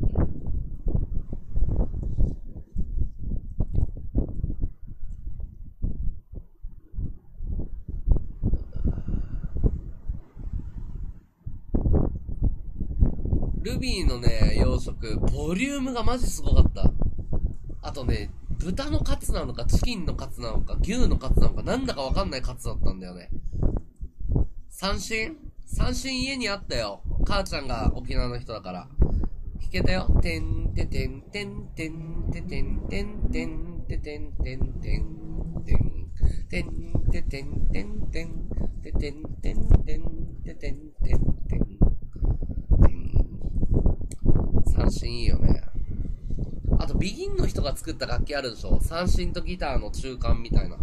ルビーのね、洋食、ボリュームがマジすごかった。あとね、豚のカツなのか、チキンのカツなのか、牛のカツなのか、なんだかわかんないカツだったんだよね。三振三振家にあったよ。母ちゃんが沖縄の人だから。弾けたよ。てんててんてんてんててんてんてんててんてんてんてんてんてんててんてんてんててんてんてんてんててんてんてん。三振いいよね。あとビギンの人が作った楽器あるでしょ。三振とギターの中間みたいな。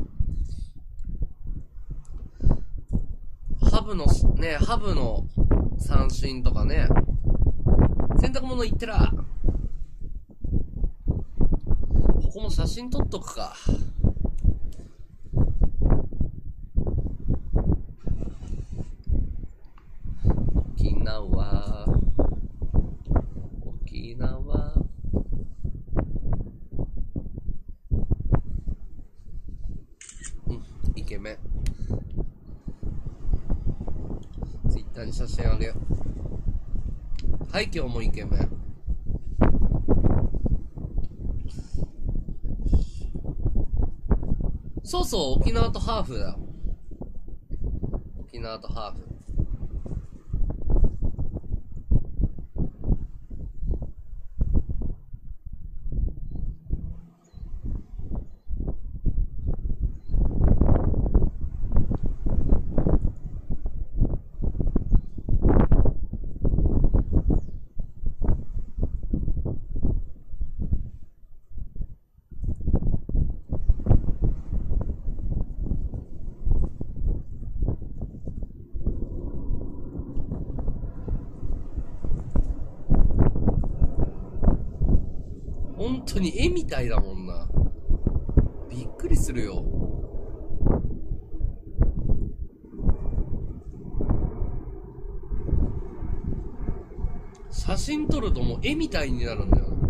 ハブのね、ハブの三振とかね。洗濯物いってら。ここも写真撮っとくか。沖縄沖縄うん、イケメン。ツイッターに写真あげよう。はい、今日もイケメン。そうそう、沖縄とハーフだよ。沖縄とハーフ。本当に絵みたいだもんな。びっくりするよ。写真撮るともう絵みたいになるんだよな。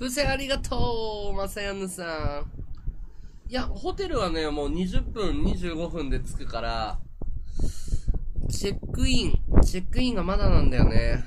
風船ありがとう、まさやぬさん。いや、ホテルはね、もうにじゅっぷん、にじゅうごふんで着くから、チェックイン、チェックインがまだなんだよね。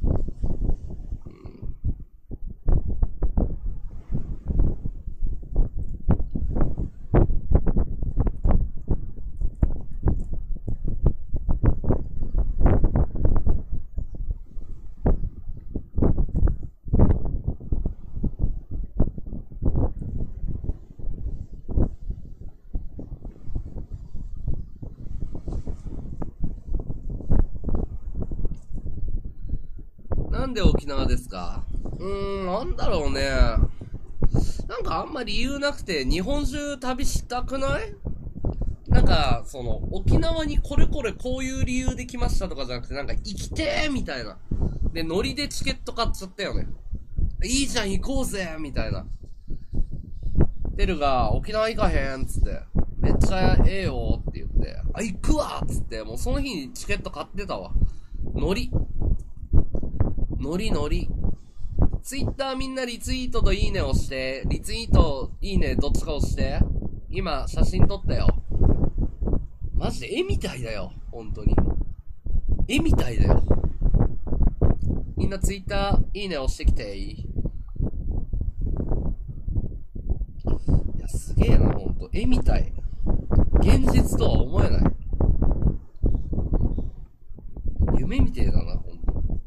なんで沖縄ですか？うーん、なんだろうね。なんかあんま理由なくて、日本中旅したくない？なんか、その、沖縄にこれこれこういう理由で来ましたとかじゃなくて、なんか生きてーみたいな。で、ノリでチケット買っちゃったよね。いいじゃん行こうぜみたいな。テルが、沖縄行かへんっつって、めっちゃええよって言って、あ、行くわっつって、もうその日にチケット買ってたわ。ノリ。ノリノリ。ツイッターみんなリツイートといいねをして、リツイート、いいねどっちか押して。今、写真撮ったよ。マジで絵みたいだよ。本当に。絵みたいだよ。みんなツイッター、いいね押してきていい？いや、すげえな、ほんと。絵みたい。現実とは思えない。夢みてえだな、ほんと。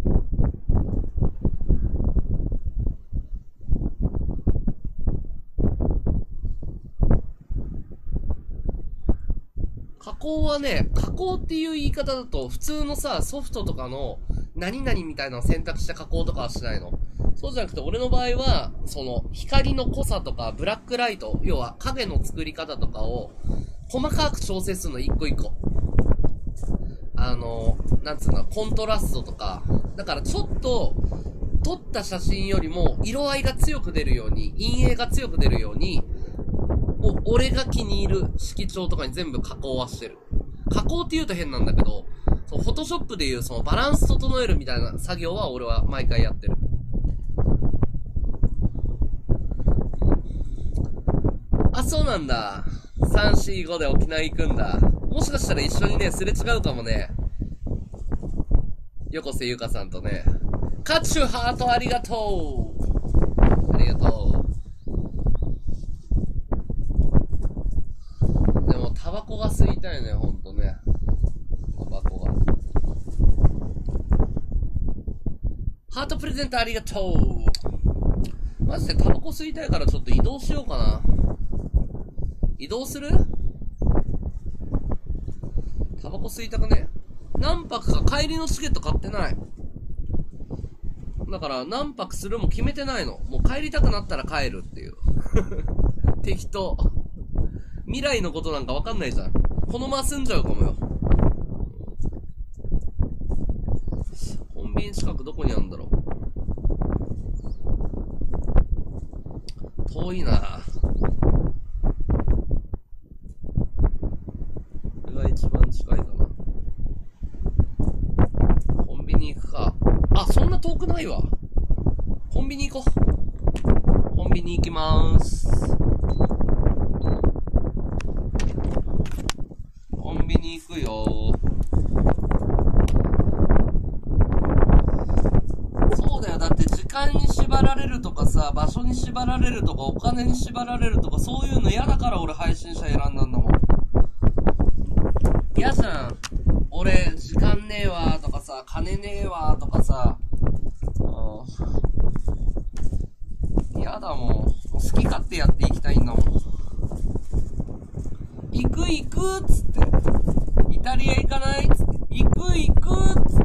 加工はね、加工っていう言い方だと、普通のさ、ソフトとかの、何々みたいなのを選択して加工とかはしないの。そうじゃなくて、俺の場合は、その、光の濃さとか、ブラックライト、要は影の作り方とかを、細かく調整するの、一個一個。あの、なんつうの、コントラストとか。だからちょっと、撮った写真よりも、色合いが強く出るように、陰影が強く出るように、もう俺が気に入る色調とかに全部加工はしてる。加工って言うと変なんだけど、そう、フォトショップでいうそのバランス整えるみたいな作業は俺は毎回やってる。あ、そうなんだ。さん、よん、ごで沖縄行くんだ。もしかしたら一緒にね、すれ違うかもね。横瀬ゆかさんとね。カチュハートありがとう。ありがとう。でも、タバコが吸いたいね、ほんとね。タバコが。ハートプレゼントありがとう。マジでタバコ吸いたいからちょっと移動しようかな。移動する？タバコ吸いたくね？何泊か帰りのチケット買ってない。だから何泊するも決めてないの。もう帰りたくなったら帰るっていう。適当。未来のことなんかわかんないじゃん。このまま住んじゃうかもよ。コンビニ近くどこにあるんだろう。遠いな。これが一番近いかな。コンビニ行くか。あ、そんな遠くないわ。コンビニ行こう。コンビニ行きまーす。コンビニ行くよ。そうだよ。だって時間に縛られるとかさ、場所に縛られるとか、お金に縛られるとか、そういうの嫌だから俺配信者選んだんだもん。嫌じゃん。俺、時間ねえわとかさ、金ねえわとかさ、嫌だもん。好き勝手やっていきたいんだもん。行く行くっつって。イタリア行かないっつって。行く行くっつって。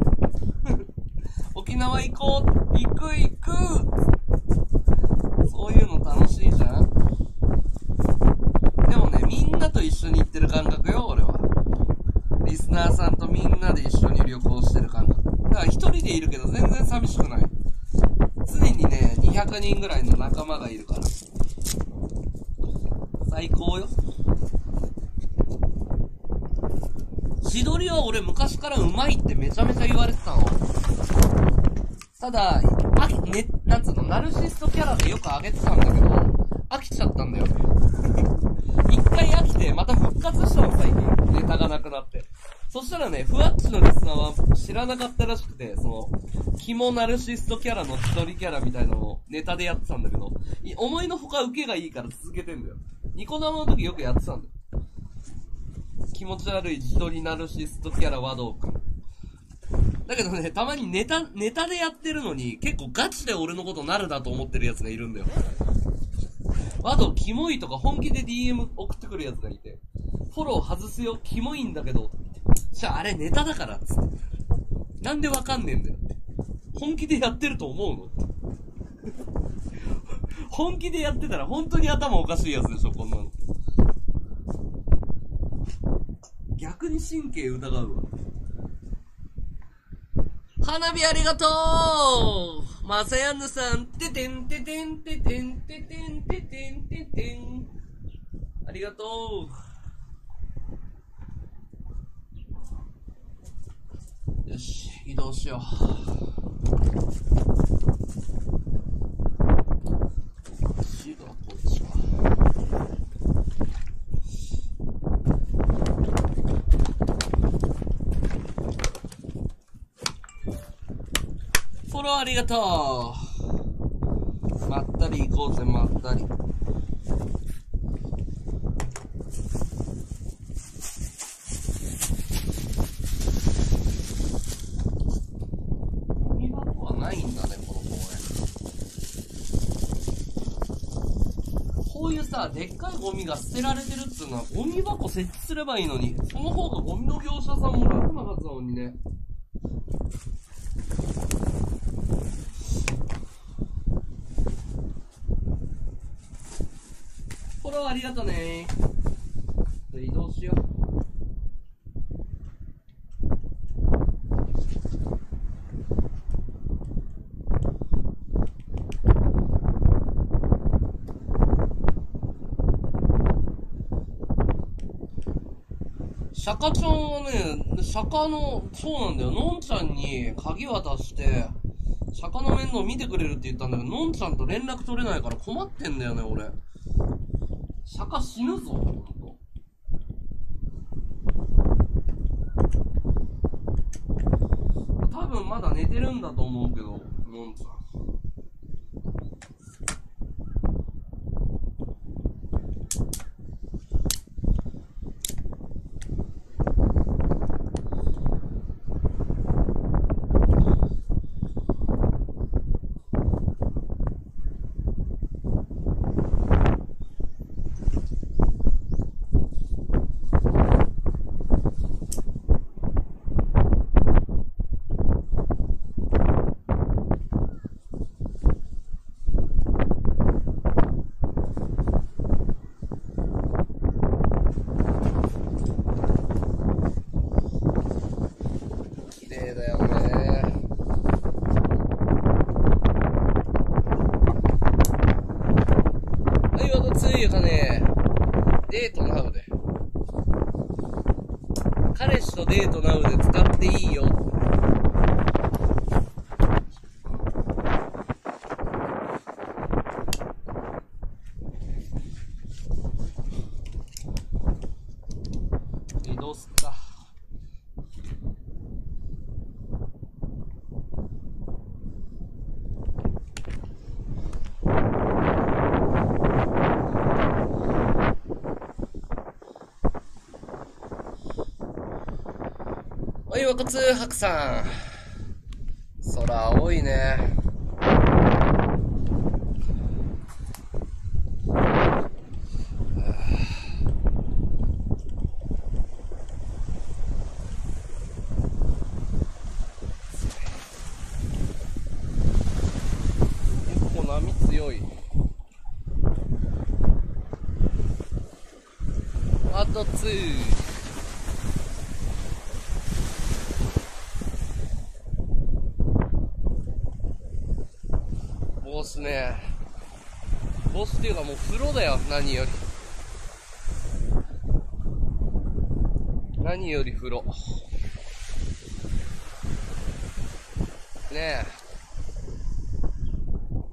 沖縄行こう。行く行くっつって。そういうの楽しいじゃん。でもね、みんなと一緒に行ってる感覚よ、俺は。リスナーさんとみんなで一緒に旅行してる感覚。だから一人でいるけど全然寂しくない。常にね、にひゃくにんぐらいの仲間がいるから。最高よ。自撮りは俺昔からうまいってめちゃめちゃ言われてたの。ただ、あ、ね、 なんつうの、ナルシストキャラでよく上げてたんだけど、飽きちゃったんだよね。一回飽きて、また復活したの、最近。ネタがなくなって。そしたらね、ふわっちのリスナーは知らなかったらしくて、その、キモナルシストキャラの一人キャラみたいなのをネタでやってたんだけど、思いのほか受けがいいから続けてんだよ。ニコ生の時よくやってたんだよ。気持ち悪い自撮りナルシストキャラ和道くん。だけどね、たまにネタ、ネタでやってるのに、結構ガチで俺のことなるだと思ってるやつがいるんだよ。和道キモいとか本気で ディーエム 送ってくるやつがいて、フォロー外すよ、キモいんだけど、じゃああれネタだからっつって。なんでわかんねえんだよって。本気でやってると思うのって。本気でやってたら本当に頭おかしいやつでしょ、こんなの。逆に神経疑うわ。花火ありがとうマサヤンヌさん、ててんててんててんててんててんててん。ありがとう。よし、移動しよう。こっちがこっちか。フォローありがとう。まったり行こうぜ、まったり。ゴミ箱はないんだね、この公園。こういうさ、でっかいゴミが捨てられてるっつうのは、ゴミ箱設置すればいいのに、その方がゴミの業者さんも楽なはずなのにね。フォローありがとね。移動しよう。釈迦ちゃんはね、釈迦の、そうなんだよ、のんちゃんに鍵渡して、釈迦の面倒見てくれるって言ったんだけど、のんちゃんと連絡取れないから困ってんだよね、俺。釈迦死ぬぞ、ほんと。多分まだ寝てるんだと思うけど、のんちゃん。デートナウで。彼氏とデートナウで使っていいよ。移動すっか。おい、若津白さん。空青いね。結構波強い。あとツー。ボスね。ボスっていうかもう風呂だよ、何より。何より風呂。ね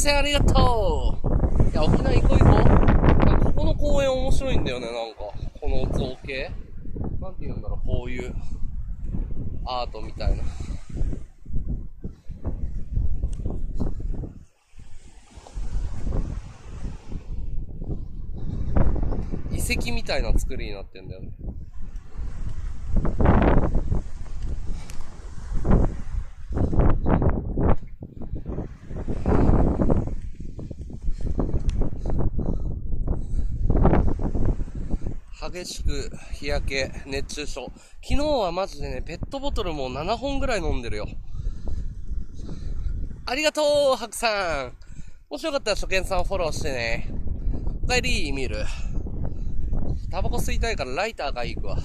線ありがとう。いや、沖縄行こう行こう。なんかここの公園面白いんだよね、なんか。この造形なんて言うんだろう、こういうアートみたいな。遺跡みたいな作りになってんだよね。激しく日焼け、熱中症。昨日はマジでね、ペットボトルもななほんぐらい飲んでるよ。ありがとう、ハクさん。もしよかったら初見さんフォローしてね。おかえり、ミール。タバコ吸いたいからライターがいくわ。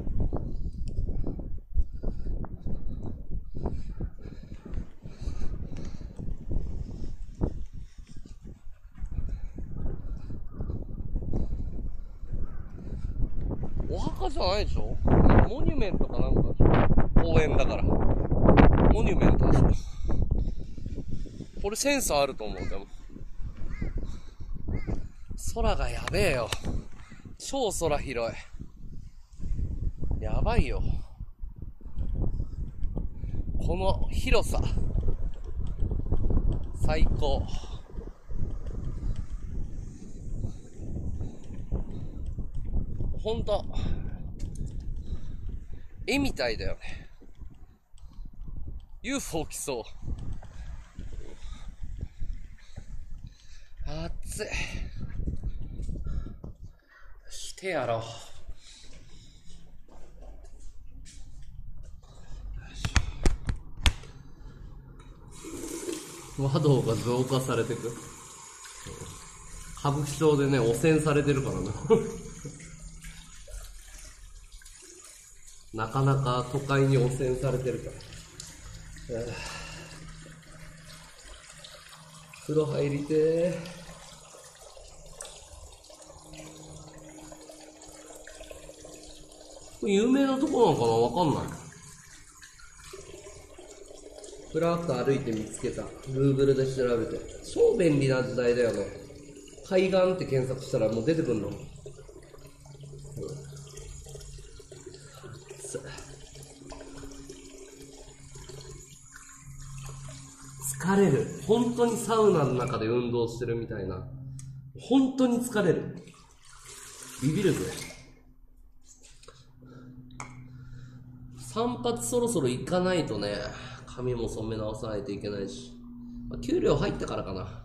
お墓じゃないでしょ？モニュメントかなんかでしょ？公園だから。モニュメントでしょ？これセンスあると思う、でも。空がやべえよ。超空広い。やばいよ。この広さ。最高。ほんと、絵みたいだよね。ユーフォー 来そう。暑い。してやろう。和道が増加されてく。歌舞伎町でね、汚染されてるからな。なかなか都会に汚染されてるから。風呂入りてー。これ有名なとこなのかな、わかんない。ふらっと歩いて見つけた。Google で調べて。超便利な時代だよね。海岸って検索したらもう出てくんの。疲れる。本当にサウナの中で運動してるみたいな。本当に疲れる。ビビるぜ。散髪そろそろ行かないとね、髪も染め直さないといけないし。まあ、給料入ったからかな。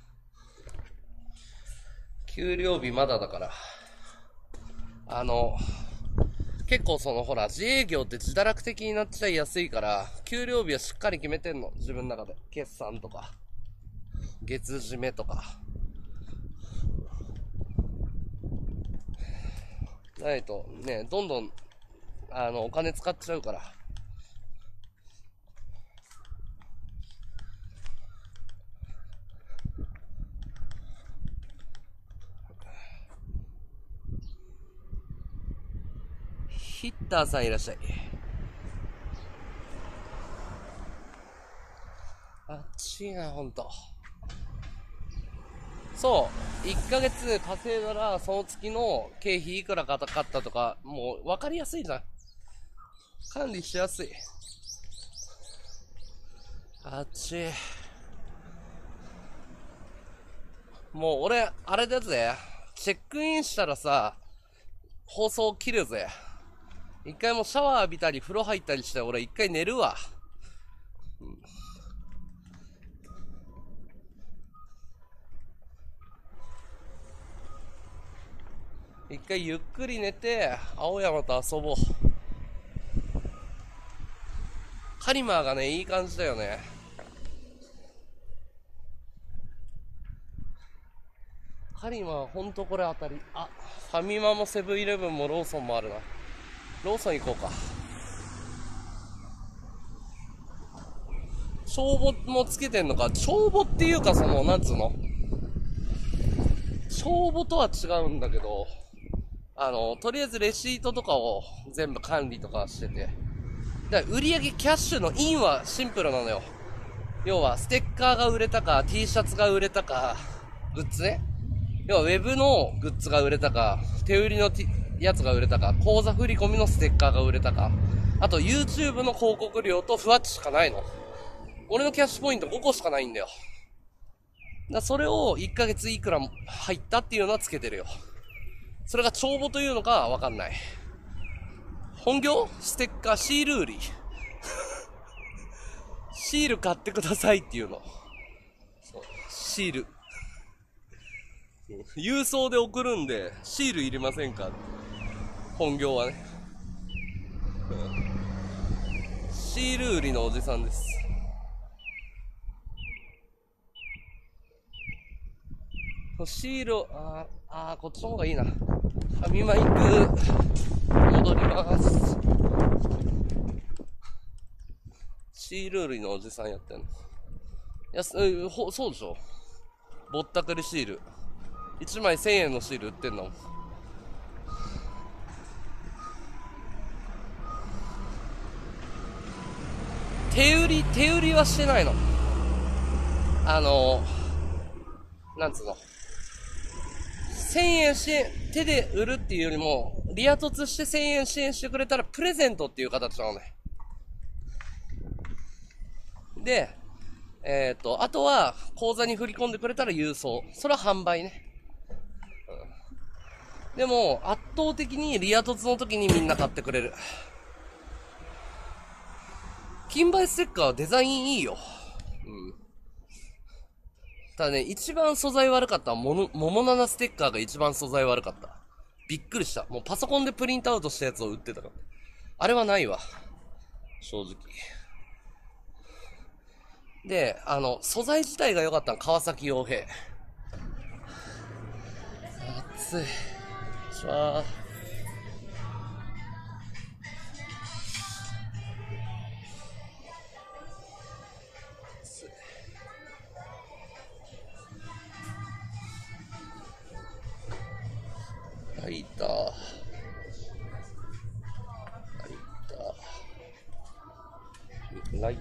給料日まだだから。あの、結構そのほら、自営業って自堕落的になっちゃいやすいから、給料日はしっかり決めてんの。自分の中で。決算とか、月締めとか。ないと、ね、どんどん、あの、お金使っちゃうから。ヒッターさんいらっしゃい。あっちいな、ほんと。そう。いっかげつ稼いだら、その月の経費いくらかかったとか、もう分かりやすいじゃん。管理しやすい。あっち。もう俺、あれだぜ。チェックインしたらさ、放送切るぜ。一回もシャワー浴びたり風呂入ったりして俺一回寝るわ。うん、一回ゆっくり寝て青山と遊ぼう。カリマーがね、いい感じだよね。カリマーほんとこれ当たり。あ、ファミマもセブンイレブンもローソンもあるな。ローソン行こうか。帳簿もつけてんのか。帳簿っていうか、そのなんつうの、帳簿とは違うんだけど、あのとりあえずレシートとかを全部管理とかしてて、だから売上キャッシュのインはシンプルなのよ。 要はステッカーが売れたか T シャツが売れたかグッズね、要はウェブのグッズが売れたか手売りの、T、やつが売れたか口座振り込みのステッカーが売れたか、あと YouTube の広告料とふわっちしかないの。俺のキャッシュポイントごこしかないんだよ。だそれをいっかげついくら入ったっていうのはつけてるよ。それが帳簿というのかわかんない。本業ステッカーシール売りシール買ってくださいっていうの。そうシール郵送で送るんでシールいりませんか。本業はね、うん、シール売りのおじさんです。シールをあーあーこっちの方がいいな。紙マイク戻ります。シール売りのおじさんやってんの。いや、ほそうでしょ。ぼったくりシールいちまいせんえんのシール売ってんの。手売り手売りはしてないの。あのなんつうの、せんえん支援手で売るっていうよりもリア凸してせんえん支援してくれたらプレゼントっていう形なのね。でえっ、ー、とあとは口座に振り込んでくれたら郵送、それは販売ね。でも圧倒的にリア凸の時にみんな買ってくれる。金牌ステッカーはデザインいいよ。うん。ただね、一番素材悪かったもの、桃七ステッカーが一番素材悪かった。びっくりした。もうパソコンでプリントアウトしたやつを売ってたから。あれはないわ。正直。で、あの、素材自体が良かったの、川崎洋平。暑い。しわー。ライター。ライター。ライター。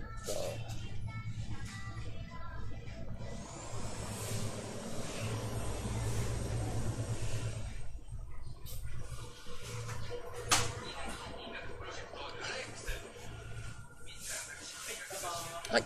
はい。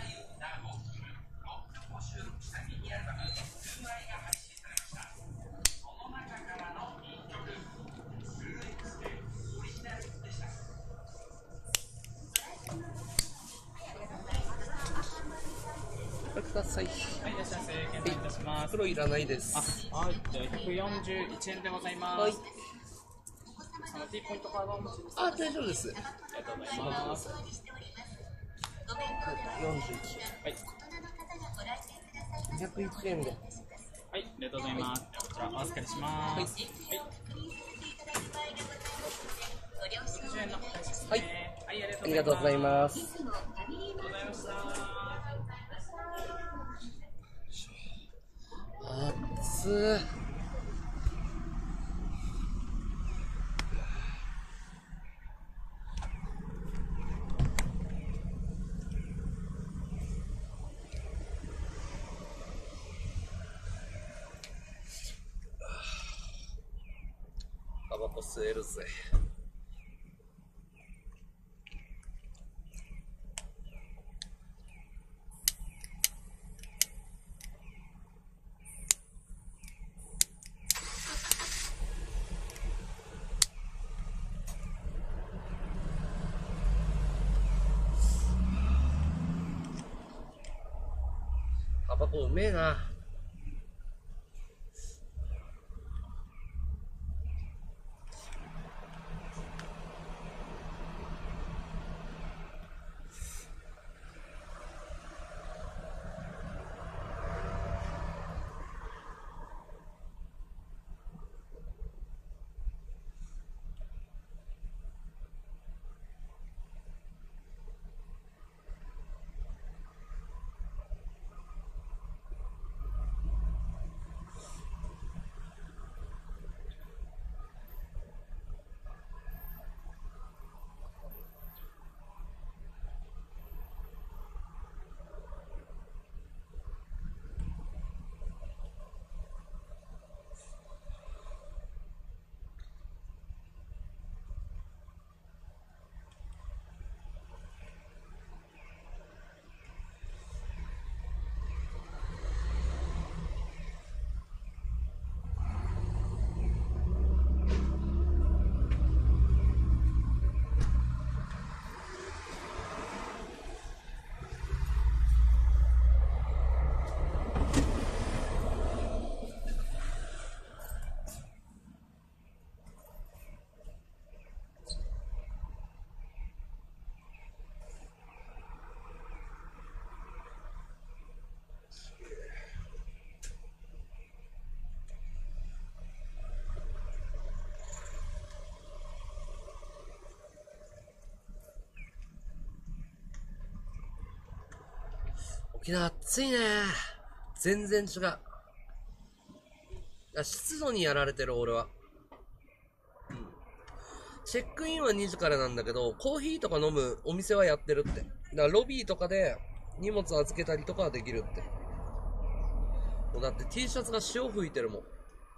ください。 はい、いらっしゃいませ。検討いたします。 袋いらないです。 あ、はい。じゃあひゃくよんじゅういちえんでございます。はい。あの T ポイントカードをお持ちですか。 あ、大丈夫です。 ありがとうございます。 よんじゅういち。はい。にひゃくいちえんで。はい、 ありがとうございます。はい、こちらお預かりします。はい。はい。ろくじゅうえんの返しですね。はい。はい、ありがとうございます。ありがとうございました。 暑ー。タバコ吸えるぜ。タバコうめえな。 沖縄暑いね。全然違う。湿度にやられてる俺は。うん。チェックインはにじからなんだけど、コーヒーとか飲むお店はやってるって。だからロビーとかで荷物預けたりとかはできるって。もうだって T シャツが潮吹いてるもん。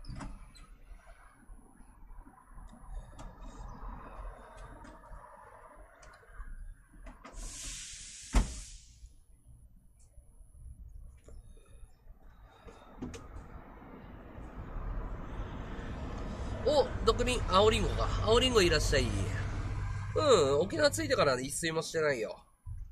お、毒林、青リンゴか。青リンゴいらっしゃい。うん、沖縄着いてから一睡もしてないよ。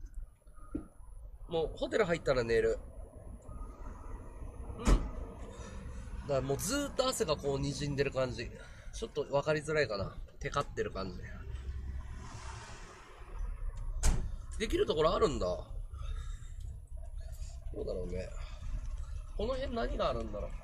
もう、ホテル入ったら寝る。うん。だからもうずーっと汗がこう滲んでる感じ。ちょっと分かりづらいかな。テカってる感じ。できるところあるんだ。どうだろうね。この辺何があるんだろう。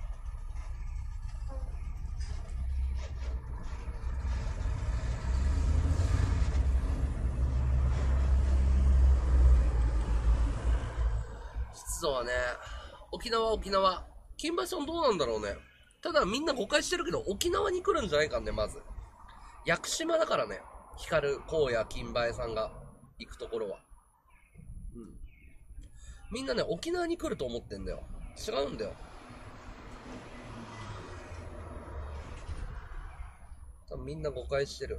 湿度はね、沖縄沖縄。金馬村どうなんだろうね。ただみんな誤解してるけど、沖縄に来るんじゃないかね、まず。屋久島だからね。光荒野金馬さんが行くところは。うん。みんなね、沖縄に来ると思ってんだよ。違うんだよ。多分みんな誤解してる。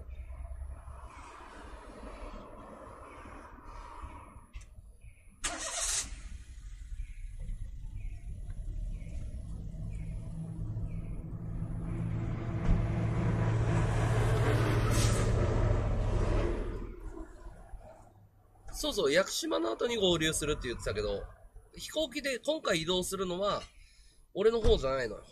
そうそう、屋久島の後に合流するって言ってたけど、飛行機で今回移動するのは、俺の方じゃないのよ。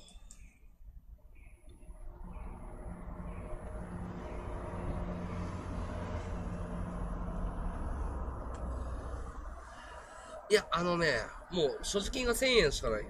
いや、あのね、もう所持金がせんえんしかない。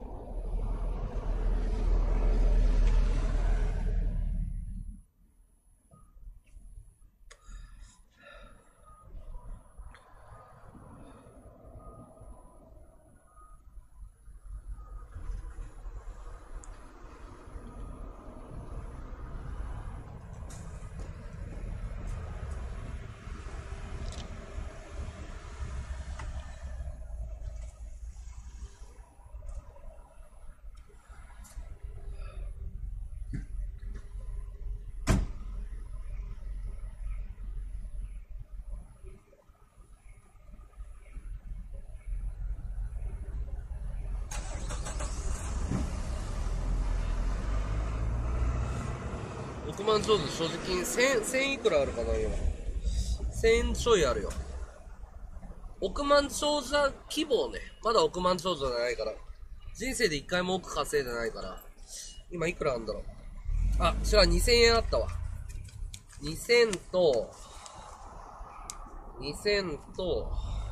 億万長者所持金1000、千いくらあるかな今。せんちょいあるよ。億万長者希望ね。まだ億万長者じゃないから。人生で一回も億稼いでないから。今いくらあるんだろう。あ、違う、にせんえんあったわ。にせんと、にせんと、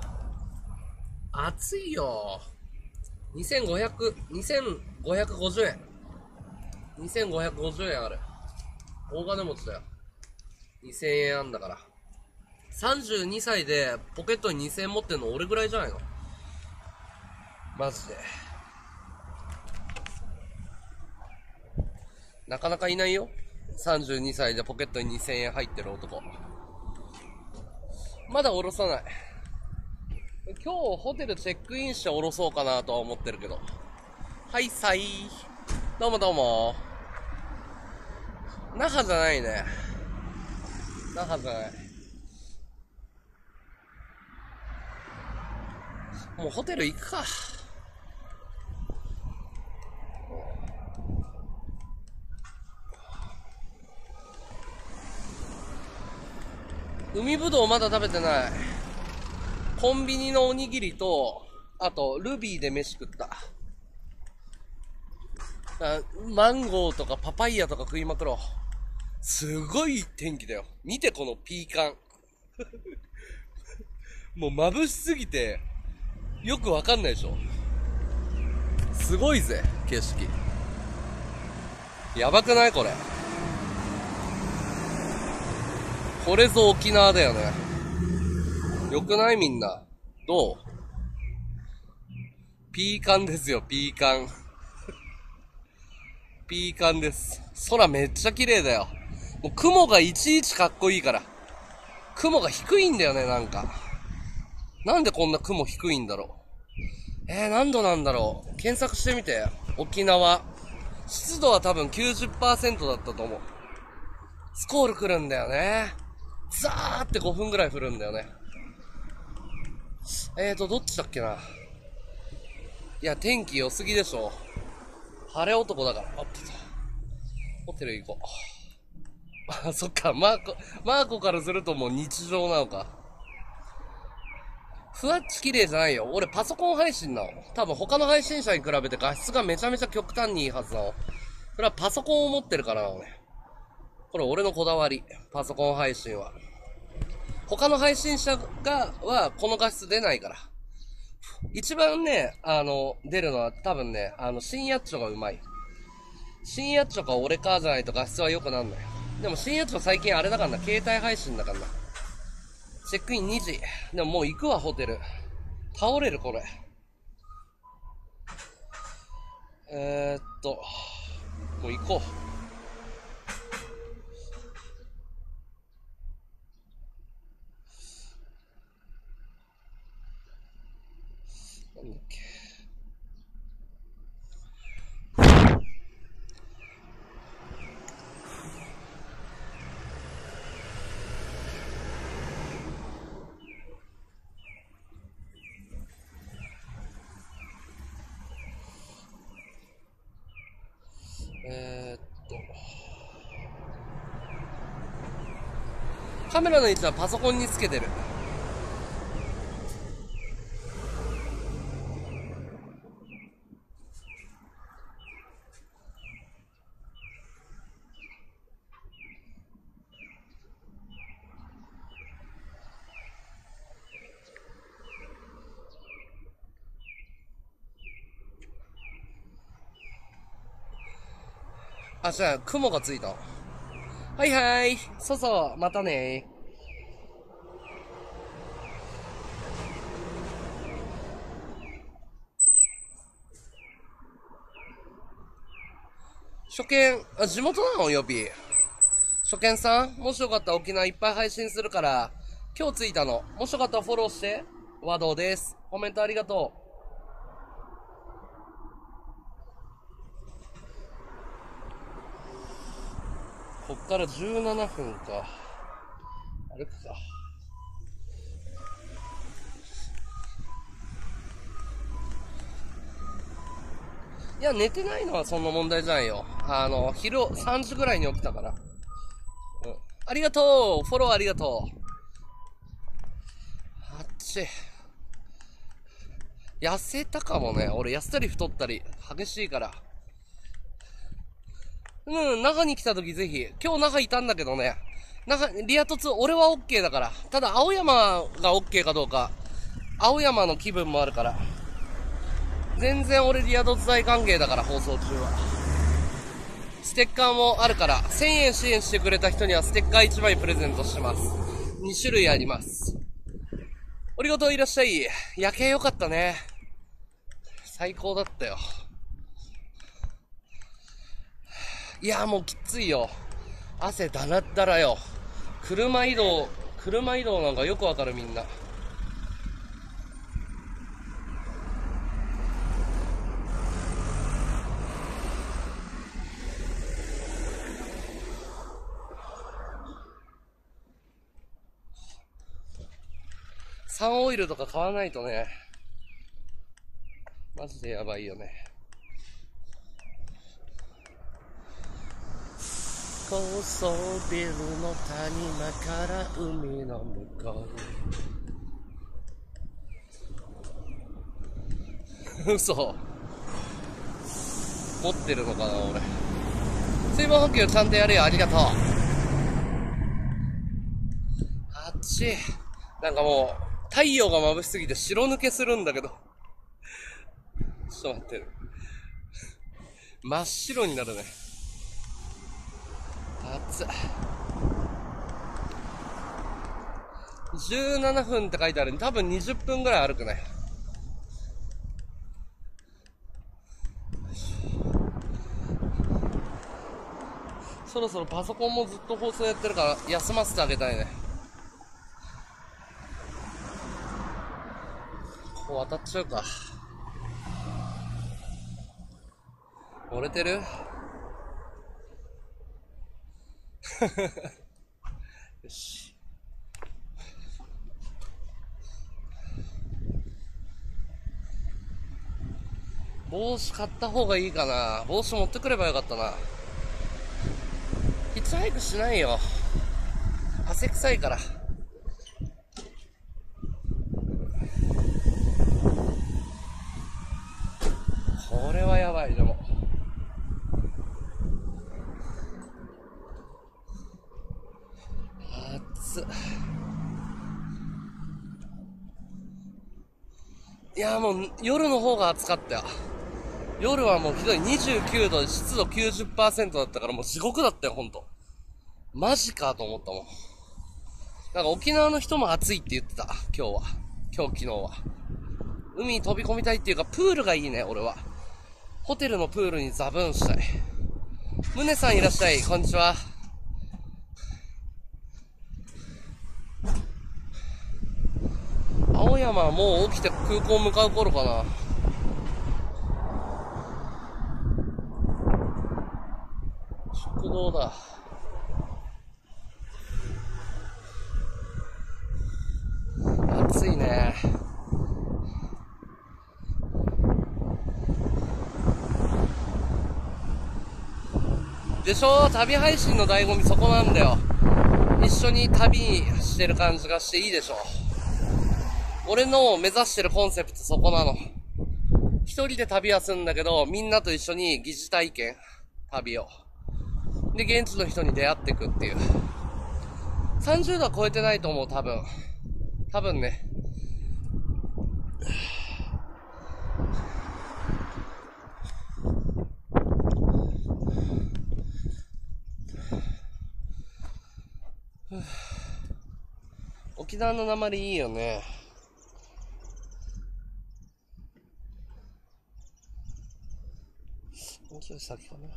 暑いよ。にせんごひゃく、にせんごひゃくごじゅうえん。にせんごひゃくごじゅうえんある。大金持ちだよ。にせんえんあんだから。さんじゅうにさいでポケットににせんえん持ってんの俺ぐらいじゃないの？マジで。なかなかいないよ。さんじゅうにさいでポケットににせんえん入ってる男。まだ下ろさない。今日ホテルチェックインして下ろそうかなとは思ってるけど。はいさい。どうもどうも。那覇じゃないね。那覇じゃない。もうホテル行くか。海ぶどうまだ食べてない。コンビニのおにぎりと、あとルビーで飯食った。マンゴーとかパパイヤとか食いまくろう。すごい天気だよ。見てこのピーカン。もう眩しすぎて、よくわかんないでしょ。すごいぜ、景色。やばくないこれ。これぞ沖縄だよね。よくないみんな。どう？ ピーカンですよ、ピーカン。ピーカンです。空めっちゃ綺麗だよ。もう雲がいちいちかっこいいから。雲が低いんだよね、なんか。なんでこんな雲低いんだろう。えー、何度なんだろう。検索してみて。沖縄。湿度は多分 きゅうじゅっパーセント だったと思う。スコール来るんだよね。ザーってごふんぐらい降るんだよね。えーと、どっちだっけな。いや、天気良すぎでしょ。晴れ男だから。あっと。ホテル行こう。あ、そっか。マーコ、マーコからするともう日常なのか。ふわっち綺麗じゃないよ。俺パソコン配信なの。多分他の配信者に比べて画質がめちゃめちゃ極端にいいはずなの。それはパソコンを持ってるからなのね。これ俺のこだわり。パソコン配信は。他の配信者が、はこの画質出ないから。一番ね、あの、出るのは多分ね、あの、深夜っちょがうまい。深夜っちょか俺かじゃないと画質は良くなんない。でも深夜っちょ最近あれだからな、携帯配信だからな。チェックインにじ。でももう行くわ、ホテル。倒れる、これ。えー、っと、もう行こう。なんだっけ。えー、っと。カメラの位置はパソコンにつけてる。あ、じゃあ、雲がついた。はいはい。そうそう、またね。初見、あ、地元なのよび。初見さんもしよかったら沖縄いっぱい配信するから、今日着いたの。もしよかったらフォローして。和道です。コメントありがとう。こっからじゅうななふんか。歩くか。いや、寝てないのはそんな問題じゃないよ。あの、昼さんじぐらいに起きたから。うん。ありがとうフォローありがとうあっち。痩せたかもね。俺痩せたり太ったり、激しいから。うん、那覇に来た時ぜひ。今日那覇いたんだけどね。那覇、リア凸、俺は OK だから。ただ、青山が OK かどうか。青山の気分もあるから。全然俺リア凸大歓迎だから、放送中は。ステッカーもあるから、せんえん支援してくれた人にはステッカーいちまいプレゼントします。に種類あります。ありがとう、いらっしゃい。夜景良かったね。最高だったよ。いや、もうきついよ。汗だらだらよ。車移動、車移動なんかよくわかるみんな。サンオイルとか買わないとね。マジでやばいよね。高層ビルの谷間から海の向こう。嘘。持ってるのかな俺。水分補給ちゃんとやるよ。ありがとう。あっち。なんかもう太陽が眩しすぎて白抜けするんだけど。ちょっと待ってる。真っ白になるね。暑い。じゅうななふんって書いてあるんで、多分にじゅっぷんぐらい歩くね。 そろそろパソコンもずっと放送やってるから休ませてあげたいね。こう渡っちゃうか。折れてるよし。帽子買った方がいいかな。帽子持ってくればよかったな。ヒッチハイクしないよ。汗臭いから。これはやばい。でも暑っ。いやもう夜の方が暑かったよ。夜はもうひどい。にじゅうきゅうどで湿度 きゅうじゅっパーセント だったからもう地獄だったよ、ほんと。マジかと思ったもん。なんか沖縄の人も暑いって言ってた、今日は。今日、昨日は。海に飛び込みたいっていうか、プールがいいね、俺は。ホテルのプールにザブーンしたい。ムネさんいらっしゃい、こんにちは。青山はもう起きて空港向かう頃かな。食堂だ。暑いね。でしょ、旅配信の醍醐味そこなんだよ。一緒に旅してる感じがしていいでしょ。俺の目指してるコンセプトそこなの。一人で旅はするんだけど、みんなと一緒に疑似体験、旅を。で、現地の人に出会っていくっていう。さんじゅうどは超えてないと思う、多分。多分ね。沖縄の訛りいいよね。もうちょい先かな。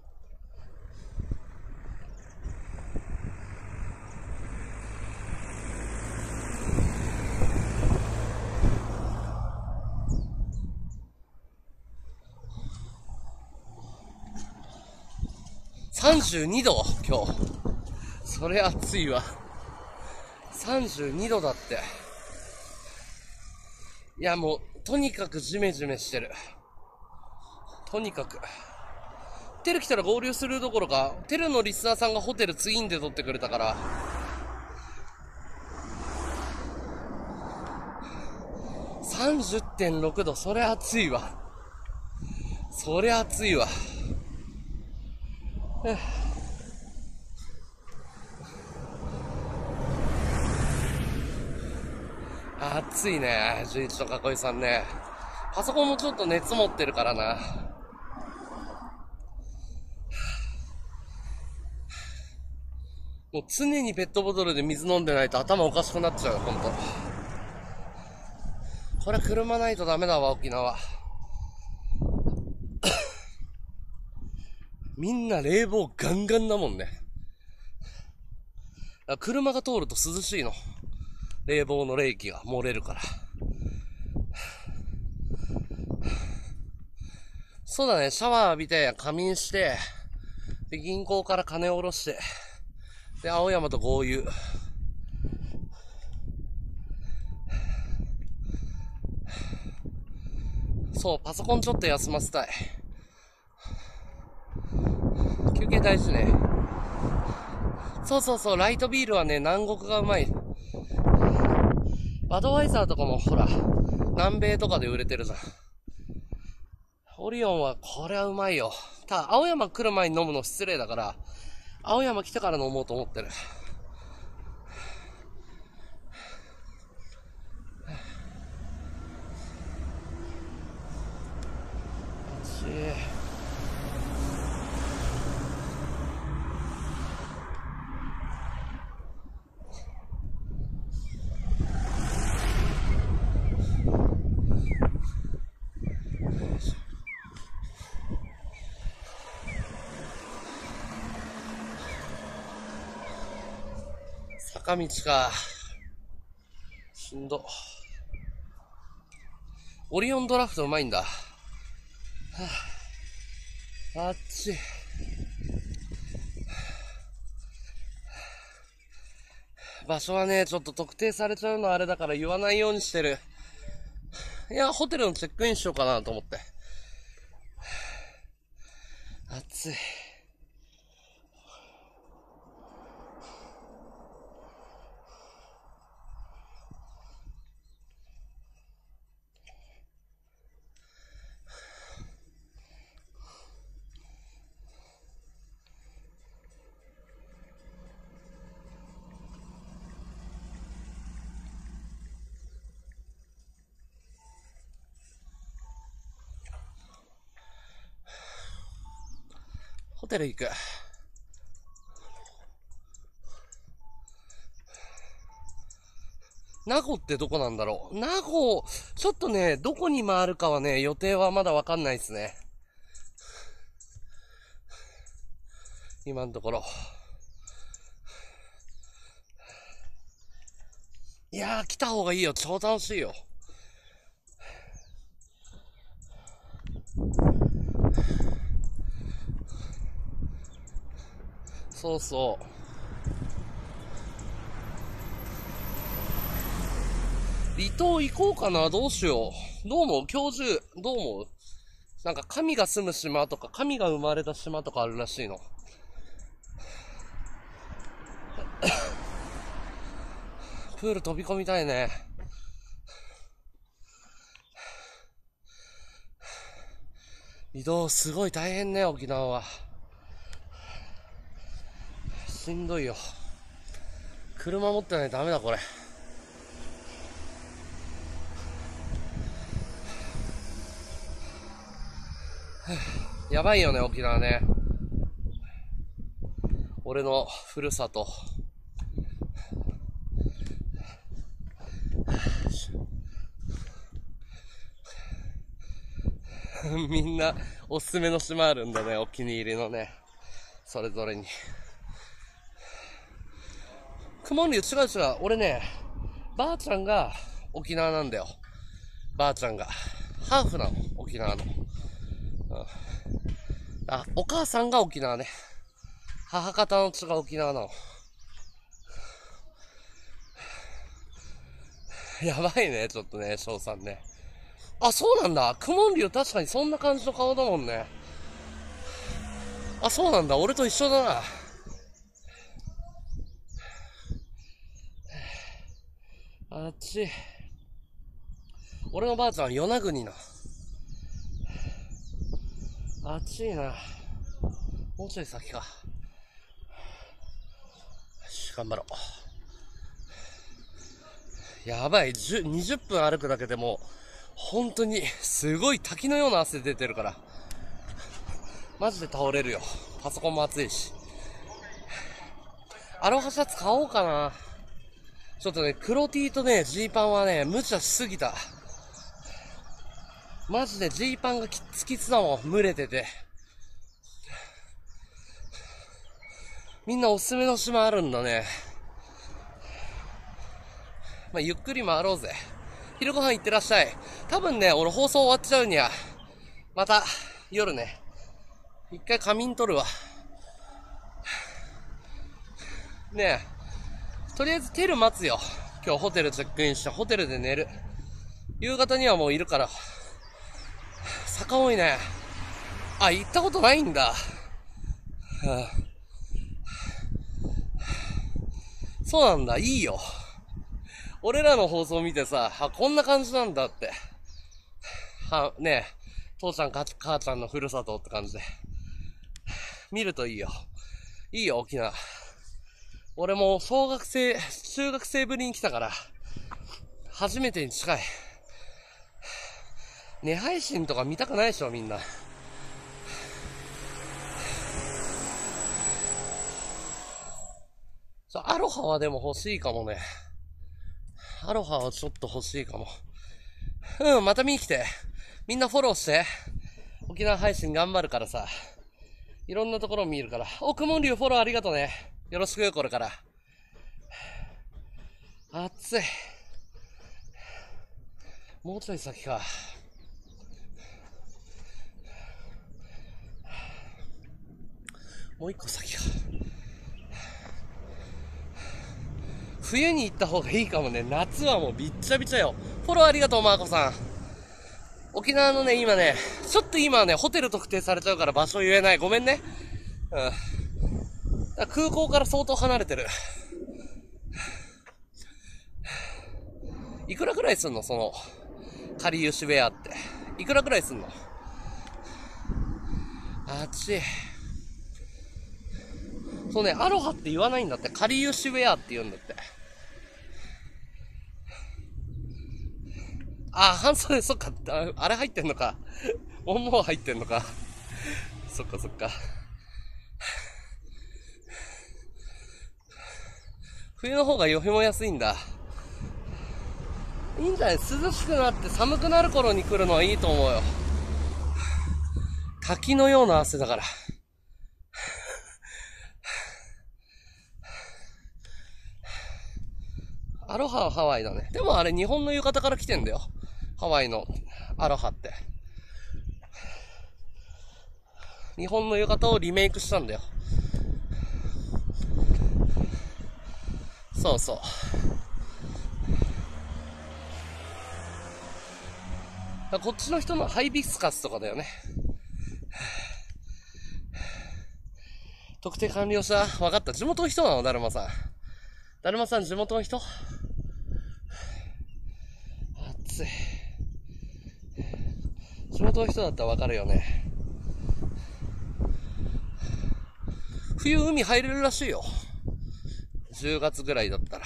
さんじゅうにど今日。それ暑いわ。さんじゅうにどだって。いやもう、とにかくジメジメしてる。とにかく。テル来たら合流するどころか、テルのリスナーさんがホテルツインで取ってくれたから。さんじゅってんろくど、それ暑いわ。それ暑いわ。暑いね、じゅういちと囲いさんね。パソコンもちょっと熱持ってるからな。もう常にペットボトルで水飲んでないと頭おかしくなっちゃうよ、ほんと。これ車ないとダメだわ、沖縄。みんな冷房ガンガンだもんね。車が通ると涼しいの。冷房の冷気が漏れるから。そうだね、シャワー浴びて仮眠して、で銀行から金を下ろして、で青山と合流。そう、パソコンちょっと休ませたい。休憩大事ね。そうそうそう、ライトビールはね、南国がうまい。バドワイザーとかもほら、南米とかで売れてるじゃん。オリオンはこれはうまいよ。ただ、青山来る前に飲むの失礼だから、青山来てから飲もうと思ってる。暑い。 坂道か。しんど。オリオンドラフトうまいんだ。はあ、あっち。場所はね、ちょっと特定されちゃうのあれだから言わないようにしてる。いや、ホテルのチェックインしようかなと思って。暑い。ホテル行く。名護ってどこなんだろう。名護、ちょっとね、どこに回るかはね、予定はまだわかんないですね。今のところ。いやー、来た方がいいよ。超楽しいよ。そうそう。離島行こうかな。どうしよう。どう思う？教授、どう思う？なんか神が住む島とか、神が生まれた島とかあるらしいの。プール飛び込みたいね。移動すごい大変ね、沖縄は。しんどいよ。車持ってないとダメだ、これ。やばいよね、沖縄ね。俺のふるさと。みんなおすすめの島あるんだね、お気に入りのね。それぞれに。雲竜、違う違う。俺ね、ばあちゃんが沖縄なんだよ。ばあちゃんが。ハーフなの、沖縄の。うん、あ、お母さんが沖縄ね。母方の血が沖縄なの。やばいね、ちょっとね、翔さんね。あ、そうなんだ。クモンリュウ確かにそんな感じの顔だもんね。あ、そうなんだ。俺と一緒だな。あっち。俺のばあちゃんは与那国な。あっちいな。もうちょい先か。よし、頑張ろう。やばい。にじゅっぷん歩くだけでも、本当に、すごい滝のような汗出てるから。マジで倒れるよ。パソコンも熱いし。アロハシャツ買おうかな。ちょっとね、黒 T とね、ジーパンはね、無茶しすぎた。マジでジーパンがキツキツだもん。蒸れてて。みんなおすすめの島あるんだね。まあ、ゆっくり回ろうぜ。昼ご飯行ってらっしゃい。多分ね、俺放送終わっちゃうには、また、夜ね、一回仮眠取るわ。ねえ、とりあえずテル待つよ。今日ホテルチェックインして、ホテルで寝る。夕方にはもういるから。坂多いね。あ、行ったことないんだ。はあ、そうなんだ、いいよ。俺らの放送見てさ、あ、こんな感じなんだって。は、ねえ、父ちゃんか母ちゃんのふるさとって感じで。見るといいよ。いいよ、沖縄。俺も小学生、中学生ぶりに来たから、初めてに近い。ね、配信とか見たくないでしょ、みんな。アロハはでも欲しいかもね。アロハはちょっと欲しいかも。うん、また見に来て。みんなフォローして。沖縄配信頑張るからさ。いろんなところ見るから。奥門流フォローありがとうね。よろしく、これから。 暑い。もうちょい先か。もう一個先か。冬に行った方がいいかもね。夏はもうびっちゃびちゃよ。フォローありがとう、マーコさん。沖縄のね、今ね、ちょっと今はね、ホテル特定されちゃうから場所言えない。ごめんね。うん。だ空港から相当離れてる。いくらくらいすんのその、かりゆしウェアって。いくらくらいすんの？あっち。そうね、アロハって言わないんだって。かりゆしウェアって言うんだって。あ、半袖、そっか。ああれ入ってんのか。モンモー入ってんのか。そっかそっか。冬の方が予備も安いんだ。いいんじゃない？涼しくなって寒くなる頃に来るのはいいと思うよ。滝のような汗だから。アロハはハワイだね。でもあれ日本の浴衣から来てんだよ。ハワイのアロハって。日本の浴衣をリメイクしたんだよ。そうそう。こっちの人のハイビスカスとかだよね。特定完了した。分かった。地元の人なの？だるまさん。だるまさん地元の人？暑い。地元の人だったら分かるよね。冬海入れるらしいよ。じゅうがつぐらいだったら。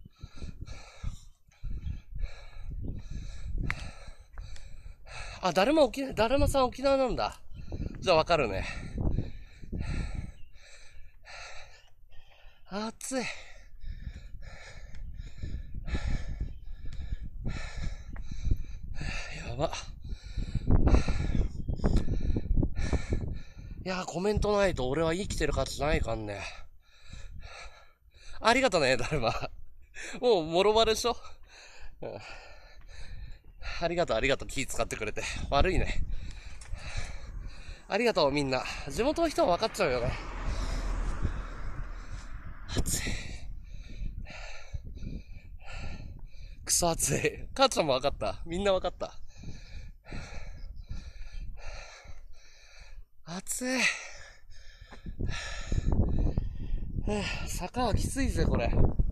あ、だるま沖縄、だるまさん沖縄なんだ。じゃあ分かるね。暑い。やば。いやー、コメントないと俺は生きてる価値ないかんね。ありがとね、だるま。もう、もろバレでしょ、うん、ありがとう、ありがとう。気使ってくれて。悪いね。ありがとう、みんな。地元の人は分かっちゃうよね。暑い。クソ暑い。母ちゃんも分かった。みんな分かった。暑い。坂はきついぜ、これ。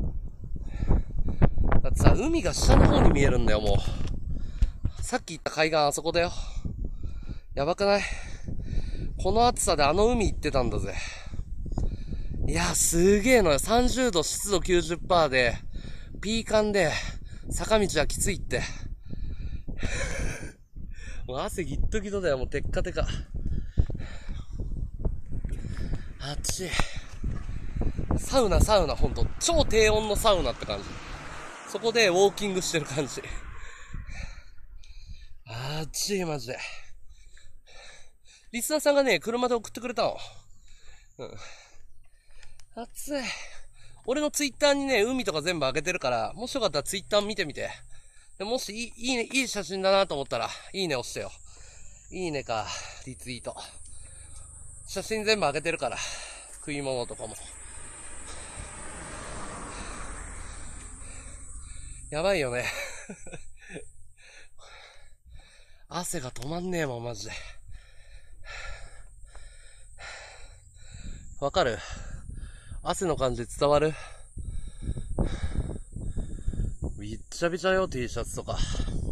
だってさ、海が下の方に見えるんだよ、もう。さっき言った海岸あそこだよ。やばくない？この暑さであの海行ってたんだぜ。いや、すげえのよ。さんじゅうど、湿度 きゅうじゅっパーセント で、ピーカンで、坂道はきついって。もう汗ギットギトだよ、もうテッカテカ。あっち。サウナ、サウナ、ほんと。超低温のサウナって感じ。そこでウォーキングしてる感じ。あっちい、マジで。リスナーさんがね、車で送ってくれたの。うん。暑い。俺のツイッターにね、海とか全部上げてるから、もしよかったらツイッター見てみて。でもしいい、いいね、いい写真だなと思ったら、いいね押してよ。いいねか、リツイート。写真全部上げてるから。食い物とかも。やばいよね。汗が止まんねえもん、マジで。わかる？汗の感じ伝わる？びっちゃびちゃよ、T シャツとか。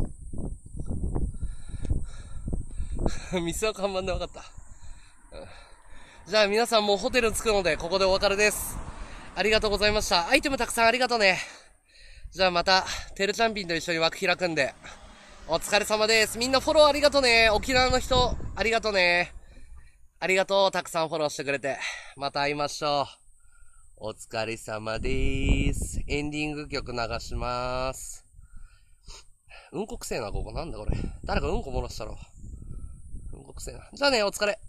店は看板でわかった。うん、じゃあ皆さんもうホテル着くので、ここでお別れです。ありがとうございました。アイテムたくさんありがとうね。じゃあまた、てるちゃんぴんと一緒に枠開くんで、お疲れ様です。みんなフォローありがとうね。沖縄の人、ありがとうね。ありがとう。たくさんフォローしてくれて。また会いましょう。お疲れ様でーす。エンディング曲流しまーす。うんこくせえな、ここ。なんだこれ。誰かうんこ漏らしたろ。うんこくせえな。じゃあね、お疲れ。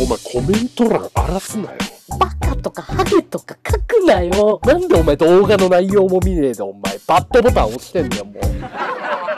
お前コメント欄荒らすなよ。 バカとかハゲとか書くなよ。 なんでお前動画の内容も見ねえでお前バッドボタン押してんだよもう。